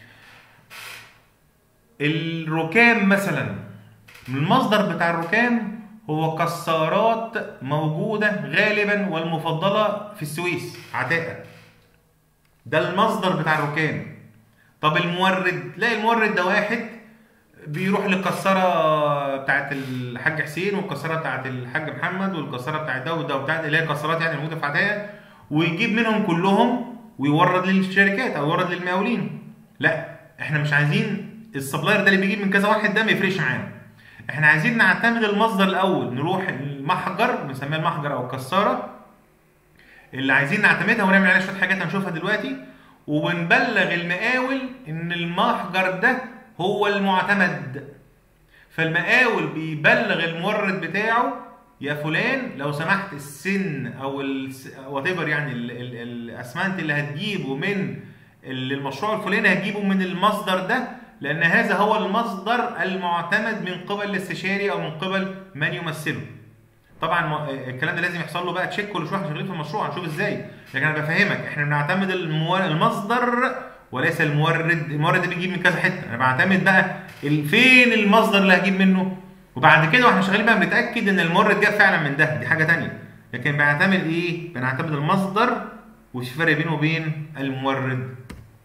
الركام مثلا، المصدر بتاع الركام هو كسارات موجوده غالبا والمفضله في السويس عتاقه، ده المصدر بتاع الركام. طب المورد، لا المورد ده واحد بيروح للكساره بتاعت الحاج حسين والكساره بتاعت الحاج محمد والكساره بتاعت ده وده وبتاعت اللي هي الكسارات يعني الموجوده في عتاقه، ويجيب منهم كلهم ويورد للشركات او يورد للمقاولين. لا احنا مش عايزين السبلاير ده اللي بيجيب من كذا واحد ده ما يفرقش معانا، احنا عايزين نعتمد المصدر الاول، نروح المحجر بنسميها المحجر او الكساره اللي عايزين نعتمدها ونعمل عليها شويه حاجات هنشوفها دلوقتي، وبنبلغ المقاول ان المحجر ده هو المعتمد. فالمقاول بيبلغ المورد بتاعه يا فلان لو سمحت السن او وات ايفر يعني الاسمنت اللي هتجيبه من المشروع الفلاني هتجيبه من المصدر ده، لان هذا هو المصدر المعتمد من قبل الاستشاري او من قبل من يمثله. طبعا الكلام ده لازم يحصل له بقى تشيك كل شويه شغالين في المشروع هنشوف ازاي، لكن انا بفهمك احنا بنعتمد المصدر وليس المورد. المورد ده بيجيب من كذا حته، انا بعتمد بقى فين المصدر اللي هجيب منه، وبعد كده واحنا شغالين بقى بنتاكد ان المورد جاب فعلا من ده، دي حاجه ثانيه. لكن بنعتمد ايه؟ بنعتمد المصدر، وفي فرق بينه وبين المورد.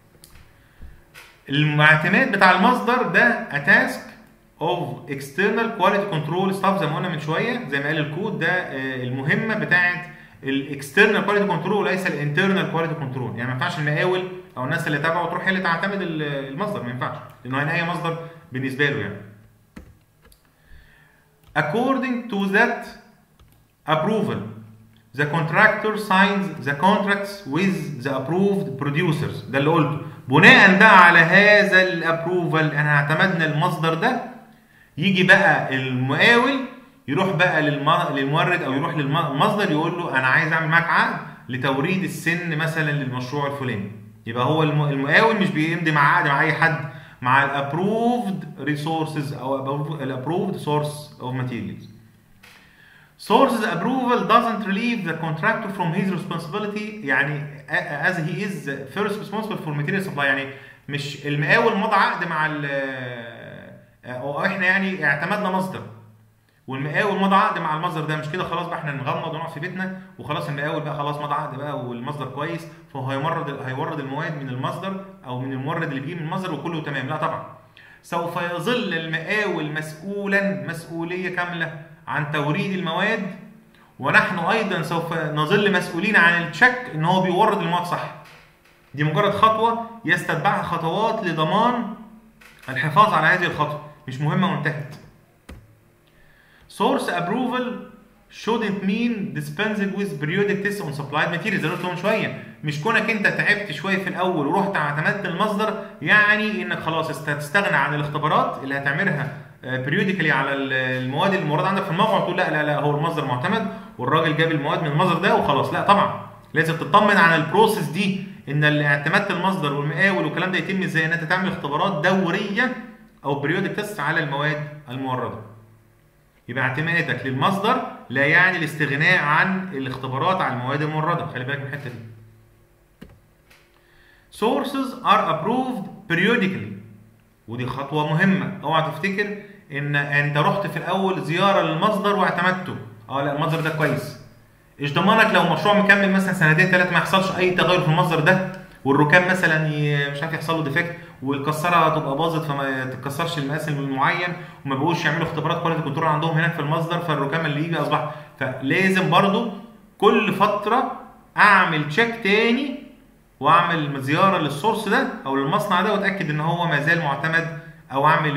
الاعتماد بتاع المصدر ده a task of external quality control staff زي ما قلنا من شويه، زي ما قال الكود ده المهمه بتاعت الاكسترنال كواليتي كنترول وليس الانترنال كواليتي كنترول. يعني ما ينفعش المقاول او الناس اللي تابعه تروح هي اللي تعتمد المصدر، ما ينفعش، لانه هيلاقي مصدر بالنسبه له يعني. According to that approval, the contractor signs the contracts with the approved producers. ده اللي قلته. بناء بقى على هذا الابروفال احنا اعتمدنا المصدر ده، يجي بقى المقاول يروح بقى للمورد او يروح للمصدر يقول له انا عايز اعمل معاك عقد لتوريد السن مثلا للمشروع الفلاني. يبقى هو المقاول مش بيمضي مع عقد مع اي حد، مع الابروفد ريسورسز او الابروفد سورس اوف ماتيريالز. Sources approval doesn't relieve the contractor from his responsibility، يعني as he is first responsible for material supply. يعني مش المقاول مضى عقد مع او احنا يعني اعتمدنا مصدر والمقاول مضى عقد مع المصدر ده، مش كده خلاص بقى احنا نغمض ونقعد في بيتنا وخلاص المقاول بقى خلاص مضى عقد بقى والمصدر كويس فهو هيورد المواد من المصدر او من المورد اللي بيجيب من المصدر وكله تمام. لا طبعا، سوف يظل المقاول مسؤولا مسؤوليه كامله عن توريد المواد، ونحن ايضا سوف نظل مسؤولين عن التشيك ان هو بيورد المواد صح. دي مجرد خطوه يستتبعها خطوات لضمان الحفاظ على هذه الخطوه، مش مهمه وانتهت. Source approval shouldn't mean dispensing with periodic tests on supplied materials. زي ما قلت من شويه، مش كونك انت تعبت شويه في الاول ورحت اعتمدت المصدر يعني انك خلاص هتستغنى عن الاختبارات اللي هتعملها periodically على المواد الموردة عندك في الموقع وتقول لا هو المصدر معتمد والراجل جاب المواد من المصدر ده وخلاص. لا طبعا، لازم تطمن عن البروسيس دي ان اعتماد المصدر والمقاول والكلام ده يتم ازاي، ان انت تعمل اختبارات دوريه او periodic تيست على المواد المورده. يبقى اعتمادك للمصدر لا يعني الاستغناء عن الاختبارات على المواد المورده، خلي بالك من الحته دي. Sources are approved periodically، ودي خطوه مهمه. اوعى تفتكر ان انت رحت في الاول زياره للمصدر واعتمدته، لا المصدر ده كويس. ايش ضمانك لو مشروع مكمل مثلا سنتين ثلاثه ما يحصلش اي تغير في المصدر ده، والركام مثلا مش عارف يحصل له ديفكت، والكسره تبقى باظت فما تتكسرش المقاس المعين، وما بقوش يعملوا اختبارات كواليتي كنترول عندهم هناك في المصدر، فالركام اللي يجي اصبح. فلازم برضو كل فتره اعمل تشيك تاني واعمل زياره للسورس ده او للمصنع ده واتاكد ان هو ما زال معتمد، او اعمل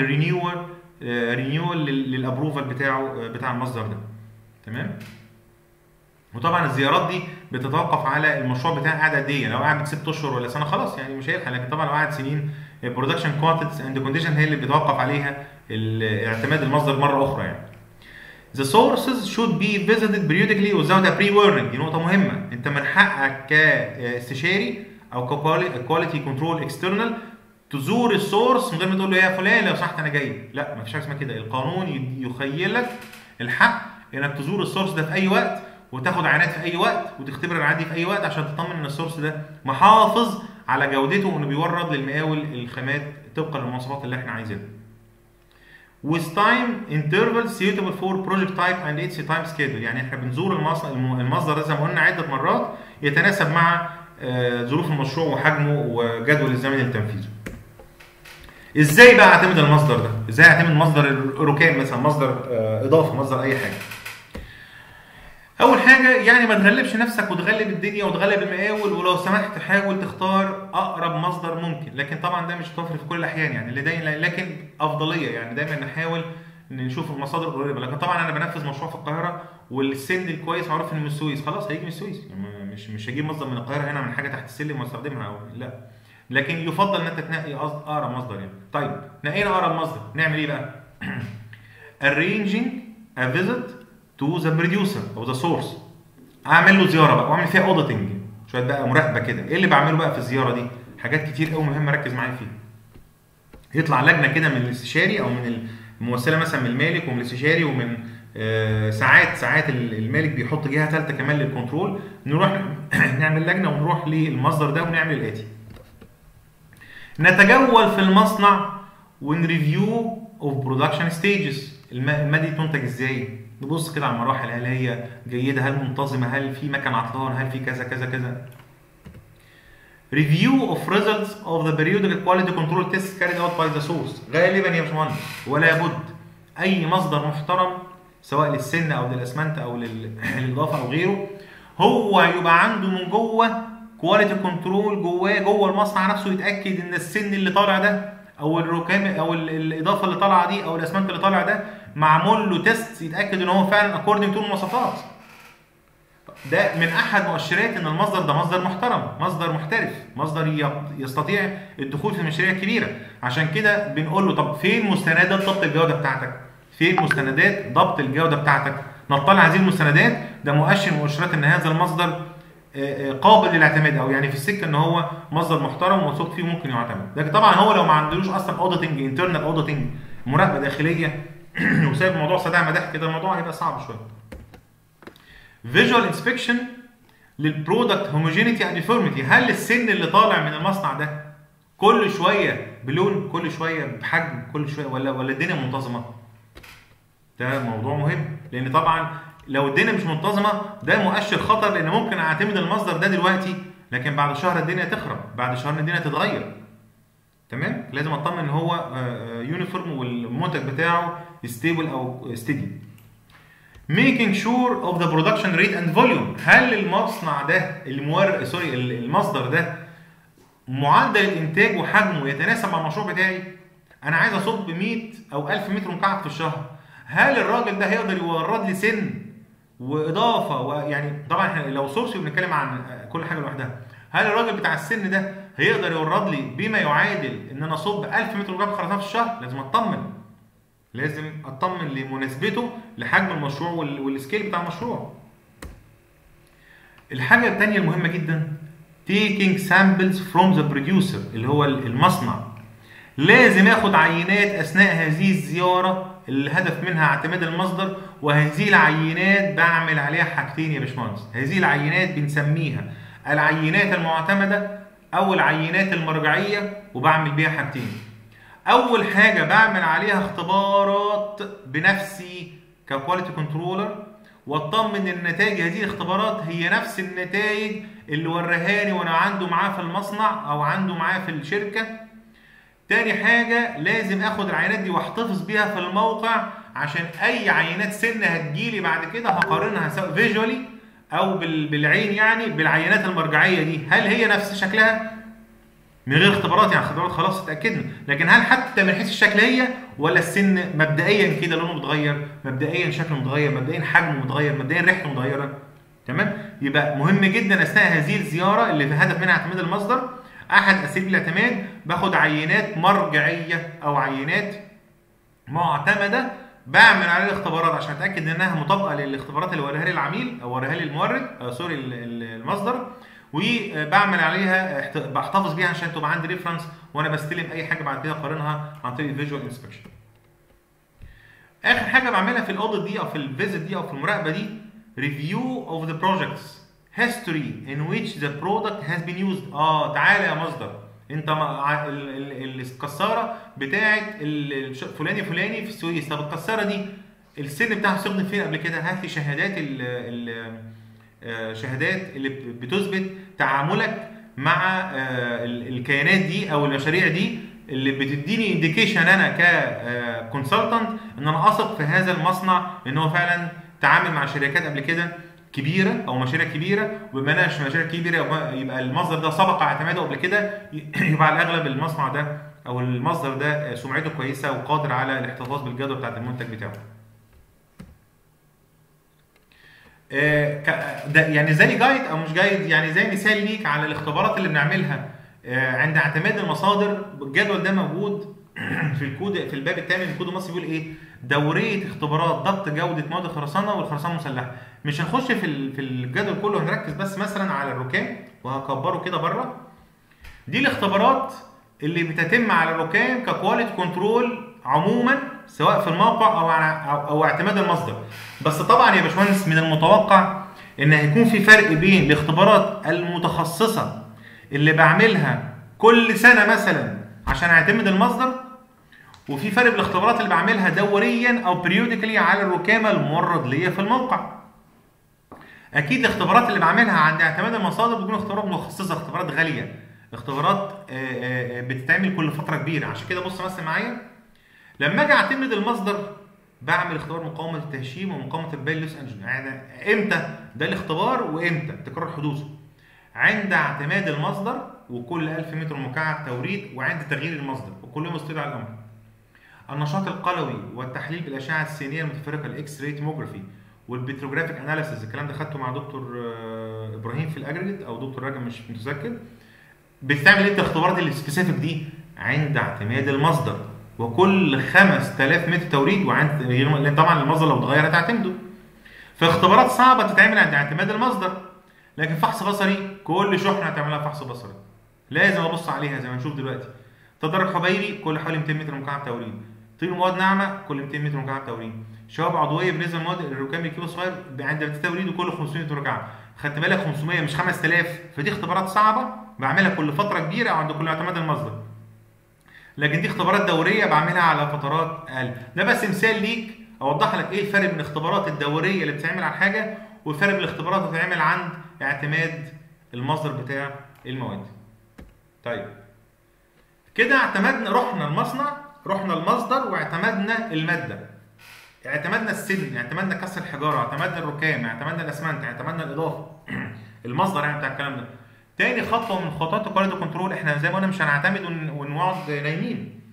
رينيول للابروفال بتاع المصدر ده. تمام. وطبعا الزيارات دي بتتوقف على المشروع بتاعي قاعد قد ايه. لو قاعد 6 اشهر ولا سنه خلاص يعني مش هيلحق، لكن طبعا لو قاعد سنين البرودكشن كوانتيتيز اند كونديشن هي اللي بيتوقف عليها اعتماد المصدر مره اخرى يعني. The sources should be visited periodically without a pre-warning. دي نقطة مهمة. أنت من حقك كاستشاري أو ككواليتي كنترول اكسترنال تزور السورس من غير ما تقول له يا فلان لو سمحت أنا جاي. لا، مفيش حاجة اسمها كده. القانون يخيلك الحق إنك تزور السورس ده في أي وقت، وتاخد عينات في أي وقت، وتختبر العينات دي في أي وقت عشان تطمن إن السورس ده محافظ على جودته وإنه بيورد للمقاول الخامات طبقا للمواصفات اللي إحنا عايزينها. with time intervals suitable for project type and its time schedule. يعني احنا بنزور المصدر ده زي ما قلنا عده مرات يتناسب مع ظروف المشروع وحجمه وجدول الزمني لتنفيذه. ازاي بقى اعتمد المصدر ده؟ ازاي اعتمد مصدر الركام مثلا، مصدر اضافه، مصدر اي حاجه؟ اول حاجه يعني ما تغلبش نفسك وتغلب الدنيا وتغلب المقاول، ولو سمحت حاول تختار اقرب مصدر ممكن، لكن طبعا ده مش متوفر في كل الاحيان يعني، اللي دايما لكن افضليه يعني دايما نحاول نشوف المصادر القريبه. لكن طبعا انا بنفذ مشروع في القاهره والسن الكويس معروف انه من السويس، خلاص هيجي من السويس يعني، مش هجيب مصدر من القاهره هنا من حاجه تحت السلم واستخدمها او لا، لكن يفضل ان انت تنقي اقرب مصدر يعني. طيب نقينا اقرب مصدر، نعمل ايه بقى؟ arranging a visit to the producer او the source. اعمل له زياره بقى واعمل فيها اوديتنج شويه بقى، مراقبه كده. ايه اللي بعمله بقى في الزياره دي؟ حاجات كتير قوي مهمه ركز معايا فيها. يطلع لجنه كده من الاستشاري او من الممثله مثلا من المالك ومن الاستشاري ومن ساعات المالك بيحط جهه ثالثه كمان للكنترول، نروح نعمل لجنه ونروح للمصدر ده ونعمل الاتي: نتجول في المصنع ونريفيو اوف برودكشن ستيجز. الماده دي تنتج ازاي؟ نبص كده على المراحل، هل هي جيده، هل منتظمه، هل في مكان عطلان، هل في كذا كذا كذا. review of results of the periodic quality control tests carried out by the source. غالبا يا باشمهندس ولا بد اي مصدر محترم سواء للسن او للاسمنت او للاضافه او غيره، هو يبقى عنده من جوه كواليتي كنترول جوه المصنع نفسه، يتاكد ان السن اللي طالع ده او الركام او الاضافه اللي طالعه دي او الاسمنت اللي طالع ده معمول له تيست يتاكد ان هو فعلا اكوردنج تو المواصفات. ده من احد مؤشرات ان المصدر ده مصدر محترم، مصدر محترف، مصدر يستطيع الدخول في المشاريع الكبيره. عشان كده بنقول له طب فين مستندات ضبط الجوده بتاعتك؟ فين مستندات ضبط الجوده بتاعتك؟ نطلع هذه المستندات، ده مؤشر من مؤشرات ان هذا المصدر قابل للاعتماد او يعني في السكه ان هو مصدر محترم وموثوق فيه ممكن يعتمد. لكن طبعا هو لو ما عندوش اصلا اوديتنج، انترنال اوديتنج، مراقبه داخليه وسايب الموضوع سداع مداح كده، الموضوع هيبقى صعب شويه. فيجوال انسبكشن للبرودكت هوموجينيتي اند ديفورميتي. هل السن اللي طالع من المصنع ده كل شويه بلون، كل شويه بحجم، كل شويه ولا الدنيا منتظمه؟ ده موضوع مهم، لان طبعا لو الدنيا مش منتظمه ده مؤشر خطر، لان ممكن اعتمد المصدر ده دلوقتي لكن بعد شهر الدنيا تخرب، بعد شهر الدنيا تتغير. تمام؟ لازم اطمن ان هو يونيفورم والمنتج بتاعه ستيبل او ستيدي. making sure of the production rate and volume. هل المصنع ده المصدر ده معدل الانتاج وحجمه يتناسب مع المشروع بتاعي؟ انا عايز اصب 100 او 1000 متر مكعب في الشهر، هل الراجل ده هيقدر يورد لي سن واضافه ويعني طبعا احنا لو سورس بنتكلم عن كل حاجه لوحدها، هل الراجل بتاع السن ده هيقدر يورد لي بما يعادل ان انا اصب 1000 متر مكعب خرسانه في الشهر؟ لازم اطمن لمناسبته لحجم المشروع والسكيل بتاع المشروع. الحاجه الثانيه المهمه جدا taking samples from the producer اللي هو المصنع. لازم اخد عينات اثناء هذه الزياره اللي الهدف منها اعتماد المصدر، وهذه العينات بعمل عليها حاجتين يا باشمهندس. هذه العينات بنسميها العينات المعتمده او العينات المرجعيه، وبعمل بيها حاجتين. اول حاجه بعمل عليها اختبارات بنفسي ككواليتي كنترولر، واطمن ان نتائج هذه الاختبارات هي نفس النتائج اللي ورهاني وانا عنده معاه في المصنع او عنده معاه في الشركه. تاني حاجه لازم اخد العينات دي واحتفظ بيها في الموقع، عشان اي عينات سن هتجيلي بعد كده هقارنها سواء فيجوالي او بالعين، يعني بالعينات المرجعيه دي، هل هي نفس شكلها من غير اختبارات، يعني اختبارات خلاص اتاكدنا، لكن هل حتى من حيث الشكل هي، ولا السن مبدئيا كده لونه متغير، مبدئيا شكله متغير، مبدئيا حجمه متغير، مبدئيا ريحته متغيره. تمام. يبقى مهم جدا اثناء هذه الزياره اللي في هدف منها اعتماد المصدر، احد اساليب الاعتماد باخد عينات مرجعيه او عينات معتمده بعمل عليها الاختبارات عشان اتاكد انها مطابقه للاختبارات اللي وريها لي العميل او وريها لي المورد سوري المصدر، وبعمل عليها بحتفظ بيها عشان تبقى عندي ريفرنس وانا بستلم اي حاجه بعد كده اقارنها عن طريق الفيجوال انسبكشن. اخر حاجه بعملها في الاوديت دي او في الفيزيت دي او في المراقبه دي ريفيو اوف ذا بروجكتس history in which the product has been used. تعالى يا مصدر، انت الكساره بتاعت فلاني في السويس، طب الكساره دي السن بتاعها استخدم فين قبل كده؟ هات لي شهادات شهادات اللي بتثبت تعاملك مع الكيانات دي او المشاريع دي، اللي بتديني انديكيشن انا ككونسلتنت ان انا اثق في هذا المصنع ان هو فعلا تعامل مع شركات قبل كده كبيره او مشاريع كبيره، وبما انها مشاريع كبيره يبقى المصدر ده سبق اعتماده قبل كده، يبقى على الاغلب المصنع ده او المصدر ده سمعته كويسه وقادر على الاحتفاظ بالجوده بتاعت المنتج بتاعه. ده يعني زي جايد او مش جايد، يعني زي مثال ليك على الاختبارات اللي بنعملها عند اعتماد المصادر. الجدول ده موجود في الكود في الباب الثامن من الكود المصري، بيقول ايه؟ دوريه اختبارات ضبط جوده مواد الخرسانه والخرسانه المسلحه. مش هنخش في الجدول كله، هنركز بس مثلا على الركام وهكبره كده بره. دي الاختبارات اللي بتتم على الركام ككواليتي كنترول عموما، سواء في الموقع او اعتماد المصدر. بس طبعا يا باشمهندس من المتوقع ان هيكون في فرق بين الاختبارات المتخصصه اللي بعملها كل سنه مثلا عشان اعتمد المصدر، وفي فرق بالاختبارات اللي بعملها دوريا او بريوديكالي على الركامه المورد ليا في الموقع. اكيد الاختبارات اللي بعملها عند اعتماد المصادر بتكون اختبارات متخصصه، اختبارات غاليه، اختبارات بتتعمل كل فتره كبيره. عشان كده بص مثلا معايا، لما اجي اعتمد المصدر بعمل اختبار مقاومه التهشيم ومقاومه البيلوس انجن. يعني امتى ده الاختبار وامتى تكرر حدوثه؟ عند اعتماد المصدر وكل 1000 متر مكعب توريد، وعند تغيير المصدر، وكلهم مستدعى الامر. النشاط القلوي والتحليل بالاشعه السينيه المتفرقه الاكس راي توموجرافي والبتروجرافيك اناليسيس، الكلام ده خدته مع دكتور ابراهيم في الاجريجيت او دكتور راجل مش متذكر. بتعمل انت الاختبارات السبيسيفيك دي عند اعتماد المصدر وكل 5000 متر توريد، وعند لان طبعا المصدر لو اتغير هتعتمده. فاختبارات صعبه تتعمل عند اعتماد المصدر، لكن فحص بصري كل شحنه هتعملها فحص بصري لازم ابص عليها زي ما نشوف دلوقتي. تدرج حبيبي كل حوالي 200 متر مكعب توريد، طير مواد ناعمه كل 200 متر مكعب توريد، شوائب عضويه بالنسبه للمواد الركام الكيلو صغير عند التوريد وكل 500 متر مكعب. خدت بالك 500 مش 5000، فدي اختبارات صعبه بعملها كل فتره كبيره او عند كل اعتماد المصدر. لكن دي اختبارات دوريه بعملها على فترات اقل. ده بس مثال ليك اوضح لك ايه الفرق بين الاختبارات الدوريه اللي بتتعمل على حاجه والفرق بين الاختبارات اللي بتتعمل عند اعتماد المصدر بتاع المواد. طيب كده اعتمدنا، رحنا المصنع، رحنا المصدر، واعتمدنا الماده، اعتمدنا السن، اعتمدنا كسر الحجاره، اعتمدنا الركام، اعتمدنا الاسمنت، اعتمدنا الاضافه المصدر يعني بتاع الكلام ده. تاني خطوه من خطوات الكواليتي كنترول، احنا زي ما قلنا مش هنعتمد ونقعد نايمين.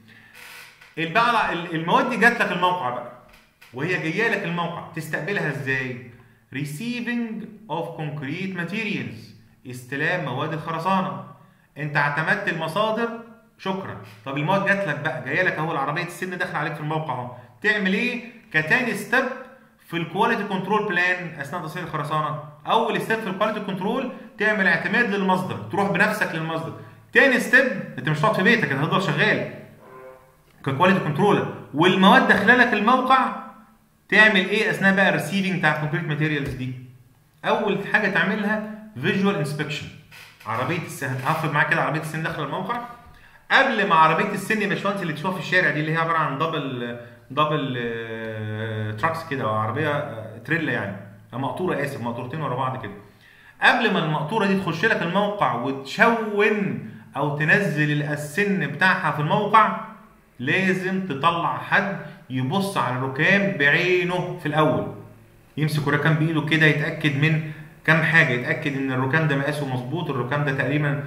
بقى المواد دي جات لك الموقع بقى، وهي جايه لك الموقع تستقبلها ازاي؟ receiving of concrete materials، استلام مواد الخرسانه. انت اعتمدت المصادر شكرا، طب المواد جات لك بقى، جايه لك اهو العربيه السن داخله عليك في الموقع اهو. تعمل ايه كتاني ستيب في الكواليتي كنترول بلان اثناء تصنيع الخرسانه؟ اول ستيب في الكواليتي كنترول تعمل اعتماد للمصدر، تروح بنفسك للمصدر. تاني ستيب انت مش هتقعد في بيتك، انت هتفضل شغال ككواليتي كنترولر، والمواد داخله لك الموقع. تعمل ايه اثناء بقى الريسيفنج بتاع الكونكريت ماتيريالز دي؟ اول حاجه تعملها فيجوال انسبكشن. عربيه السن، هفرض معاك كده عربيه السن داخله الموقع، قبل ما عربيه السن يا باشمهندس اللي تشوفها في الشارع دي اللي هي عباره عن دبل تراكس كده، او عربيه تريلا يعني، مقطوره، اسف، مقطورتين ورا بعض كده. قبل ما المقطوره دي تخش لك الموقع وتشون او تنزل السن بتاعها في الموقع، لازم تطلع حد يبص على الركام بعينه في الاول، يمسك الركام بايده كده، يتاكد من كام حاجه، يتاكد ان الركام ده مقاسه مظبوط، الركام ده تقريبا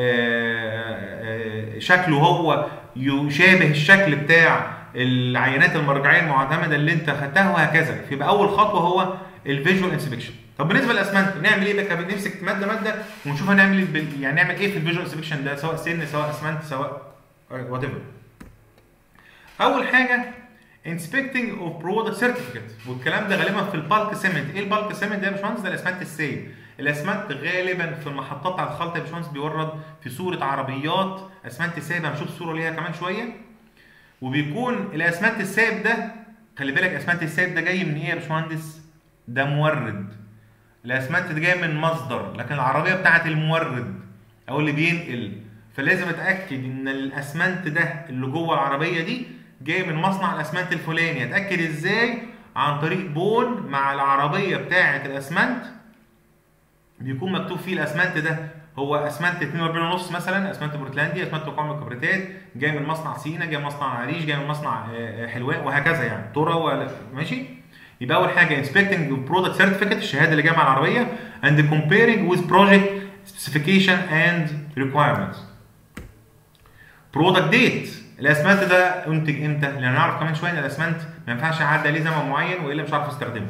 شكله هو يشابه الشكل بتاع العينات المرجعيه المعتمده اللي انت خدتها، وهكذا. فيبقى اول خطوه هو الفيجوال انسبكشن. طب بالنسبه للاسمنت نعمل ايه بقى؟ بنمسك ماده ونشوف هنعمل يعني نعمل ايه في الفيجوال انسبكشن ده، سواء سن سواء اسمنت سواء وات ايفر. اول حاجه انسبكتنج اوف برودكت سيرتيفيكت، والكلام ده غالبا في البالك سيمنت. ايه البالك سيمنت ده يا باشمهندس؟ ده الاسمنت السائل. الاسمنت غالبا في المحطات على الخلطه يا باشمهندس بيورد في صوره عربيات اسمنت سائب، هنشوف صوره ليها كمان شويه. وبيكون الاسمنت السائب ده، خلي بالك الاسمنت السائب ده جاي من ايه يا باشمهندس؟ ده مورد. الاسمنت ده جاي من مصدر، لكن العربيه بتاعت المورد او اللي بينقل. فلازم اتاكد ان الاسمنت ده اللي جوه العربيه دي جاي من مصنع الاسمنت الفلاني. اتاكد ازاي؟ عن طريق بون مع العربيه بتاعه الاسمنت بيكون مكتوب فيه الاسمنت ده هو اسمنت 42.5 مثلا، اسمنت بورتلاندي، اسمنت مقاوم للكبريتات، جاي من مصنع سينا، جاي من مصنع عريش، جاي من مصنع حلوان، وهكذا يعني ترى ولا ماشي. يبقى اول حاجه انسبكتنج برودكت سيرتيفيكت، الشهاده اللي جايه مع العربيه، اند كومبيرنج ويز بروجكت سبيسيفيكيشن اند ريكوايرمنتس. برودكت ديت، الاسمنت ده انتج امتى؟ لان نعرف كمان شويه ان الاسمنت ما ينفعش يعدي عليه زمن معين والا مش هعرف استخدمه.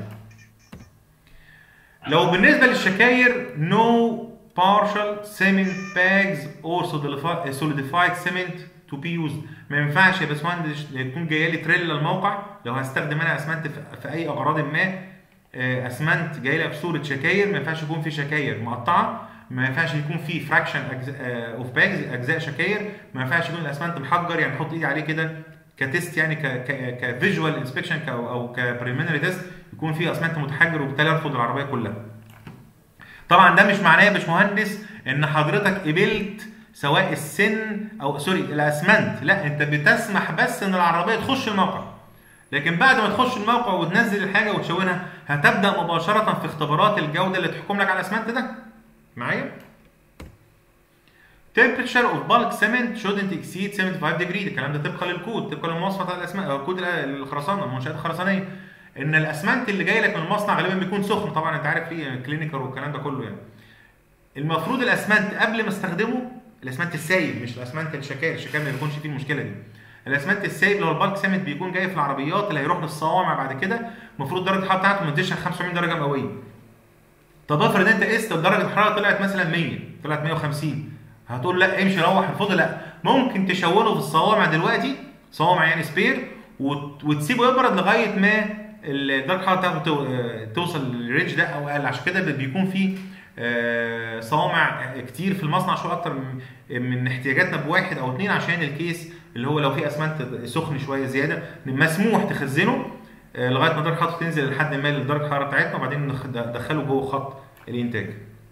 لو بالنسبه للشكاير no partial cement bags or solidified cement to be used، ما ينفعش يا باشمهندس تكون جايه لي تريلا الموقع لو هستخدم انا اسمنت في اي اغراض ما، اسمنت جاي لي بصوره شكاير، ما ينفعش يكون في شكاير مقطعه، ما ينفعش يكون في فراكشن اوف باجز اجزاء شكاير، ما ينفعش يكون الاسمنت محجر يعني احط ايدي عليه كده كتست يعني كفيجوال انسبكشن او كبريمينري تيست يكون فيه اسمنت متحجر وبالتالي ارفض العربيه كلها. طبعا ده مش معناه يا باشمهندس ان حضرتك قبلت سواء السن او سوري الاسمنت، لا، انت بتسمح بس ان العربيه تخش الموقع، لكن بعد ما تخش الموقع وتنزل الحاجه وتشونها هتبدا مباشره في اختبارات الجوده اللي تحكم لك على الاسمنت ده. معايا؟ temperature of bulk cement shouldn't exceed 75 degree، الكلام ده طبقا للكود، طبقا للمواصفات بتاع الاسمنت او كود الخرسانه، المنشات الخرسانيه، ان الاسمنت اللي جاي لك من المصنع غالبا بيكون سخن، طبعا انت عارف فيه كلينيكال والكلام ده كله يعني. المفروض الاسمنت قبل ما استخدمه، الاسمنت السايب مش الاسمنت الشكاير، الشكاير ما بيكونش فيه المشكله دي. الاسمنت السايب اللي هو البالك سيمنت بيكون جاي في العربيات اللي هيروح للصوامع بعد كده، المفروض درجه الحراره بتاعته ما تزيدش عن 75 درجه مئويه. طب افرض انت قست ودرجه الحراره طلعت مثلا 100، طلعت 150، هتقول لا امشي روح الفضل؟ لا، ممكن تشونه في الصوامع دلوقتي، صوامع يعني سبير، وتسيبه يبرد لغايه ما درجه الحراره بتاعته توصل للرينج ده او اقل. عشان كده بيكون في صوامع كتير في المصنع شويه اكتر من احتياجاتنا بواحد او اتنين، عشان الكيس اللي هو لو في اسمنت سخن شويه زياده مسموح تخزنه لغايه ما درجه الحراره تنزل لحد ما لدرجه الحراره بتاعتنا، وبعدين ندخله جوه خط الانتاج.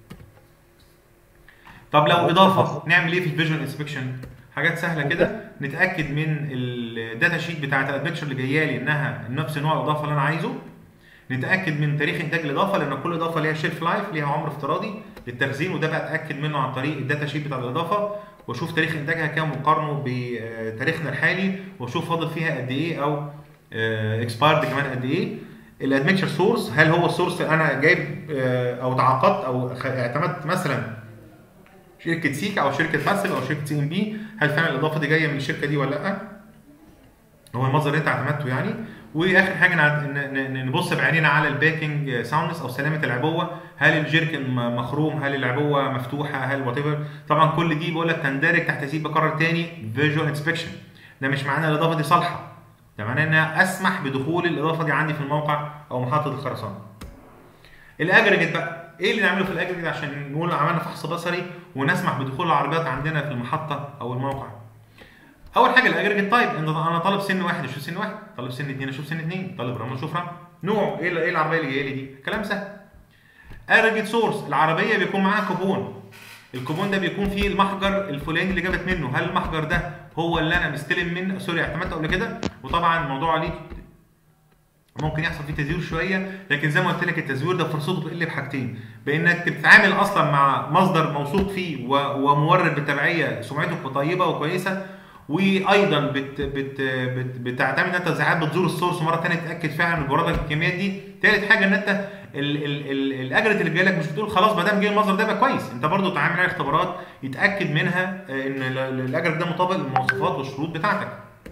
طب لو اضافه نعمل ايه في الفيجوال انسبكشن؟ حاجات سهله كده، نتاكد من الداتا شيت بتاعت الادفنتشر اللي جايه لي انها نفس نوع الاضافه اللي انا عايزه، نتاكد من تاريخ انتاج الاضافه لان كل اضافه ليها شيلف لايف، ليها عمر افتراضي للتخزين، وده بقى اتاكد منه عن طريق الداتا شيت بتاع الاضافه، واشوف تاريخ انتاجها كام وقارنه بتاريخنا الحالي، واشوف فاضل فيها قد ايه او اكسبايرد كمان قد ايه. الادمنتشر سورس، هل هو السورس انا جايب او تعاقدت او اعتمدت مثلا شركه سيكا او شركه فاسل او شركه سي ام بي، هل فعلا الاضافه دي جايه من الشركه دي ولا لا؟ هو المصدر اللي انت اعتمدته يعني. واخر حاجه نبص بعينينا على الباكينج ساوندنس او سلامه العبوه، هل الجيركن مخروم، هل العبوه مفتوحه، هل وات ايفر. طبعا كل دي بقول لك تندرج تحت سيب بكرر تاني فيجوال انسبكشن. ده مش معناه الاضافه دي صالحه، ده معناه ان انا اسمح بدخول الاضافه دي عندي في الموقع او محطه الخرسانه. الاجريجيت بقى، ايه اللي نعمله في الاجريجيت عشان نقول عملنا فحص بصري ونسمح بدخول العربيات عندنا في المحطه او الموقع؟ اول حاجه الاجريجيت تايب، انا طالب سن واحد اشوف سن واحد، طالب سن اثنين اشوف سن اثنين، طالب رمل اشوف رمل. نوع ايه العربيه اللي جايه لي دي؟ كلام سهل. اجريجيت سورس، العربيه بيكون معاها كوبون، الكوبون ده بيكون فيه المحجر الفلاني اللي جابت منه، هل المحجر ده هو اللي انا مستلم منه اعتمدته قبل كده؟ وطبعا الموضوع ليه ممكن يحصل فيه تزوير شويه، لكن زي ما قلت لك التزوير ده فرصته بتقل بحاجتين، بانك بتتعامل اصلا مع مصدر موثوق فيه ومورد بالتبعيه سمعته طيبه وكويسه، وايضا بتعتمد ان انت ساعات بتزور السورس مره ثانيه تتاكد فعلا من جرادك الكميات دي. ثالث حاجه ان انت الاجرة اللي جاي لك مش بتقول خلاص ما دام جه المصدر ده يبقى كويس، انت برضو تعمل عليه اختبارات يتاكد منها ان الاجر ده مطابق للمواصفات والشروط بتاعتك.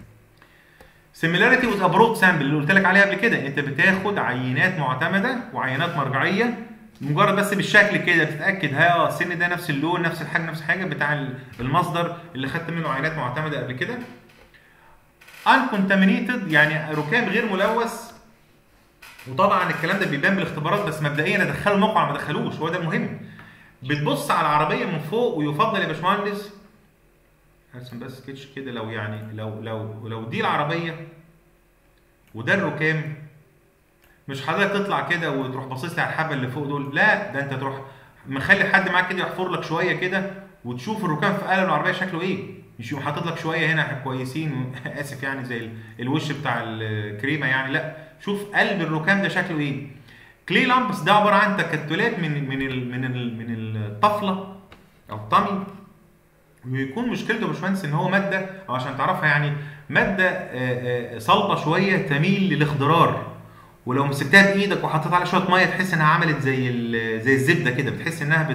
similarity with a broad sample اللي قلت لك عليها قبل كده، انت بتاخد عينات معتمده وعينات مرجعيه مجرد بس بالشكل كده تتاكد ها السن ده نفس اللون نفس الحجم نفس الحاجه بتاع المصدر اللي خدت منه عينات معتمده قبل كده. uncontaminated يعني ركام غير ملوث، وطبعا الكلام ده بيبان بالاختبارات، بس مبدئيا ادخله الموقع ما ادخلوش، هو ده المهم. بتبص على العربيه من فوق، ويفضل يا باشمهندس هرسم بس سكتش كده، لو يعني لو دي العربيه وده الركام، مش حضرتك تطلع كده وتروح باصص لي على الحبه اللي فوق دول، لا ده انت تروح مخلي حد معاك كده يحفر لك شويه كده وتشوف الركام في قلب العربيه شكله ايه، مش يقوم حاطط لك شويه هنا كويسين اسف يعني زي الوش بتاع الكريمه يعني، لا شوف قلب الركام ده شكله ايه. كلي لامبس ده عباره عن تكتلات من الطفله او الطمي، ويكون مشكلته يا باشمهندس ان هو ماده، او عشان تعرفها يعني ماده صلبه شويه تميل للاخضرار، ولو مسكتها بايدك وحطيت عليها شويه ميه تحس انها عملت زي الزبده كده، بتحس انها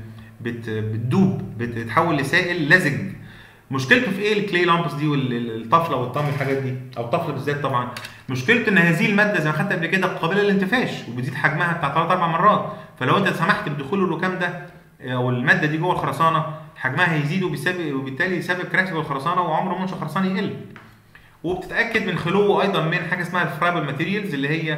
بتدوب بتتحول لسائل لزج. مشكلته في ايه الكلي لامبس دي والطفله والطمي الحاجات دي، او الطفله بالذات طبعا، مشكلته ان هذه الماده زي ما خدت قبل كده قابله للانتفاش وبتزيد حجمها بتاع 3 4 مرات، فلو انت سمحت بدخول الركام ده او الماده دي جوه الخرسانه حجمها هيزيد وبالتالي يسبب كراكس في الخرسانه وعمر منشا خرساني يقل. وبتتاكد من خلوه ايضا من حاجه اسمها الفرايبل ماتيريالز اللي هي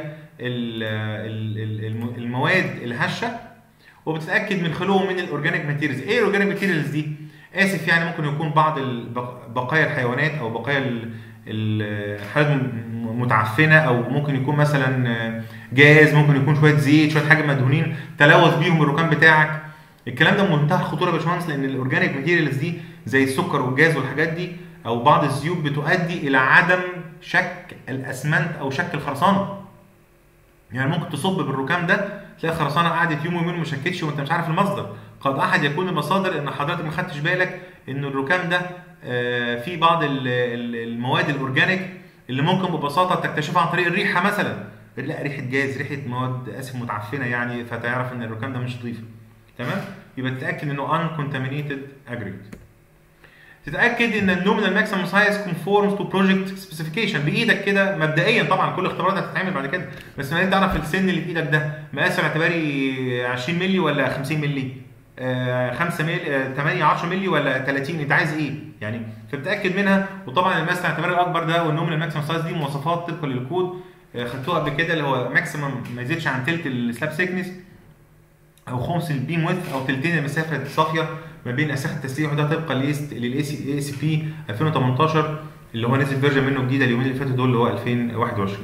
المواد الهشه، وبتتاكد من خلوه من الاورجانيك ماتيريالز. ايه الاورجانيك ماتيريالز دي؟ اسف يعني ممكن يكون بعض بقايا الحيوانات او بقايا الحاجات متعفنه، او ممكن يكون مثلا جاز، ممكن يكون شويه زيت شويه حاجه مدهونين تلوث بيهم الركام بتاعك. الكلام ده منتهى الخطوره يا باشمهندس، لان الاورجانيك ماتيريالز دي زي السكر والجاز والحاجات دي او بعض الزيوت بتؤدي الى عدم شك الاسمنت او شك الخرسانه. يعني ممكن تصب بالركام ده تلاقي الخرسانه قعدت يوم ويومين ما شكتش وانت مش عارف المصدر. قد احد يكون المصادر ان حضرتك ما خدتش بالك ان الركام ده فيه بعض المواد الاورجانيك اللي ممكن ببساطه تكتشفها عن طريق الريحه مثلا، لا ريحه جاز ريحه مواد اسف متعفنه يعني، فتعرف ان الركام ده مش نظيف. تمام؟ يبقى تتاكد انه uncontaminated aggregate. تتاكد ان النومينال ماكسيمم سايز كونفورمز تو بروجكت سبيسيفيكيشن بايدك كده مبدئيا، طبعا كل الاختبارات هتتعمل بعد كده، بس ما انت تعرف السن اللي في ايدك ده مقاسه اعتباري 20 مللي ولا 50 مللي، 5 مللي 8 10 مللي ولا 30، انت عايز ايه يعني، فبتاكد منها. وطبعا المقاس الاعتباري الاكبر ده والنومينال ماكسيمم سايز دي مواصفات طبقا للكود خدتوها قبل كده، اللي هو ماكسيمم ما يزيدش عن ثلث السلاب سيكنس او خمس البيم ويدث او ثلثين المسافه الصافيه ما بين اساخ التسليح، وده طبقا للاي سي بي 2018 اللي هو نزل فيرجن منه جديده اليومين اللي فاتوا دول اللي هو 2021.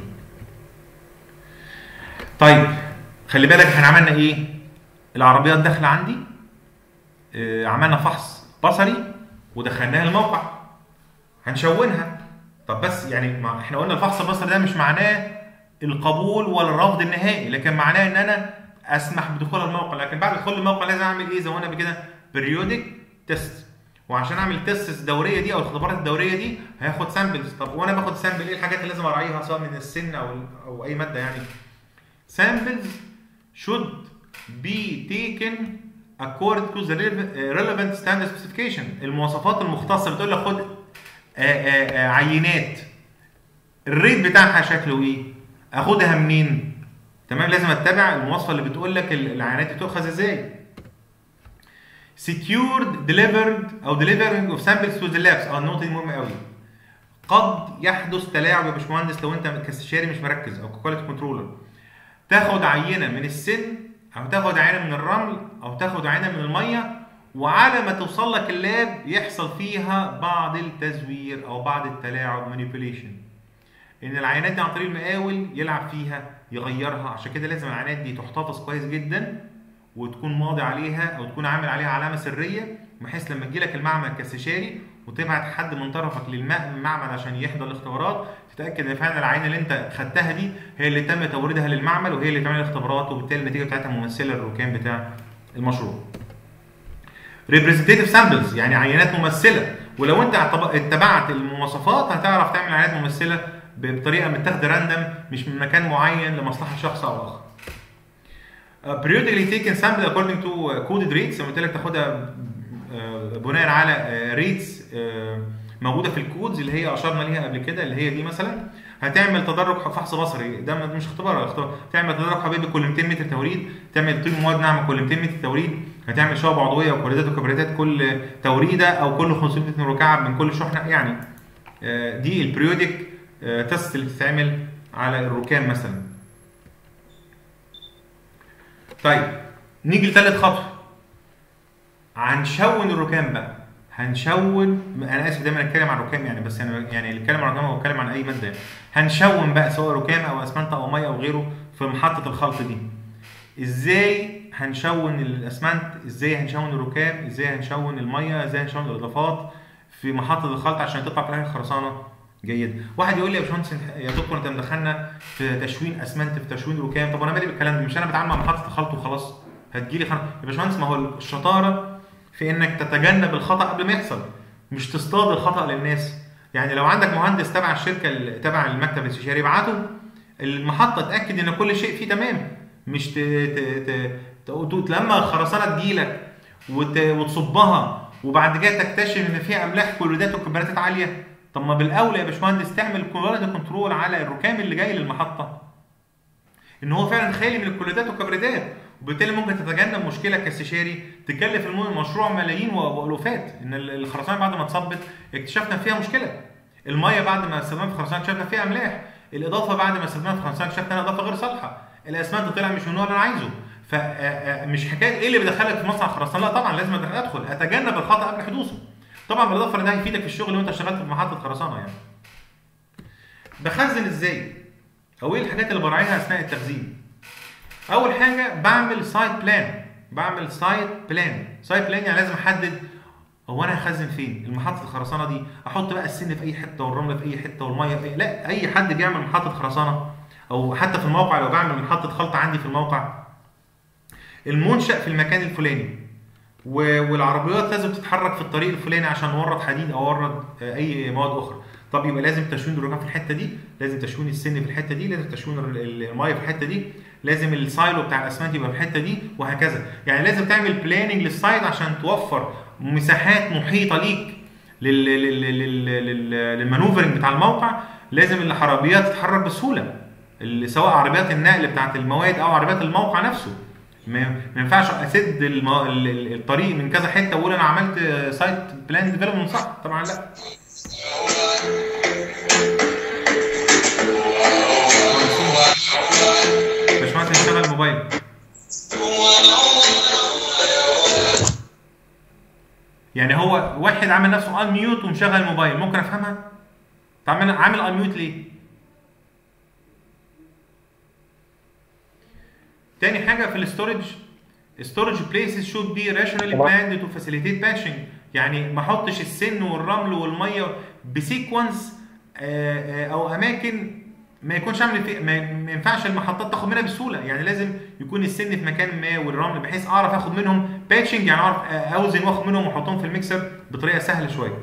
طيب خلي بالك احنا عملنا ايه؟ العربيات داخله عندي عملنا فحص بصري ودخلناها الموقع هنشونها. طب بس يعني ما احنا قلنا الفحص البصري ده مش معناه القبول ولا الرفض النهائي، لكن معناه ان انا اسمح بدخول الموقع، لكن بعد دخول الموقع لازم اعمل ايه زي ما قلنا قبل كده؟ بريودك تيست. وعشان اعمل تيست الدوريه دي او الاختبارات الدوريه دي هاخد سامبلز. طب وانا باخد سامبل ايه الحاجات اللي لازم اراعيها سواء من السن او اي ماده يعني؟ samples should be taken according to the relevant standard specification. المواصفات المختصه بتقول لك خد عينات الريت بتاعها شكله ايه؟ اخدها منين؟ تمام؟ لازم اتبع المواصفه اللي بتقول لك العينات دي تؤخذ ازاي. secured delivered او delivering of samples to the labs. النقطه دي مهمه قوي. قد يحدث تلاعب يا باشمهندس لو انت كاستشاري مش مركز او كواليتي كنترولر، تاخد عينه من السن او تاخد عينه من الرمل او تاخد عينه من الميه، وعلى ما توصل لك اللاب يحصل فيها بعض التزوير او بعض التلاعب مانيبيوليشن، ان العينات دي عن طريق المقاول يلعب فيها يغيرها. عشان كده لازم العينات دي تحتفظ كويس جدا وتكون ماضي عليها او تكون عامل عليها علامه سريه، بحيث لما تجيلك المعمل كاستشاري وتبعت حد من طرفك للمعمل عشان يحضر الاختبارات، تتاكد ان فعلا العينه اللي انت خدتها دي هي اللي تم توريدها للمعمل وهي اللي تعمل الاختبارات، وبالتالي النتيجه بتاعتها ممثله للركام بتاع المشروع. representative samples يعني عينات ممثله، ولو انت اتبعت المواصفات هتعرف تعمل عينات ممثله بطريقه متاخده راندم، مش من مكان معين لمصلحه شخص او اخر. periodically taken sample according to coded rates، زي ما قلت لك تاخدها بناء على ريتس موجوده في الكودز اللي هي اشرنا ليها قبل كده، اللي هي دي مثلا. هتعمل تدرج فحص بصري، ده مش اختبار، تعمل تدرج حبيبي كل 200 متر توريد، تعمل طيب مواد ناعمه كل 200 متر توريد، هتعمل شعب عضويه وكبريتات وكبريتات كل توريده او كل 500 متر مكعب من كل شحنه. يعني دي البريودك تيست اللي بتتعمل على الركام مثلا. طيب نيجي لثالث خطوه، هنشون الركام بقى. هنشون، انا اسف دايما اتكلم عن الركام يعني، بس يعني اللي اتكلم عن الركام هو اتكلم عن اي ماده يعني. هنشون بقى سواء ركام او اسمنت او ميه او غيره في محطه الخلط دي. ازاي هنشون الاسمنت، ازاي هنشون الركام، ازاي هنشون الميه، ازاي هنشون الاضافات في محطه الخلط عشان تطلع في الاخر خرسانه جيده. واحد يقول لي يا باشمهندس يا دكتور انت مدخلنا في تشوين اسمنت في تشوين ركام، طب انا مالي بالكلام ده؟ مش انا بتعامل مع محطه الخلط وخلاص هتجيلي يا باشمهندس؟ ما هو الشطاره في انك تتجنب الخطا قبل ما يحصل، مش تصطاد الخطا للناس. يعني لو عندك مهندس تبع الشركه تبع المكتب الاستشاري ابعته المحطه، اتاكد ان كل شيء فيه تمام، مش لما الخرسانه تجيلك وتصبها وبعد كده تكتشف ان فيها املاح كلوريدات وكبريتات عاليه. طب ما بالاولى يا باشمهندس تعمل كواليتي كنترول على الركام اللي جاي للمحطه ان هو فعلا خالي من الكلوريدات والكبريتات، وبالتالي ممكن تتجنب مشكله كاستشاري تكلف المشروع ملايين والوفات. ان الخرسانه بعد ما اتصبت اكتشفنا فيها مشكله، الميه بعد ما استخدمنا في الخرسانه اكتشفنا فيها املاح، الاضافه بعد ما استخدمنا في الخرسانه اكتشفنا انها اضافه غير صالحه، الاسمنت طلع مش من النوع اللي انا عايزه. فمش حكايه ايه اللي بيدخلك في مصنع خرسانه، لا طبعا لازم ادخل اتجنب الخطا قبل حدوثه. طبعا بالاضافه لده هيفيدك في الشغل وانت اشتغلت في محطه خرسانه يعني. بخزن ازاي؟ او ايه الحاجات اللي براعيها اثناء التخزين؟ اول حاجه بعمل سايت بلان. سايت بلان يعني لازم احدد هو انا هخزن فين؟ المحطه الخرسانه دي احط بقى السن في اي حته والرمله في اي حته والميه في لا، اي حد بيعمل محطه خرسانه او حتى في الموقع لو بعمل محطه خلط عندي في الموقع، المنشأ في المكان الفلاني والعربيات لازم تتحرك في الطريق الفلاني عشان نورد حديد او ورد اي مواد اخرى. طب يبقى لازم تشوين الركام في الحته دي، لازم تشوين السن في الحته دي، لازم تشوين الميه في الحته دي، لازم السايلو بتاع الاسمنت يبقى في الحته دي، وهكذا. يعني لازم تعمل بلاننج للسايت عشان توفر مساحات محيطه ليك للمانوفرنج بتاع الموقع. لازم العربيات تتحرك بسهوله، سواء عربيات النقل بتاعت المواد او عربيات الموقع نفسه. ما ينفعش اسد الطريق من كذا حته واقول انا عملت سايت بلان ديفلوبمنت صح، طبعا لا. باشمهندس نشتغل الموبايل. يعني هو واحد عامل نفسه ان ميوت ومشغل الموبايل، ممكن افهمها؟ طب عامل ان ميوت ليه؟ تاني حاجه في storage places should be rationally planned to facilitate patching. يعني ما احطش السن والرمل والميه بسيكونس او اماكن ما يكونش عامل فيه، ما ينفعش المحطات تاخد منها بسهوله. يعني لازم يكون السن في مكان ما والرمل بحيث اعرف اخد منهم باتشنج، يعني اعرف اوزن واخد منهم واحطهم في الميكسر بطريقه سهله شويه.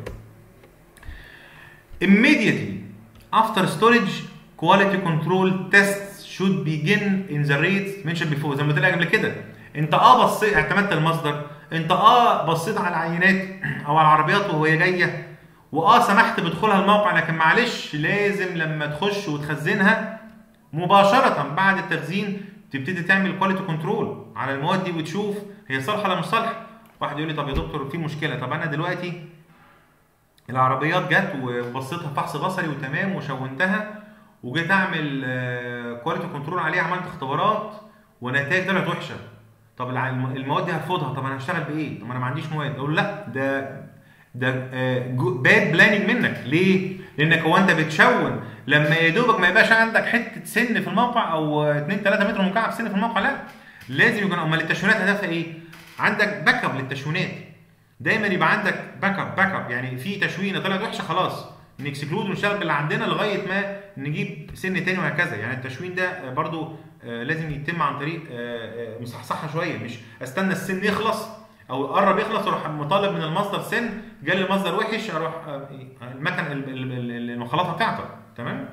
Immediately after storage quality control tests should begin in the rates mentioned before. زي ما قلت لك قبل كده، انت بصيت اعتمدت المصدر، انت بصيت على العينات او على العربيات وهي جايه، سمحت بدخولها الموقع، لكن معلش لازم لما تخش وتخزنها مباشره بعد التخزين تبتدي تعمل كواليتي كنترول على المواد دي وتشوف هي صالحه ولا مش صالحه. واحد يقول لي طب يا دكتور في مشكله، طب انا دلوقتي العربيات جت وبصيتها فحص بصري وتمام وشونتها وجيت اعمل كواليتي كنترول عليها، عملت اختبارات ونتائج طلعت وحشه، طب المواد دي هرفضها، طب انا هشتغل بايه؟ طب انا ما عنديش مواد. اقول لا، ده باد بلاننج منك. ليه؟ لانك هو انت بتشون لما يا دوبك ما يبقاش عندك حته سن في الموقع او 2 3 متر مكعب سن في الموقع، لا لازم يكون. امال التشوينات هدفها ايه؟ عندك باك اب للتشوينات، دايما يبقى عندك باك اب يعني في تشوينه طلعت وحشه خلاص نكسكلود ونشتغل باللي عندنا لغايه ما نجيب سن تاني وهكذا. يعني التشوين ده برضو لازم يتم عن طريق مصحصحه شويه، مش استنى السن يخلص او قرب يخلص اروح مطالب من المصدر سن، جالي المصدر وحش اروح المكن المخلطه بتاعته. تمام.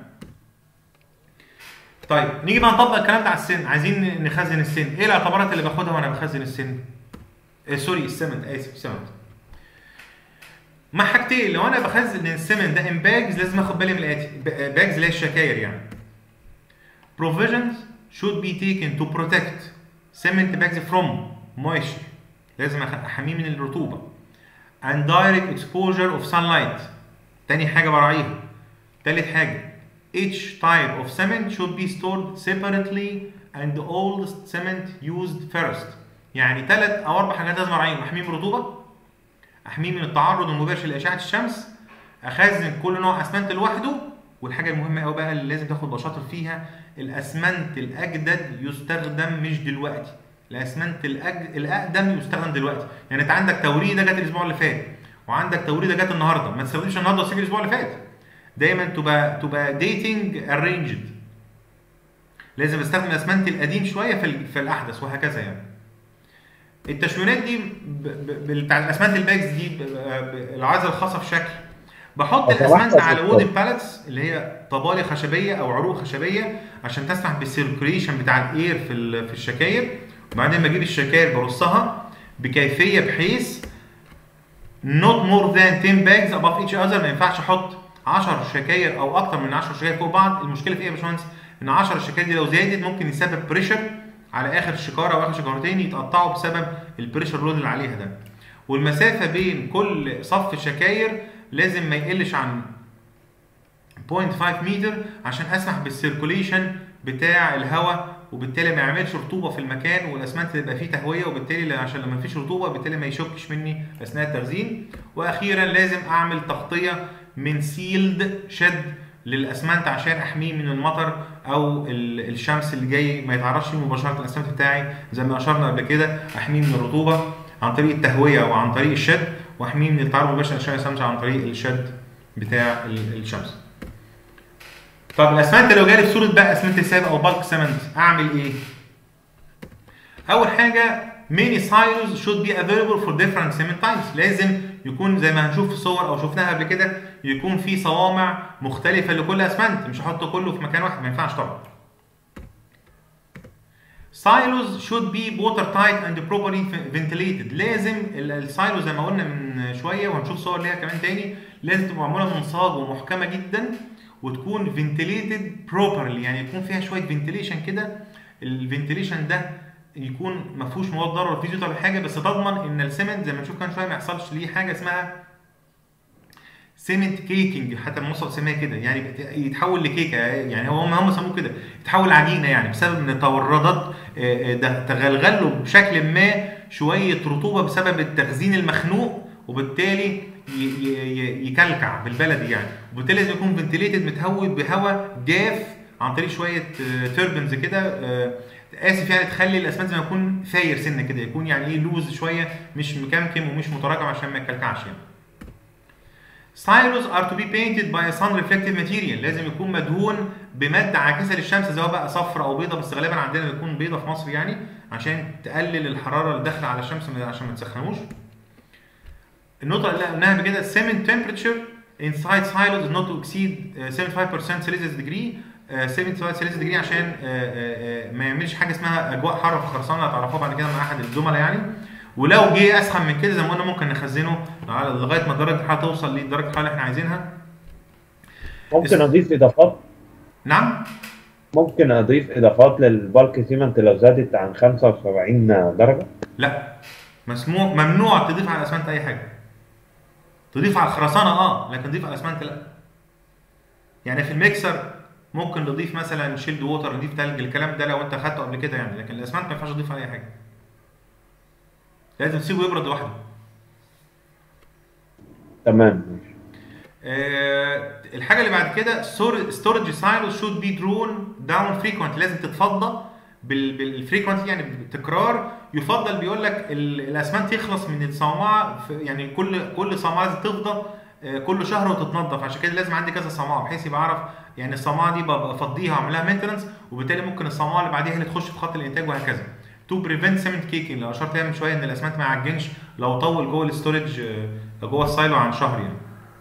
طيب نيجي بقى نطبق الكلام ده على السن. عايزين نخزن السن، ايه الاعتبارات اللي باخدها وانا بخزن السن؟ سوري السمنت، اسف السمنت. مع حاجتين، لو انا بخزن السمن ده ان باجز لازم اخد بالي من الاتي. باجز اللي هي الشكاير يعني. provisions should be taken to protect cement bags from moisture، لازم احميه من الرطوبه. and direct exposure of sunlight، تاني حاجه براعيها. تالت حاجه each type of cement should be stored separately and all cement used first. يعني 3 أو 4 حاجات لازم اراعيهم: احميه من الرطوبه، احميه من التعرض المباشر لاشعه الشمس، اخزن كل نوع اسمنت لوحده، والحاجه المهمه قوي بقى اللي لازم تاخد بشاطر فيها، الاسمنت الاجدد يستخدم مش دلوقتي، الاسمنت الاقدم يستخدم دلوقتي. يعني انت عندك توريده جت الاسبوع اللي فات وعندك توريده جت النهارده، ما تستخدمش النهارده وتسيب الاسبوع اللي فات. دايما تبقى ديتنج ارينجد، لازم استخدم الاسمنت القديم شويه في الاحدث وهكذا. يعني التشوينات دي بتاع الاسمنت الباكس دي العزل الخاصه في شكل، بحط الاسمنت على وودن باليتس اللي هي طبالي خشبيه او عروق خشبيه عشان تسمح بالسيركوليشن بتاع الاير في الشكاير. وبعدين بجيب الشكاير برصها بكيفيه بحيث not more than 10 bags above each other. ما ينفعش احط 10 شكاير او اكتر من 10 شكاير فوق بعض. المشكله في ايه يا باشمهندس؟ ان 10 شكاير دي لو زادت ممكن يسبب بريشر على اخر شكاره او اخر شكارتين يتقطعوا بسبب البريشر لود اللي عليها ده. والمسافه بين كل صف شكاير لازم ما يقلش عن 0.5 متر عشان اسمح بالسيركوليشن بتاع الهواء، وبالتالي ما يعملش رطوبه في المكان والاسمنت يبقى فيه تهويه، وبالتالي عشان لما مفيش رطوبه بالتالي ما يشكش مني اثناء التخزين. واخيرا لازم اعمل تغطيه من سيلد شد للاسمنت عشان احميه من المطر او الشمس اللي جاي ما يتعرضش مباشره الاسمنت بتاعي. زي ما اشرنا قبل كده احميه من الرطوبه عن طريق التهويه وعن طريق الشد، واحميه من التعرض المباشر لاشعه الشمس عن طريق الشد بتاع الشمس. طب الاسمنت لو جالي في صوره بقى اسمنت سابق او بالك سمنت اعمل ايه؟ اول حاجه many silos should be available for different cement types. لازم يكون زي ما هنشوف في الصور او شفناها قبل كده يكون في صوامع مختلفه لكل اسمنت، مش هحطه كله في مكان واحد، ما ينفعش طبعا. silos should be watertight and properly ventilated. لازم السايلو زي ما قلنا من شويه وهنشوف صور ليها كمان تاني لازم تبقى معموله من صاج ومحكمه جدا وتكون فنتليتد بروبرلي، يعني يكون فيها شويه فنتليشن كده. الفنتليشن ده يكون ما فيهوش مواد ضاره فيزيوت ولا حاجه، بس تضمن ان السمنت زي ما نشوف كمان شويه ما يحصلش ليه حاجه اسمها سيمنت كيكنج، حتى المصدر سماها كده، يعني يتحول لكيكه. يعني هم سموه كده، يتحول لعجينه، يعني بسبب ان التورادات تغلغل له بشكل ما شويه رطوبه بسبب التخزين المخنوق، وبالتالي يكلكع بالبلدي يعني. وبالتالي لازم يكون فنتليتد متهوي بهواء جاف عن طريق شويه توربنز كده، اسف يعني تخلي الاسمنت زي ما يكون ثاير سنه كده، يكون يعني ايه لوز شويه، مش مكمكم ومش متراكم عشان ما يكلكعش يعني. Silos are to be painted by a sun reflective material. لازم يكون مدهون بماده عاكسه للشمس سواء بقى صفراء او بيضاء، بس غالبا عندنا بيكون بيضاء في مصر يعني عشان تقلل الحراره اللي داخله على الشمس عشان ما تسخنوش. النقطه اللي قلناها بكده cement temperature inside silos is not to exceed 75% Celsius degree. 75 Celsius degree عشان ما يعملش حاجه اسمها اجواء حاره في الخرسانه، هتعرفوها بعد كده مع احد الزملاء يعني. ولو جه اسخن من كده زي ما قلنا ممكن نخزنه لغايه ما درجه الحراره توصل لدرجه الحراره اللي احنا عايزينها. ممكن اضيف اضافات؟ نعم ممكن اضيف اضافات للبالك سيمنت لو زادت عن 75 درجه؟ لا، مسموح ممنوع تضيف على الاسمنت اي حاجه. تضيف على الخرسانه لكن تضيف على الاسمنت لا. يعني في الميكسر ممكن نضيف مثلا شيلد ووتر، نضيف ثلج، الكلام ده لو انت اخدته قبل كده يعني، لكن الاسمنت ما ينفعش تضيف عليه اي حاجه، لازم تسيبه يبرد لوحده. تمام. الحاجه اللي بعد كده storage silos should be drawn down frequently. لازم تتفضى بالفريكونسي يعني بالتكرار، يفضل بيقول لك الاسمنت يخلص من الصومعه يعني كل صومعه لازم تفضى كل شهر وتتنضف. عشان كده لازم عندي كذا صومعه بحيث يبقى اعرف يعني الصومعه دي بفضيها واعمل لها مينتنس، وبالتالي ممكن الصومعه اللي بعديها اللي تخش في خط الانتاج وهكذا. تو بريفنت سيمنت كيكينج اللي اشرت لها من شويه ان الاسمنت ما يعجنش لو طول جوه الاستورج جوه السايلو عن شهر يعني.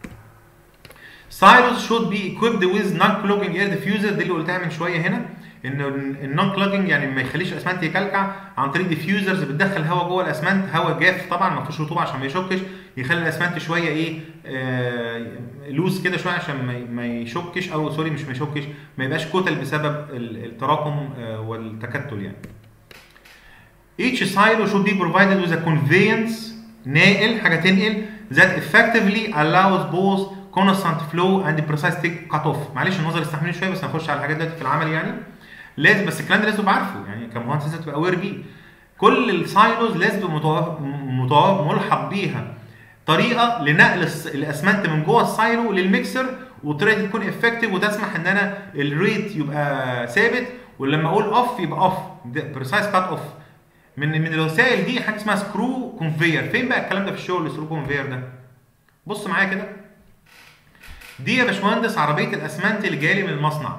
Silos should be equipped with non-clogging air diffuser، دي اللي قلتها من شويه هنا، ان النون كلوجنج يعني ما يخليش الاسمنت يكلكع عن طريق ديفيوزرز بتدخل هواء جوه الاسمنت، هواء جاف طبعا ما فيهوش رطوبه عشان ما يشكش، يخلي الاسمنت شويه ايه لوز كده شويه عشان ما يشكش، او سوري مش ما يشكش، ما يبقاش كتل بسبب التراكم والتكتل يعني. Each silo should be provided with a conveyance، ناقل حاجه تنقل that effectively allows both constant flow and precise cut off. معلش النظر استحملني شويه بس هنخش على الحاجات دلوقتي في العمل يعني. لازم بس الكلام ده لازم تبقى عارفه يعني كمهندس لازم تبقى اوير بيه. كل السايلوز لازم ملحق بيها طريقه لنقل الاسمنت من جوه السايلو للميكسر، وطريقه تكون افكتيف وتسمح ان انا الريت يبقى ثابت، ولما اقول اوف يبقى اوف بريسايز كات اوف. من الوسائل دي حاجه اسمها سكرو كونفير. فين بقى الكلام ده في الشغل السكرو كونفير ده؟ بص معايا كده، دي يا باشمهندس عربيه الاسمنت اللي جايه لي من المصنع،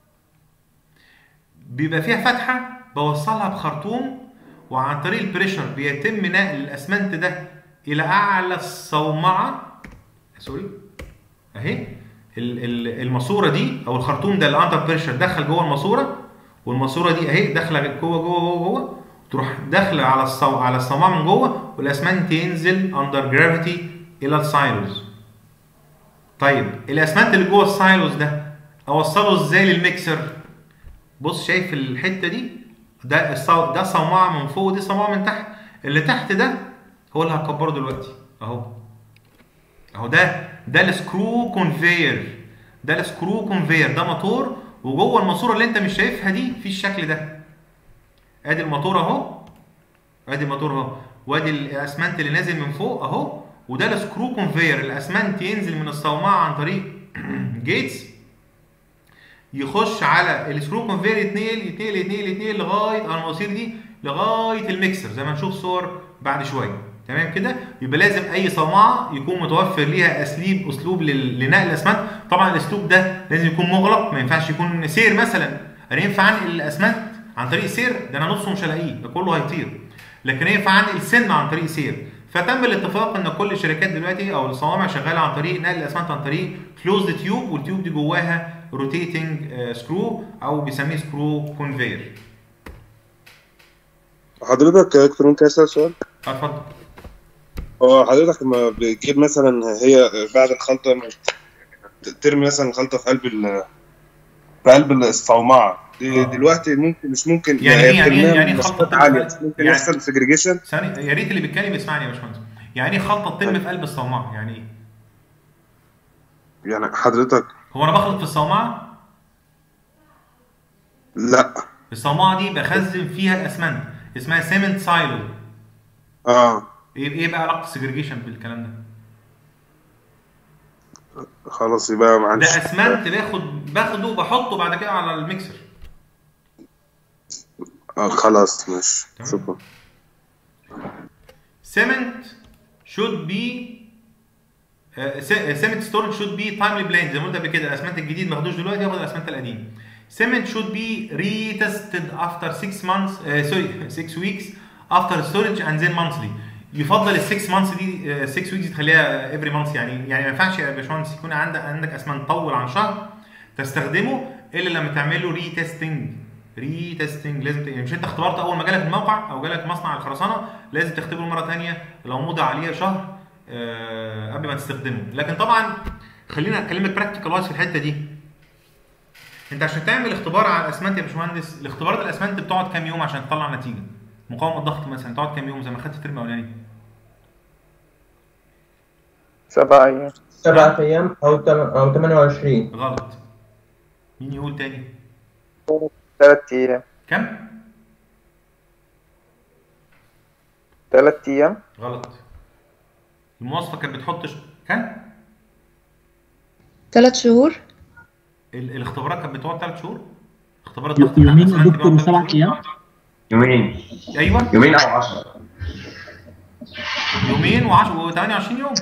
بيبقى فيها فتحه بوصلها بخرطوم، وعن طريق البريشر بيتم نقل الاسمنت ده الى اعلى الصومعه، سوري اهي الماسوره دي او الخرطوم ده اللي اندر بريشر دخل جوه الماسوره، والماسوره دي اهي داخله جوه جوه جوه جوه، تروح داخله على الصومعه من جوه، والاسمنت ينزل اندر جرافيتي الى السايلوز. طيب الاسمنت اللي جوه السايلوز ده اوصله ازاي للميكسر؟ بص شايف الحته دي، ده صومعه من فوق ودي صومعه من تحت، اللي تحت ده هو اللي هكبره دلوقتي اهو ده السكرو كونفير، ده السكرو كونفير، ده موتور، وجوه الماسوره اللي انت مش شايفها دي في الشكل ده، ادي الموتور اهو، ادي الموتور اهو، وادي الاسمنت اللي نازل من فوق اهو، وده السكرو كونفير، الاسمنت ينزل من الصومعه عن طريق جيتس يخش على السكرو كونفير، يتنقل لغايه على المواسير دي لغايه الميكسر زي ما نشوف صور بعد شويه. تمام كده؟ يبقى لازم اي صومعه يكون متوفر ليها اسلوب لنقل الاسمنت. طبعا الاسلوب ده لازم يكون مغلق، ما ينفعش يكون سير مثلا، انا ينفع انقل الاسمنت عن طريق سير ده انا نصه مش هلاقيه، ده كله هيطير، لكن ينفع انقل سن عن طريق سير. فتم الاتفاق ان كل الشركات دلوقتي او الصوامع شغاله عن طريق نقل الاسمنت عن طريق كلوزد تيوب، والتيوب دي جواها روتيتنج سكرو او بيسميه سكرو كونفير. حضرتك يا دكتور ممكن اسال سؤال؟ اتفضل. هو حضرتك لما بتجيب مثلا هي بعد الخلطه ترمي مثلا الخلطه في قلب الصومعه دي دلوقتي مش ممكن يعني خلطه عاليه ممكن يحصل سيجريجيشن؟ ثاني يا ريت اللي بيتكلم يسمعني يا باشمهندس. يعني ايه خلطه تتم في قلب الصومعه؟ يعني ايه؟ يعني حضرتك هو انا بخلط في الصومعه؟ لا، الصومعه دي بخزن فيها الاسمنت، اسمها سيمنت سايلو. ايه بقى علاقه السيجريجيشن بالكلام ده؟ خلاص يبقى معلش، ده اسمنت باخده وبحطه بعد كده على الميكسر. خلاص ماشي، شكرا. cement should be cement storage should be timely planned زي ما قلت قبل كده. الاسمنت الجديد ما خدوش دلوقتي، ياخد الاسمنت القديم. cement should be retested after 6 months 6 weeks after storage and then monthly. يفضل ال 6 months دي 6 weeks تخليها every month، يعني ما ينفعش يا باشمهندس يكون عندك اسمنت طول عن شهر تستخدمه الا لما تعمل له ريتستنج. لازم مش انت اختبرت اول ما جالك الموقع او جالك مصنع الخرسانه لازم تختبره مره ثانيه لو مضى عليه شهر قبل ما تستخدمه. لكن طبعا خلينا اكلمك براكتيكال وايز في الحته دي. انت عشان تعمل اختبار على الاسمنت يا باشمهندس، الاختبارات الاسمنت بتقعد كام يوم عشان تطلع نتيجه؟ مقاومه الضغط مثلا تقعد كام يوم زي ما خدت الترم الاولاني؟ 7 أيام 7 أيام أو 28. غلط. مين يقول تاني؟ 3 أيام. كم؟ 3 أيام. غلط. المواصفة كانت بتحط كم؟ 3 شهور. الاختبارات كانت بتقعد 3 شهور؟ اختبار الضغط بتاع يومين يا الاسمنت دكتور بيقعد 7 3 ايام؟ شهور. يومين ايوه يومين او 10. يومين و28 يوم.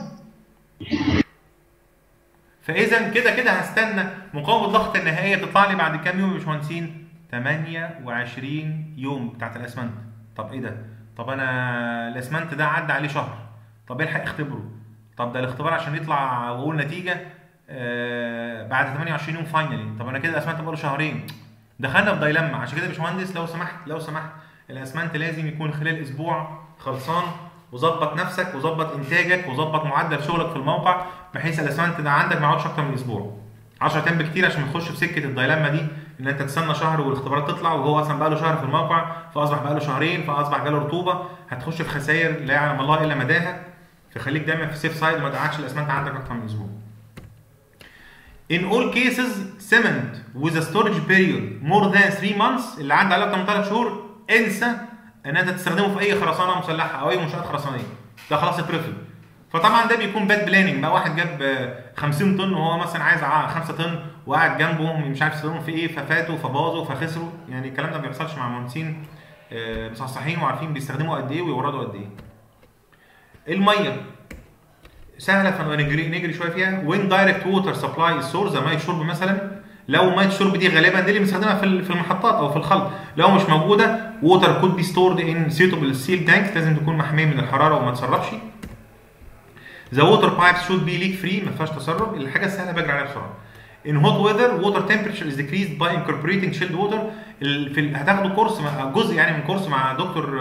فاذا كده هستنى مقاومه الضغط النهائيه تطلع لي بعد كام يوم يا باشمهندسين؟ 28 يوم بتاعت الاسمنت. طب ايه ده؟ طب انا الاسمنت ده عدى عليه شهر، طب الحق اختبره. طب ده الاختبار عشان يطلع واقول نتيجه بعد 28 يوم فاينلي. طب انا كده الاسمنت بقاله شهرين. دخلنا في دايلما. عشان كده يا باشمهندس لو سمحت الاسمنت لازم يكون خلال اسبوع خلصان، وظبط نفسك وظبط انتاجك وظبط معدل شغلك في الموقع، بحيث الاسمنت ده عندك ما يقعدش اكتر من اسبوع. 10 ايام بكتير عشان ما تخش في سكه الدايلما دي، ان انت تستنى شهر والاختبارات تطلع وهو اصلا بقى له شهر في الموقع، فاصبح بقى له شهرين، فاصبح جاله رطوبه، هتخش في خسائر لا يعلم الله الا مداها. فخليك دايما في سيف سايد وما تقعدش الاسمنت عندك اكتر من اسبوع. In all cases cement with a storage period more than 3 months، اللي عدى عليه اكتر من 3 شهور، انسى ان انت تستخدمه في اي خرسانه مسلحه او اي منشات خرسانيه، ده خلاص اترفض. فطبعا ده بيكون باد بلاننج بقى. واحد جاب 50 طن وهو مثلا عايز 5 طن وقاعد جنبه مش عارف يستخدمهم في ايه، ففاتوا فباظوا فخسروا. يعني الكلام ده ما بيحصلش مع مهندسين مصحصحين وعارفين بيستخدموا قد ايه ويوردوا قد ايه. الميه سهله فنجري شويه فيها. وين دايركت ووتر سبلاي سورس، ميه شرب مثلا، لو ميه الشرب دي غالبا دي اللي بنستخدمها في المحطات او في الخلط، لو مش موجوده ووتر كود بي ستورد ان سيوتبل سيل تانكس، لازم تكون محميه من الحراره وما تسربش. ذا ووتر بايبس شود بي ليك فري، ما فيهاش تسرب. الحاجه السهله بجري عليها بسرعه. In hot weather water temperature is decreased by incorporating chilled water. هتاخدوا كورس جزء يعني من كورس مع دكتور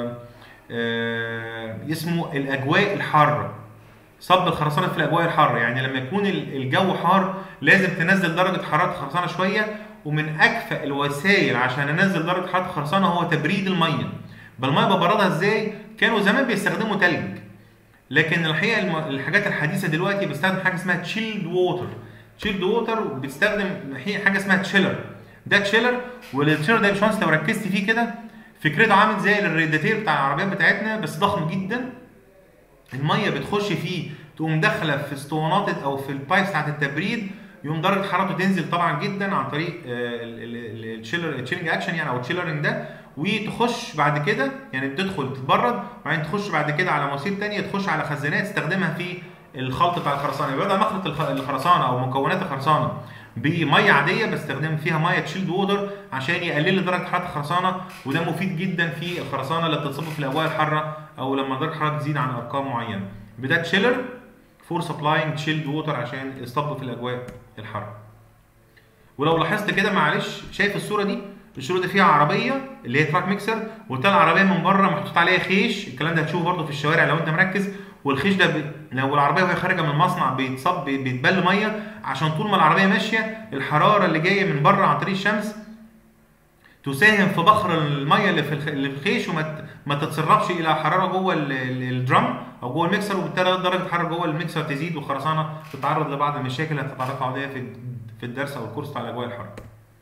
اسمه الاجواء الحاره، صب الخرسانه في الاجواء الحاره. يعني لما يكون الجو حار لازم تنزل درجه حراره الخرسانه شويه، ومن اكفأ الوسائل عشان انزل درجه حراره الخرسانه هو تبريد الميه. بالميه ببردها ازاي؟ كانوا زمان بيستخدموا تلج، لكن الحقيقه الحاجات الحديثه دلوقتي بتستخدم حاجه اسمها تشيلد ووتر. تشيلد ووتر بتستخدم حاجه اسمها تشيلر. ده تشيلر، والتشيلر ده يا باشمهندس لو ركزت فيه كده فكرته عامل زي الرادياتير بتاع العربيات بتاعتنا بس ضخم جدا. الميه بتخش فيه تقوم داخله في اسطوانات او في البايبس بتاعت التبريد، يقوم درجه حرارته تنزل طبعا جدا عن طريق التشيلنج اكشن يعني او التشيلرنج ده، وتخش بعد كده يعني تدخل تتبرد وبعدين تخش بعد كده على مواسير ثانيه تخش على خزانات تستخدمها في الخلط بتاع الخرسانه. يبقى بدل ما اخلط الخرسانه او مكونات الخرسانه بميه عاديه بستخدم فيها ميه تشيلد ووتر عشان يقلل لي درجه حراره الخرسانه، وده مفيد جدا في الخرسانه اللي بتتصب في الاجواء الحاره او لما درجه الحراره تزيد عن ارقام معينه. بده تشيلر فور سبلاينج تشيلد ووتر عشان يصب في الاجواء الحاره. ولو لاحظت كده معلش شايف الصوره دي؟ الصوره دي فيها عربيه اللي هي تراك ميكسر، وبالتالي العربيه من بره محطوط عليها خيش. الكلام ده هتشوفه برده في الشوارع لو انت مركز. والخيش ده لو العربيه وهي خارجه من المصنع بيتبل ميه عشان طول ما العربيه ماشيه الحراره اللي جايه من بره عن طريق الشمس تساهم في بخر الميه اللي في الخيش وما تتسربش الى حراره جوه الدرام او جوه الميكسر، وبالتالي درجه الحراره جوه الميكسر تزيد والخرسانه تتعرض لبعض المشاكل اللي هتتعرض عليها في الدرس او الكورس بتاع الاجواء الحاره.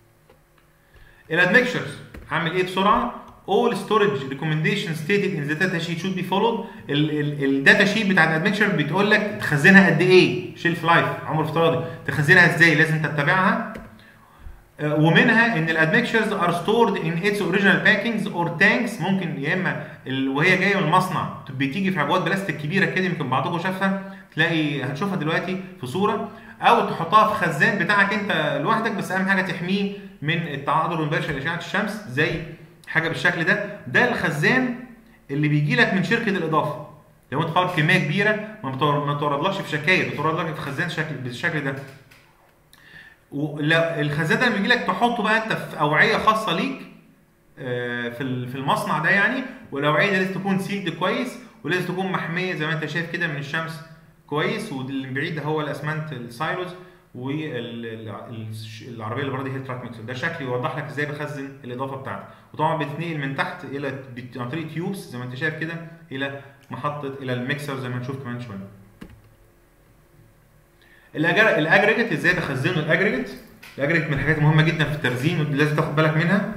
الادمكشرز هعمل ايه بسرعه؟ all storage recommendations stated in the data sheet should be followed. الداتا شيت بتاع الادمكشر بتقول لك تخزنها قد ايه، شيلف لايف عمر افتراضي، تخزنها ازاي لازم تتبعها. ومنها ان الادمكشرز ار ستورد ان اتس اوريجينال باكينجز اور تانكس، ممكن يا اما وهي جايه من المصنع بتيجي في عبوات بلاستيك كبيره كده، يمكن بعضكم شافها، تلاقي هتشوفها دلوقتي في صوره، او تحطها في خزان بتاعك انت لوحدك، بس اهم حاجه تحميه من التعرض المباشر لاشعه الشمس زي حاجه بالشكل ده. ده الخزان اللي بيجي لك من شركه الاضافه. لو انت طالب كميه كبيره ما توردلكش في شكاير، بتورد لك في خزان بالشكل ده. الخزان ده لما يجي لك تحطه بقى انت في اوعيه خاصه ليك في المصنع ده يعني، والاوعيه دي لازم تكون سيلد كويس ولازم تكون محميه زي ما انت شايف كده من الشمس كويس. واللي بعيد ده هو الاسمنت السايلوز، والعربيه اللي بره دي هي التراك ميكسر. ده شكل يوضح لك ازاي بخزن الاضافه بتاعتك. وطبعا بتتنقل من تحت الى عن طريق تيوبس زي ما انت شايف كده الى محطه الى الميكسر زي ما هنشوف كمان شويه. الاجريجيت ازاي بخزنه؟ الاجريجيت من الحاجات المهمه جدا في التخزين ودي لازم تاخد بالك منها.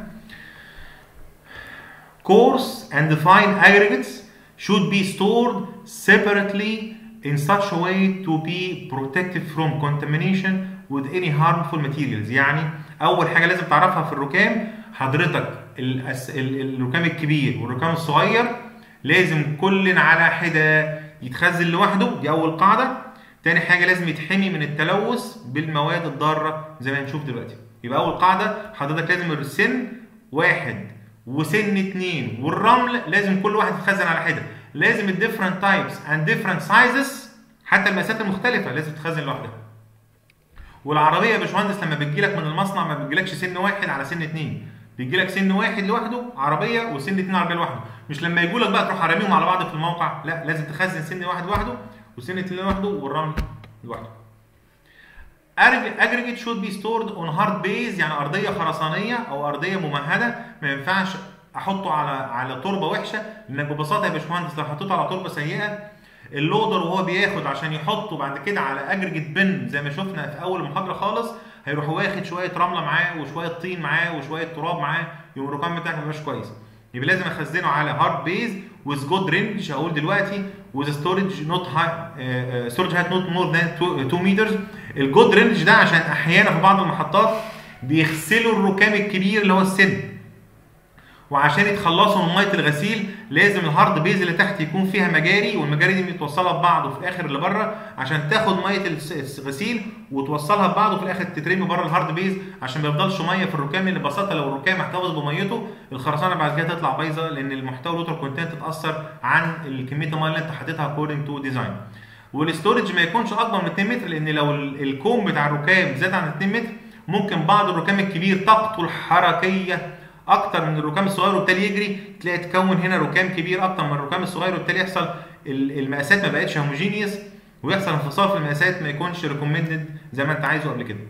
Coarse and fine aggregates should be stored separately in such a way to be protected from contamination with any harmful materials. يعني اول حاجه لازم تعرفها في الركام حضرتك الركام الكبير والركام الصغير لازم كل على حده يتخزن لوحده، دي اول قاعده. تاني حاجه لازم يتحمي من التلوث بالمواد الضاره زي ما هنشوف دلوقتي. يبقى اول قاعده حضرتك لازم السن 1 وسن 2 والرمل لازم كل واحد يتخزن على حده. لازم الديفرنت تايبس اند ديفرنت سايزز حتى المقاسات المختلفه لازم تتخزن لوحدها. والعربيه يا باشمهندس لما بتجيلك من المصنع ما بتجيلكش سن 1 على سن 2، بيجيلك سن 1 لوحده عربيه وسن 2 عربيه لوحده. مش لما يجوا لك بقى تروح راميهم على بعض في الموقع، لا لازم تخزن سن 1 لوحده وسن 2 لوحده والرمل لوحده. aggregate should be stored on hard base، يعني ارضيه خرسانيه او ارضيه ممهده. ما ينفعش احطه على تربه وحشه، لانك ببساطه يا باشمهندس لو حطيته على تربه سيئه اللودر وهو بياخد عشان يحطه بعد كده على اجريجيت بن زي ما شفنا في اول المحاضره خالص، هيروح واخد شويه رمله معاه وشويه طين معاه وشويه تراب معاه، يبقى الركام بتاعك ما يبقاش كويس. يبقى لازم اخزنه على هارد بيز with good range. هقول دلوقتي with storage not high storage height not more than 2 meters. الجود رينج ده عشان احيانا في بعض المحطات بيغسلوا الركام الكبير اللي هو السن، وعشان يتخلصوا من ميه الغسيل لازم الهارد بيز اللي تحت يكون فيها مجاري، والمجاري دي متوصله ببعض وفي الاخر اللي بره عشان تاخد ميه الغسيل وتوصلها ببعض وفي الاخر تترمي بره الهارد بيز عشان ما يفضلش ميه في الركام. اللي ببساطه لو الركام احتفظ بميته الخرسانه بعد كده تطلع بايظه، لان المحتوى الوتر كونتنت اتاثر عن كميه الميه اللي انت حاططها اكوردنج تو ديزاين. والاستورج ما يكونش اكبر من 2 متر، لان لو الكوم بتاع الركام زاد عن 2 متر ممكن بعض الركام الكبير طاقته الحركيه اكتر من الركام الصغير وبالتالي يجري تلاقي تكون هنا ركام كبير اكتر من الركام الصغير، وبالتالي يحصل المقاسات ما بقتش هوموجينيوس ويحصل انفصال في المقاسات ما يكونش ريكومندد زي ما انت عايزه قبل كده.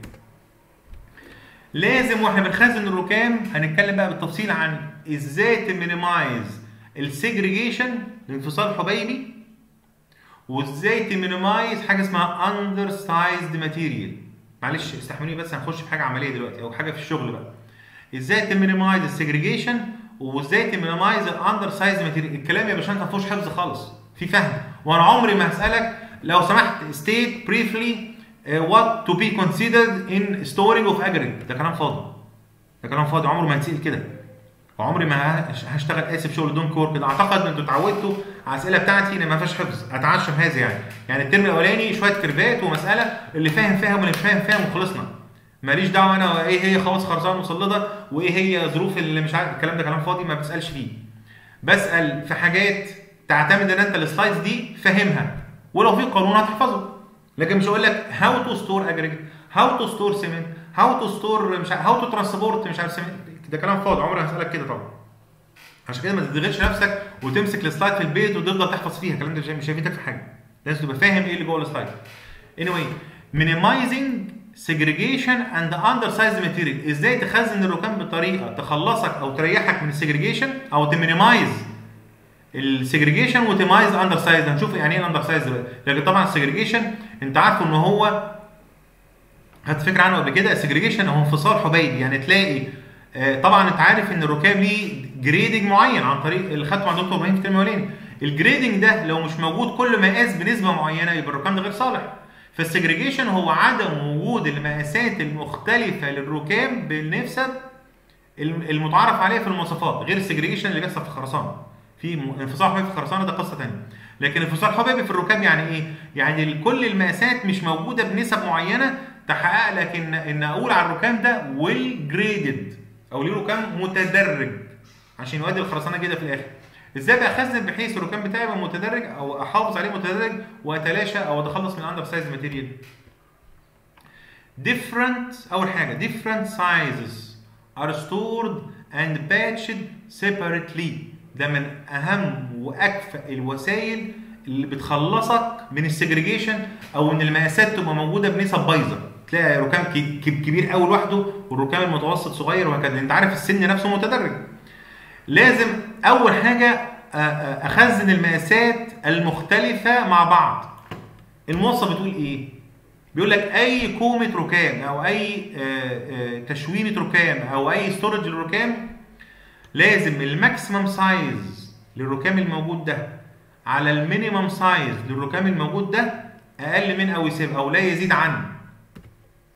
لازم واحنا بنخزن الركام هنتكلم بقى بالتفصيل عن ازاي تمينيمايز السيجريجيشن الانفصال الحبيبي، وازاي تمينيمايز حاجه اسمها اندر سايزد ماتيريال. معلش استحملوني بس هنخش في حاجه عمليه دلوقتي او حاجه في الشغل بقى. ازاي تمينيمايز السيجريجيشن وازاي تمينيمايز الاندر سايز ماتيريال. الكلام يا باشا ما فيهوش حفظ خالص، في فهم. وانا عمري ما هسالك لو سمحت state briefly what to be considered in storing of aggregate. ده كلام فاضي، ده كلام فاضي، عمره ما هتسال كده، وعمري ما هشتغل اسف شغل دون كور كده. اعتقد ان انتوا اتعودتوا على الاسئله بتاعتي ان ما فيهاش حفظ، اتعشم هذا يعني الترم الاولاني شويه كيرفات ومساله اللي فاهم فاهم واللي مش فاهم فاهم وخلصنا. ماليش دعوه انا ايه هي خواص خرسانه مسلطه وايه هي ظروف اللي مش عارف، الكلام ده كلام فاضي ما بسالش فيه. بسال في حاجات تعتمد ان انت السلايدز دي فاهمها، ولو في قانون هتحفظه. لكن مش هقول لك هاو تو ستور اجريجيت، هاو تو ستور سيمنت، هاو تو ستور مش عارف، هاو تو ترانسبورت مش عارف سيمنت. ده كلام فاضي، عمري ما هسالك كده طبعا. عشان كده ما تضغطش نفسك وتمسك السلايد في البيت وتفضل تحفظ فيها، الكلام ده مش هيفيدك في حاجه. لازم تبقى فاهم ايه اللي جوه السلايد. anyway minimizing segregation and undersized material. ازاي تخزن الركام بطريقه تخلصك او تريحك من السيجريجيشن او تمينيمايز السيجريجيشن وتمايز اندرسايز. هنشوف يعني ايه الاندرسايز دلوقتي. لكن طبعا السيجريجيشن انت عارفه ان هو خدت فكره عنه قبل كده. السيجريجيشن هو انفصال حبيبي، يعني تلاقي طبعا انت عارف ان الركام ليه جريدنج معين عن طريق اللي خدته مع دكتور ابراهيم في الترم الاولاني. الجريدنج ده لو مش موجود كل مقاس بنسبه معينه يبقى الركام ده غير صالح. فالسيجريجيشن هو عدم وجود المقاسات المختلفه للركام بالنسب المتعارف عليها في المواصفات، غير السيجريجيشن اللي بيحصل في الخرسانه. في انفصال حبيبي في الخرسانه ده قصه ثانيه، لكن انفصال حبيبي في الركام يعني ايه؟ يعني كل المقاسات مش موجوده بنسب معينه تحقق لك ان اقول على الركام ده ويل جريدد او ليه ركام متدرج عشان يؤدي الخرسانه كده في الاخر. ازاي بقى اخزن بحيث الركام بتاعي يبقى متدرج او احافظ عليه متدرج واتلاشى او اتخلص من اندر سايز ماتيريال؟ different اول حاجه different sizes are stored and patched separately. ده من اهم واكفأ الوسائل اللي بتخلصك من السيجريجيشن او ان المقاسات تبقى موجوده بنسب بايظه. تلاقي ركام كبير قوي لوحده والركام المتوسط صغير وهكذا. انت عارف السن نفسه متدرج. لازم اول حاجه اخزن المقاسات المختلفه مع بعض. الموصف بتقول ايه؟ بيقول لك اي كومه ركام او اي تشوينه ركام او اي ستورج للركام لازم الماكسيمم سايز للركام الموجود ده على المينيمم سايز للركام الموجود ده اقل من او يساوي او لا يزيد عن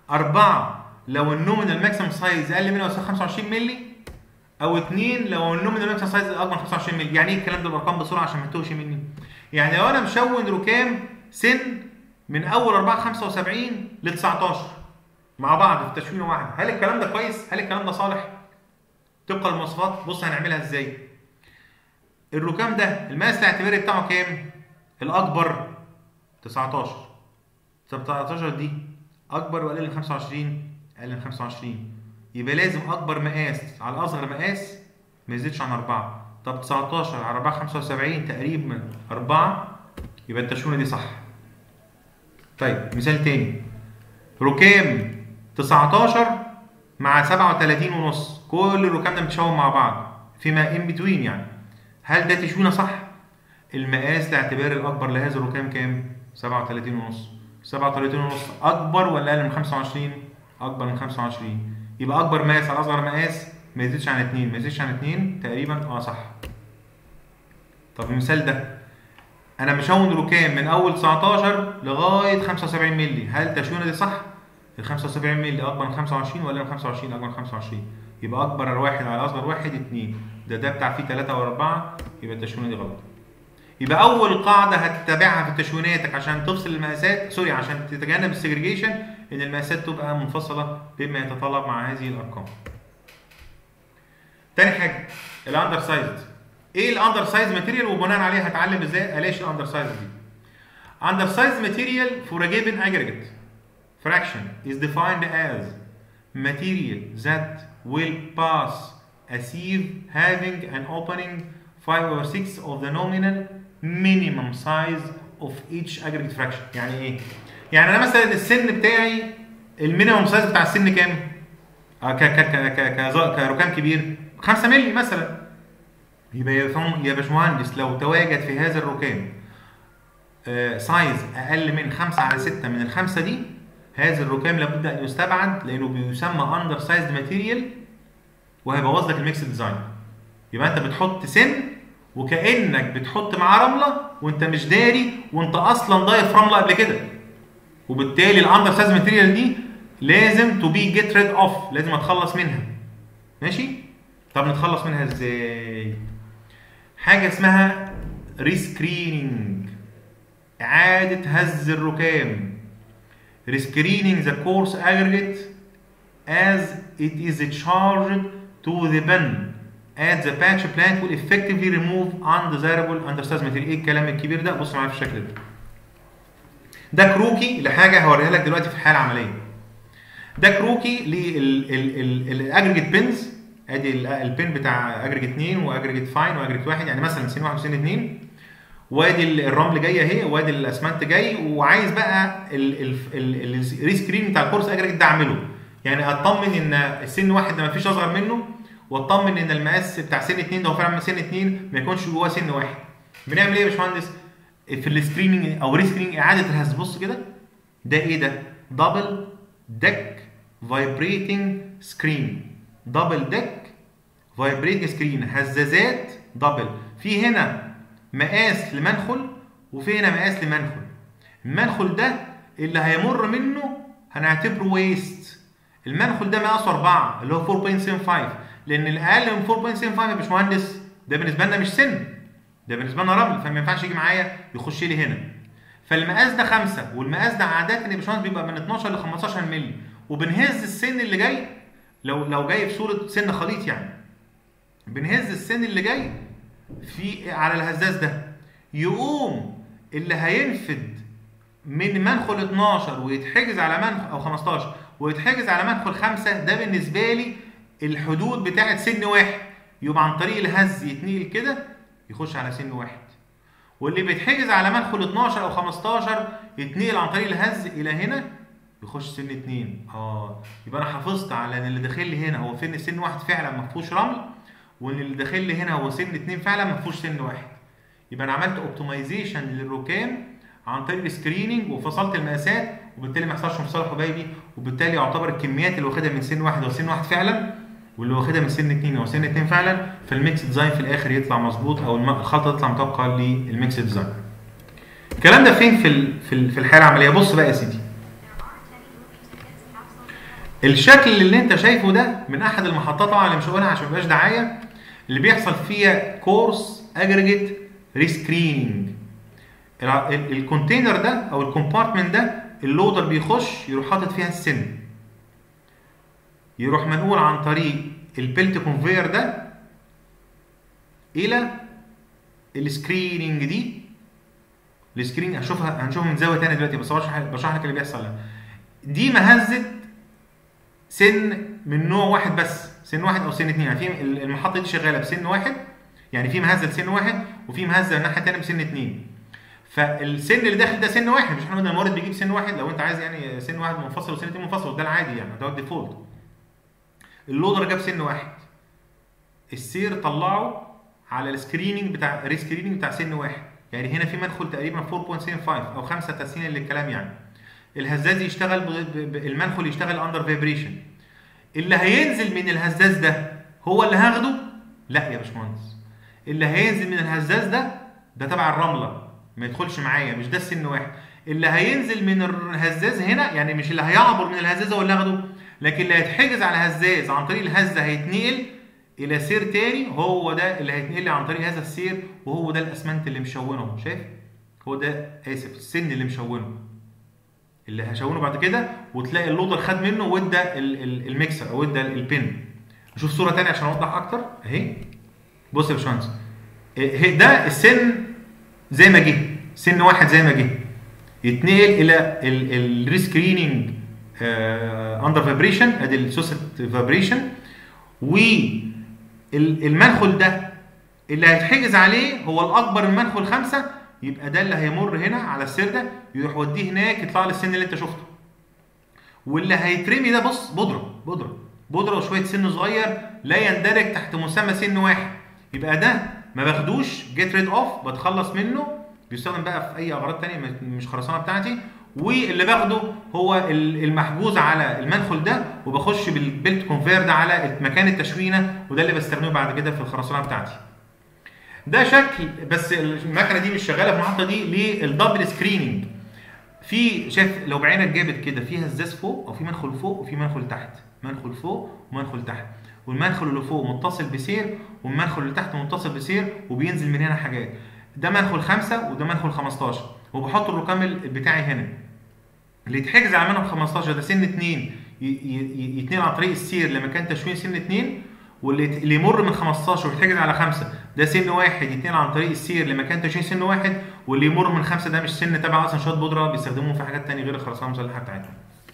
4 لو النومينال ماكسيمم سايز اقل من او يساوي 25 مللي، او 2 لو النومينال ماكسيمم سايز اكبر من 25 مللي. يعني ايه الكلام ده بالارقام بسرعه عشان ما تتوهش مني؟ يعني لو انا مشون ركام سن من اول 475 ل 19 مع بعض في تشوينه واحده، هل الكلام ده كويس؟ هل الكلام ده صالح طبقا للمواصفات؟ بص هنعملها ازاي. الركام ده المقاس الاعتباري بتاعه كام؟ الاكبر 19. طب 19 دي اكبر ولا اقل من 25؟ اقل من 25. يبقى لازم اكبر مقاس على اصغر مقاس ما يزيدش عن 4. طب 19 على 475 تقريبا 4، يبقى التشوينه دي صح. طيب مثال تاني، ركام 19 مع 37 ونص، كل الركام ده متشون مع بعض فيما ان بتوين يعني، هل ده تشوينه صح؟ المقاس الاعتباري الاكبر لهذا الركام كام؟ 37 ونص. 37 ونص اكبر ولا اقل من 25؟ اكبر من 25. يبقى اكبر مقاس على اصغر مقاس ما يزيدش عن 2، ما يزيدش عن 2 تقريبا صح. طب المثال ده انا مشون ركام من اول 19 لغايه 75 مللي، هل التشوينه دي صح؟ ال 75 مللي اكبر من 25 ولا من 25 اكبر من 25؟ يبقى اكبر واحد على اصغر واحد 2، ده بتاع فيه 3 و4، يبقى التشوينه دي غلط. يبقى اول قاعده هتتبعها في تشويناتك عشان تفصل المقاسات، سوري عشان تتجنب السيجريجيشن، ان المقاسات تبقى منفصله بما يتطلب مع هذه الارقام. تاني حاجه الاندر سايز. ايه الاندر سايز ماتيريال وبناء عليه هتعلم ازاي الاقي الاندر سايز دي. اندر سايز ماتيريال for a given aggregate fraction is defined as material that will pass a sieve having an opening 5/6 of the nominal minimum size of each aggregate fraction. يعني ايه؟ يعني انا مثلا السن بتاعي المينيمم سايز بتاع السن كام؟ كركام كبير 5 مللي مثلا. يبقى يا باشمهندس لو تواجد في هذا الركام سايز اقل من 5/6 من ال5 دي، هذا الركام لابد ان يستبعد لانه بيسمى اندر سايزد ماتيريال وهيبوظ لك الميكس ديزاين. يبقى انت بتحط سن وكانك بتحط معاه رمله وانت مش داري، وانت اصلا ضايف رمله قبل كده، وبالتالي الاندر سايز ماتيريال دي لازم تو بي جيت ريد اوف، لازم اتخلص منها. ماشي؟ طب نتخلص منها ازاي؟ حاجه اسمها ريسكريننج، اعاده هز الركام. ريسكريننج ذا كورس aggregate as it is charged to the bin at the patch plant will effectively remove undesirable undersized material. ايه الكلام الكبير ده؟ بص معايا في الشكل ده كروكي لحاجه هوريها لك دلوقتي في الحاله العمليه. ده كروكي للاجريجيت بينز. ادي البين بتاع اجريجيت 2 واجريجيت فاين واجريجيت 1، يعني مثلا سن 1 وسن 2، وادي الرمل جايه اهي، وادي الاسمنت جاي، وعايز بقى الريسكرين بتاع الكورس اجريجيت ده اعمله. يعني اطمن ان السن 1 ده ما فيش اصغر منه، واطمن ان المقاس بتاع سن 2 ده هو فعلا سن 2 ما يكونش جواه سن 1. بنعمل ايه يا باشمهندس في السكريننج او ريسكريننج؟ اعاده الهز. بص كده، ده ايه ده؟ دبل ديك فايبريتنج سكرين. دبل ديك فايبريتنج سكرين، هزازات دبل. في هنا مقاس لمنخل وفي هنا مقاس لمنخل. المنخل ده اللي هيمر منه هنعتبره ويست. المنخل ده مقاسه 4 اللي هو 4.75، لان الاقل من 4.75 يا باشمهندس ده بالنسبه لنا مش سن، ده بالنسبه لنا رمل، فما ينفعش يجي معايا يخش لي هنا. فالمقاس ده 5، والمقاس ده عاده يا باشمهندس بيبقى من 12 ل 15 مللي، وبنهز السن اللي جاي لو جاي في صوره سن خليط، يعني بنهز السن اللي جاي في على الهزاز ده، يقوم اللي هينفد من منخل 12 ويتحجز على منخل او 15 ويتحجز على منخل 5، ده بالنسبه لي الحدود بتاعه سن 1، يبقى عن طريق الهز يتنقل كده يخش على سن 1. واللي بيتحجز على منخل 12 او 15 يتنقل عن طريق الهز الى هنا يخش سن 2. يبقى انا حافظت على ان اللي داخل لي هنا هو فين سن 1 فعلا ما فيهوش رمل، وان اللي داخل لي هنا هو سن 2 فعلا ما فيهوش سن 1. يبقى انا عملت اوبتمايزيشن للركام عن طريق السكريننج وفصلت المقاسات، وبالتالي ما يحصلش انفصال حبايبي، وبالتالي يعتبر الكميات اللي واخدها من سن 1 هو سن 1 فعلا، واللي واخدها من سن 2 هو سن 2 فعلا، فالميكس ديزاين في الاخر يطلع مظبوط، او الخلطه تطلع مطابقه للميكس ديزاين. الكلام ده فين في الحاله العمليه؟ بص بقى يا سيدي، الشكل اللي انت شايفه ده من احد المحطات طبعا اللي مش هقولها عشان مبقاش دعايه، اللي بيحصل فيها كورس اجريجيت ريسكريننج. الكونتينر ده او الكومبارتمنت ده اللودر بيخش يروح حاطط فيها السن، يروح منقول عن طريق البيلت كونفير ده الى السكريننج دي. السكرين هنشوفها من زاويه ثانيه دلوقتي، بس بشرح لك اللي بيحصل ده. دي مهزه سن من نوع واحد بس، سن واحد او سن اثنين. يعني في المحطه دي شغاله بسن واحد، يعني في مهزه لسن واحد وفي مهزه من الناحيه الثانيه بسن اثنين. فالسن اللي داخل ده سن واحد، مش احنا قلنا المورد بيجيب سن واحد، لو انت عايز يعني سن واحد منفصل وسن اثنين منفصل، ده العادي يعني، ده الديفولت. اللودر جاب سن واحد، السير طلعه على السكريننج بتاع الريسكريننج بتاع سن واحد. يعني هنا في مدخل تقريبا 4.75 او 5 تسنين للكلام يعني. الهزاز يشتغل المنخل يشتغل اندر فايبريشن. اللي هينزل من الهزاز ده هو اللي هاخده؟ لا يا باشمهندس، اللي هينزل من الهزاز ده تبع الرمله، ما يدخلش معايا، مش ده السن واحد. اللي هينزل من الهزاز هنا يعني مش اللي هيعبر من الهزاز هو اللي هاخده، لكن اللي هيتحجز على الهزاز عن طريق الهزه هيتنقل الى سير تاني، هو ده اللي هيتنقل لي عن طريق هذا السير، وهو ده الاسمنت اللي مشونه. شايف؟ هو ده السن اللي مشونه، اللي هشونه بعد كده، وتلاقي اللودر خد منه وادى الميكسر او ادى البن. نشوف صوره ثانيه عشان اوضح اكتر اهي. بص يا باشمهندس، ده السن زي ما جه، سن واحد زي ما جه، يتنقل الى الريسكريننج اندر فايبريشن، ادي السوست فايبريشن. والمنخل ده اللي هيتحجز عليه هو الاكبر من منخل 5، يبقى ده اللي هيمر هنا على السير ده، يروح وديه هناك يطلع للسن اللي انت شفته. واللي هيترمي ده بص بودره وشويه سن صغير لا يندرج تحت مسمى سن واحد، يبقى ده ما باخدوش جيت ريد اوف، بتخلص منه، بيستخدم بقى في اي اغراض ثانيه مش خرسانه بتاعتي. واللي باخده هو المحجوز على المنخل ده، وبخش بالبيلت كونفير ده على مكان التشوينه، وده اللي بستخدمه بعد كده في الخرسانه بتاعتي. ده شكل، بس المكنه دي مش شغاله في المحطه دي للدبل سكريننج. في شايف لو بعينك جابت كده، في هزاز فوق او في منخل فوق وفي منخل تحت، منخل فوق ومنخل تحت، والمنخل اللي فوق متصل بسير والمنخل اللي تحت متصل بسير، وبينزل من هنا حاجات. ده منخل 5 وده منخل 15، وبحط الركام بتاعي هنا. اللي يتحجز على منخل 15 ده سن 2 يتنقل عن طريق السير لمكان تشوين سن 2، واللي يمر من 15 ويتحجز على 5 ده سن 1 يتنقل عن طريق السير لمكان تشوين سن 1، واللي يمر من 5 ده مش سن تبع اصلا، شويه بودره بيستخدموه في حاجات ثانيه غير الخرسانه المسلحه بتاعتهم.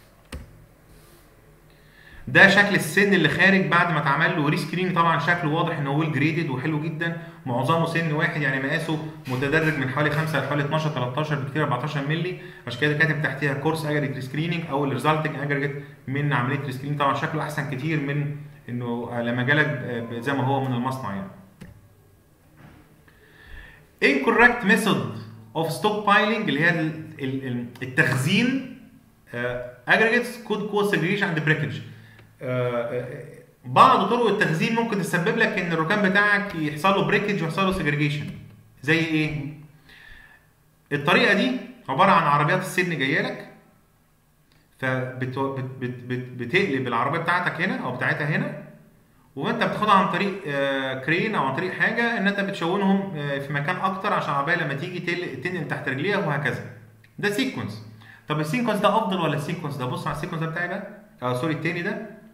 ده شكل السن اللي خارج بعد ما اتعمل له ريسكرين. طبعا شكله واضح ان هو جريدد وحلو جدا، معظمه سن واحد، يعني مقاسه متدرج من حوالي 5 لحوالي 12 13 بكتير 14 مللي. عشان كده كاتب تحتيها كورس اجريجيت ريسكريننج او الريزلتنج اجريجيت من عمليه ريسكريننج. طبعا شكله احسن كتير من انه لما جالك زي ما هو من المصنع يعني. incorrect method of stockpiling اللي هي التخزين aggregates could cause segregation and breakage. بعض طرق التخزين ممكن تسبب لك ان الركام بتاعك يحصل له بريكج ويحصل له سيجريجيشن. زي ايه؟ الطريقه دي عباره عن عربيات السن جايه لك، فبتقلب العربيه بتاعتك هنا او بتاعتها هنا، وانت بتاخدها عن طريق كرين او عن طريق حاجه ان انت بتشونهم في مكان اكتر عشان العربيه لما تيجي تنقل تحت رجليها وهكذا. ده سيكونس. طب السيكونس ده افضل ولا السيكونس ده؟ بص على السيكونس ده بتاعي ده، سوري التاني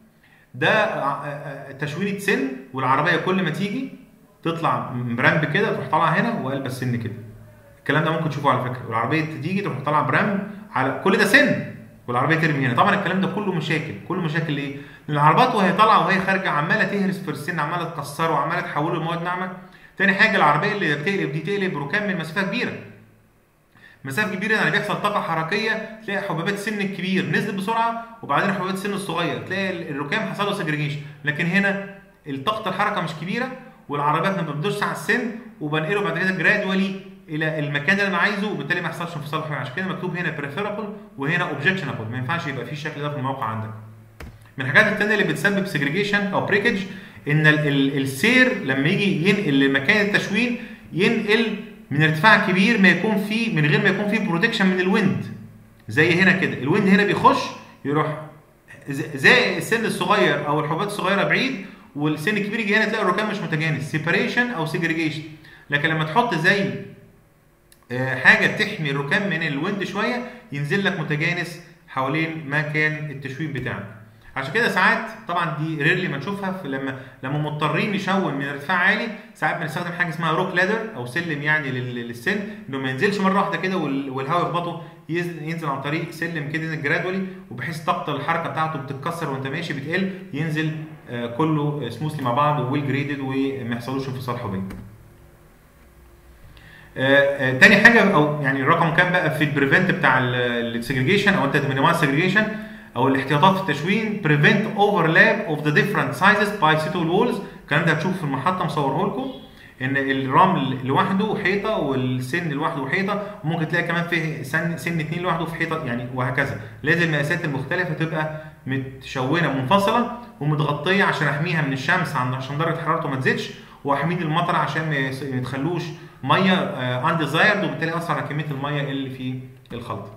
ده تشوينه سن، والعربيه كل ما تيجي تطلع برامب كده تروح طالعه هنا وقلب السن كده. الكلام ده ممكن تشوفه على فكره، والعربيه تيجي تروح طالعه برامب على كل ده سن، والعربيه ترمي هنا. طبعا الكلام ده كله مشاكل، كل مشاكل ايه؟ العربيات وهي طالعه وهي خارجه عماله تهرس في السن، عماله تكسره وعماله تحوله لمواد ناعمه. تاني حاجه العربيه اللي بتقلب دي تقلب ركام من مسافه كبيره. مسافه كبيره يعني بيحصل طاقه حركيه، تلاقي حبيبات السن الكبير نزلت بسرعه وبعدين حبيبات السن الصغير تلاقي الركام حصل له سيجريجيشن. لكن هنا طاقه الحركه مش كبيره، والعربيات ما بتدوسش على السن، وبنقله بعد كده جرادولي الى المكان اللي انا عايزه، وبالتالي ما يحصلش انفصال حركي. عشان كده مكتوب هنا بريفيرابل وهنا اوبجكشنابل، ما ينفعش يبقى في الشكل ده في الموقع عندك. من الحاجات الثانيه اللي بتسبب سيجريجيشن او بريكج ان السير لما يجي ينقل لمكان التشوين ينقل من ارتفاع كبير ما يكون فيه من غير ما يكون فيه بروتكشن من الويند. زي هنا كده الويند هنا بيخش يروح زي السن الصغير او الحبوبات الصغيره بعيد، والسن الكبير يجي هنا تلاقي الركام مش متجانس، سيبريشن او سيجريجيشن. لكن لما تحط زي حاجه تحمي الركام من الويند شويه ينزل لك متجانس حوالين مكان التشوين بتاعك. عشان كده ساعات طبعا دي ريرلي ما نشوفها، لما مضطرين نشون من ارتفاع عالي ساعات بنستخدم حاجه اسمها روك لادر او سلم يعني للسن، انه ما ينزلش مره واحده كده والهواء يخبطه، ينزل عن طريق سلم كده جرادولي، وبحيث طاقه الحركه بتاعته بتتكسر وانت ماشي بتقل، ينزل كله سموثلي مع بعض وويل جريدد وما يحصلوش انفصال حبيبي. تاني حاجه او يعني الرقم كام بقى في البريفنت بتاع السيجريجيشن او انت مينيمايز سيجريجيشن او الاحتياطات في التشوين، prevent overlap of the different sizes by suitable walls. الكلام ده هتشوفه في المحطه مصوره لكم، ان الرمل لوحده حيطه والسن لوحده حيطه، وممكن تلاقي كمان فيه سن 2 لوحده في حيطه يعني، وهكذا. لازم المقاسات المختلفه تبقى متشونه منفصله ومتغطيه عشان احميها من الشمس عشان درجه حرارته ما تزيدش، واحميه المطر عشان ما يتخلوش ميه انديزايرد، وبالتالي اثر على كميه الميه اللي في الخلط.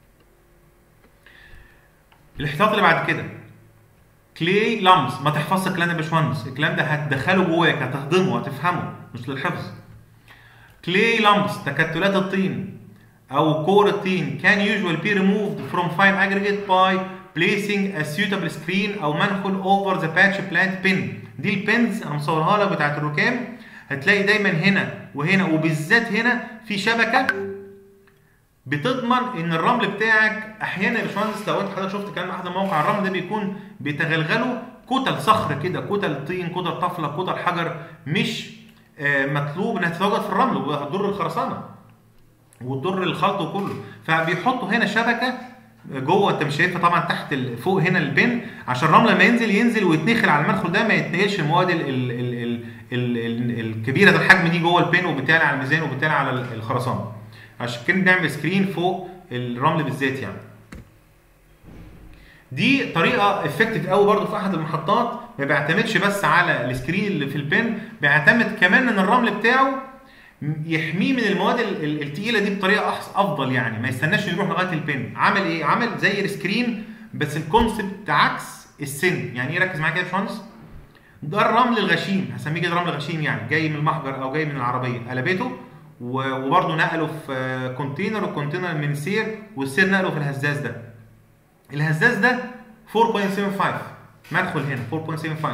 الاحتياط اللي بعد كده كلي لامس، ما تحفظش الكلام ده يا باشمهندس، الكلام ده هتدخله جواك، هتهضمه، هتفهمه، مش للحفظ. كلي لامس، تكتلات الطين او كور الطين can usually be removed from fine aggregate by placing a suitable screen او منخل over the patch plant pin. دي البنز انا مصورها لك بتاعت الركام، هتلاقي دايما هنا وهنا وبالذات هنا في شبكه بتضمن ان الرمل بتاعك احيانا يا باشمهندس، لو انت حضرتك شفت كلام احد مواقع الرمل ده بيكون بيتغلغلوا كتل صخر كده، كتل طين، كتل طفله، كتل حجر، مش مطلوب انها تتواجد في الرمل وهتضر الخرسانه وتضر الخلط وكله، فبيحطوا هنا شبكه جوه انت مش شايفها طبعا تحت فوق هنا البن، عشان الرمل لما ينزل ويتنخل على المدخل ده ما يتنقلش المواد الكبيره ده الحجم دي جوه البن، وبالتالي على الميزان وبالتالي على الخرسانه. عشان كده بنعمل سكرين فوق الرمل بالذات يعني. دي طريقه افكتيف قوي برضو في احد المحطات، ما بيعتمدش بس على السكرين اللي في البن، بيعتمد كمان ان الرمل بتاعه يحميه من المواد الثقيله دي بطريقه افضل يعني، ما يستناش يروح لغايه البن. عمل ايه؟ عمل زي السكرين بس الكونسبت عكس السن. يعني ايه؟ ركز معايا كده يا باشمهندس. ده الرمل الغشيم، هسميه كده رمل غشيم يعني، جاي من المحجر او جاي من العربيه، قلبته وبرضه نقله في كونتينر، والكونتينر من سير، والسير نقله في الهزاز ده. الهزاز ده 4.75 مدخل هنا 4.75.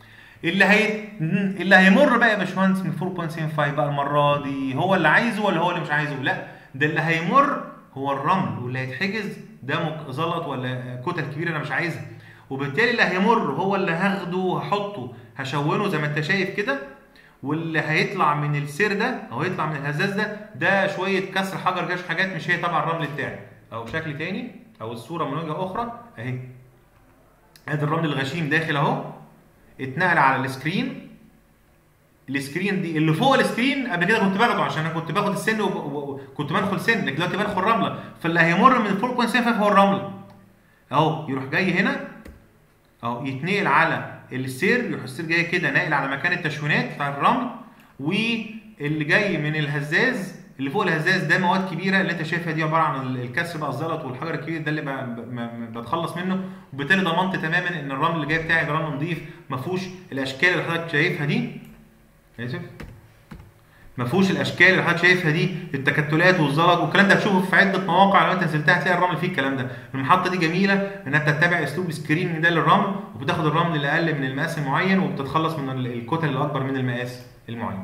اللي هيمر بقى يا باشمهندس من 4.75 بقى المره دي هو اللي عايزه ولا هو اللي مش عايزه؟ لا، ده اللي هيمر هو الرمل، واللي هيتحجز ده زلط ولا كتل كبيره انا مش عايزها، وبالتالي اللي هيمر هو اللي هاخده وهحطه هشونه زي ما انت شايف كده، واللي هيطلع من السير ده او هيطلع من الهزاز ده شويه كسر حجر جاش حاجات مش هي طبعا الرمل بتاعي. او شكل تاني او الصوره من وجهه اخرى اهي، ادي الرمل الغشيم داخل اهو، اتنقل على السكرين. السكرين دي اللي فوق السكرين قبل كده كنت باخده عشان انا كنت باخد السن وكنت بدخل سن، لكن دلوقتي بدخل رمله، فاللي هيمر من 4.75 هو الرمل اهو، يروح جاي هنا اهو يتنقل على السير، يروح السير جاي كده ناقل على مكان التشوينات بتاع الرمل، واللي جاي من الهزاز اللي فوق الهزاز ده مواد كبيره اللي انت شايفها دي عباره عن الكسر بقى الزلط والحجر الكبير ده اللي بتخلص منه، وبالتالي ضمنت تماما ان الرمل اللي جاي بتاعي ده رمل نظيف ما فيهوش الاشكال اللي حضرتك شايفها دي. اسف، ما فيهوش الاشكال اللي حضرتك شايفها دي، التكتلات والزلط والكلام ده هتشوفه في عده مواقع، لو انت نزلتها هتلاقي الرمل فيه الكلام ده. المحطه دي جميله انها بتتبع اسلوب السكرين ده للرمل، وبتاخد الرمل اللي اقل من المقاس المعين وبتتخلص من الكتل اللي اكبر من المقاس المعين.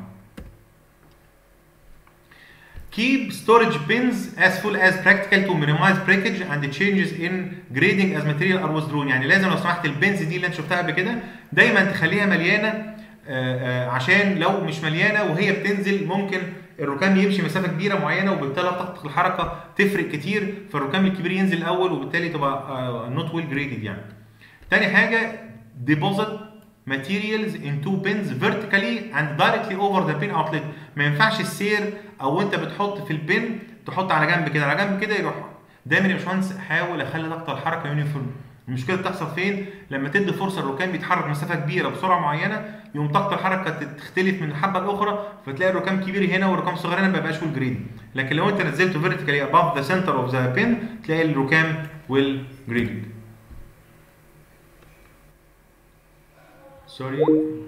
Keep storage bins as full as practical to minimize breakage and changes in grading as material are withdrawn. يعني لازم لو سمحت البنز دي اللي انت شفتها قبل كده دايما تخليها مليانه، عشان لو مش مليانه وهي بتنزل ممكن الركام يمشي مسافه كبيره معينه، وبالتالي طاقه الحركه تفرق كتير، فالركام الكبير ينزل الاول وبالتالي تبقى not well graded يعني. تاني حاجه deposit materials into bins vertically and directly over the bin outlet. ما ينفعش السير او انت بتحط في البن تحط على جنب كده، على جنب كده يروح. دايما يا باشمهندس حاول اخلي ضغط الحركه يونيفورم. المشكله بتحصل فين؟ لما تدي فرصه الركام يتحرك مسافه كبيره بسرعه معينه، يقوم طاقه الحركه تختلف من حبه لاخرى، فتلاقي الركام كبير هنا والركام صغير هنا ما بيبقاش فول جريد. لكن لو انت نزلته فيرتيكالي above the center of the pin تلاقي الركام ويل جريد. سوري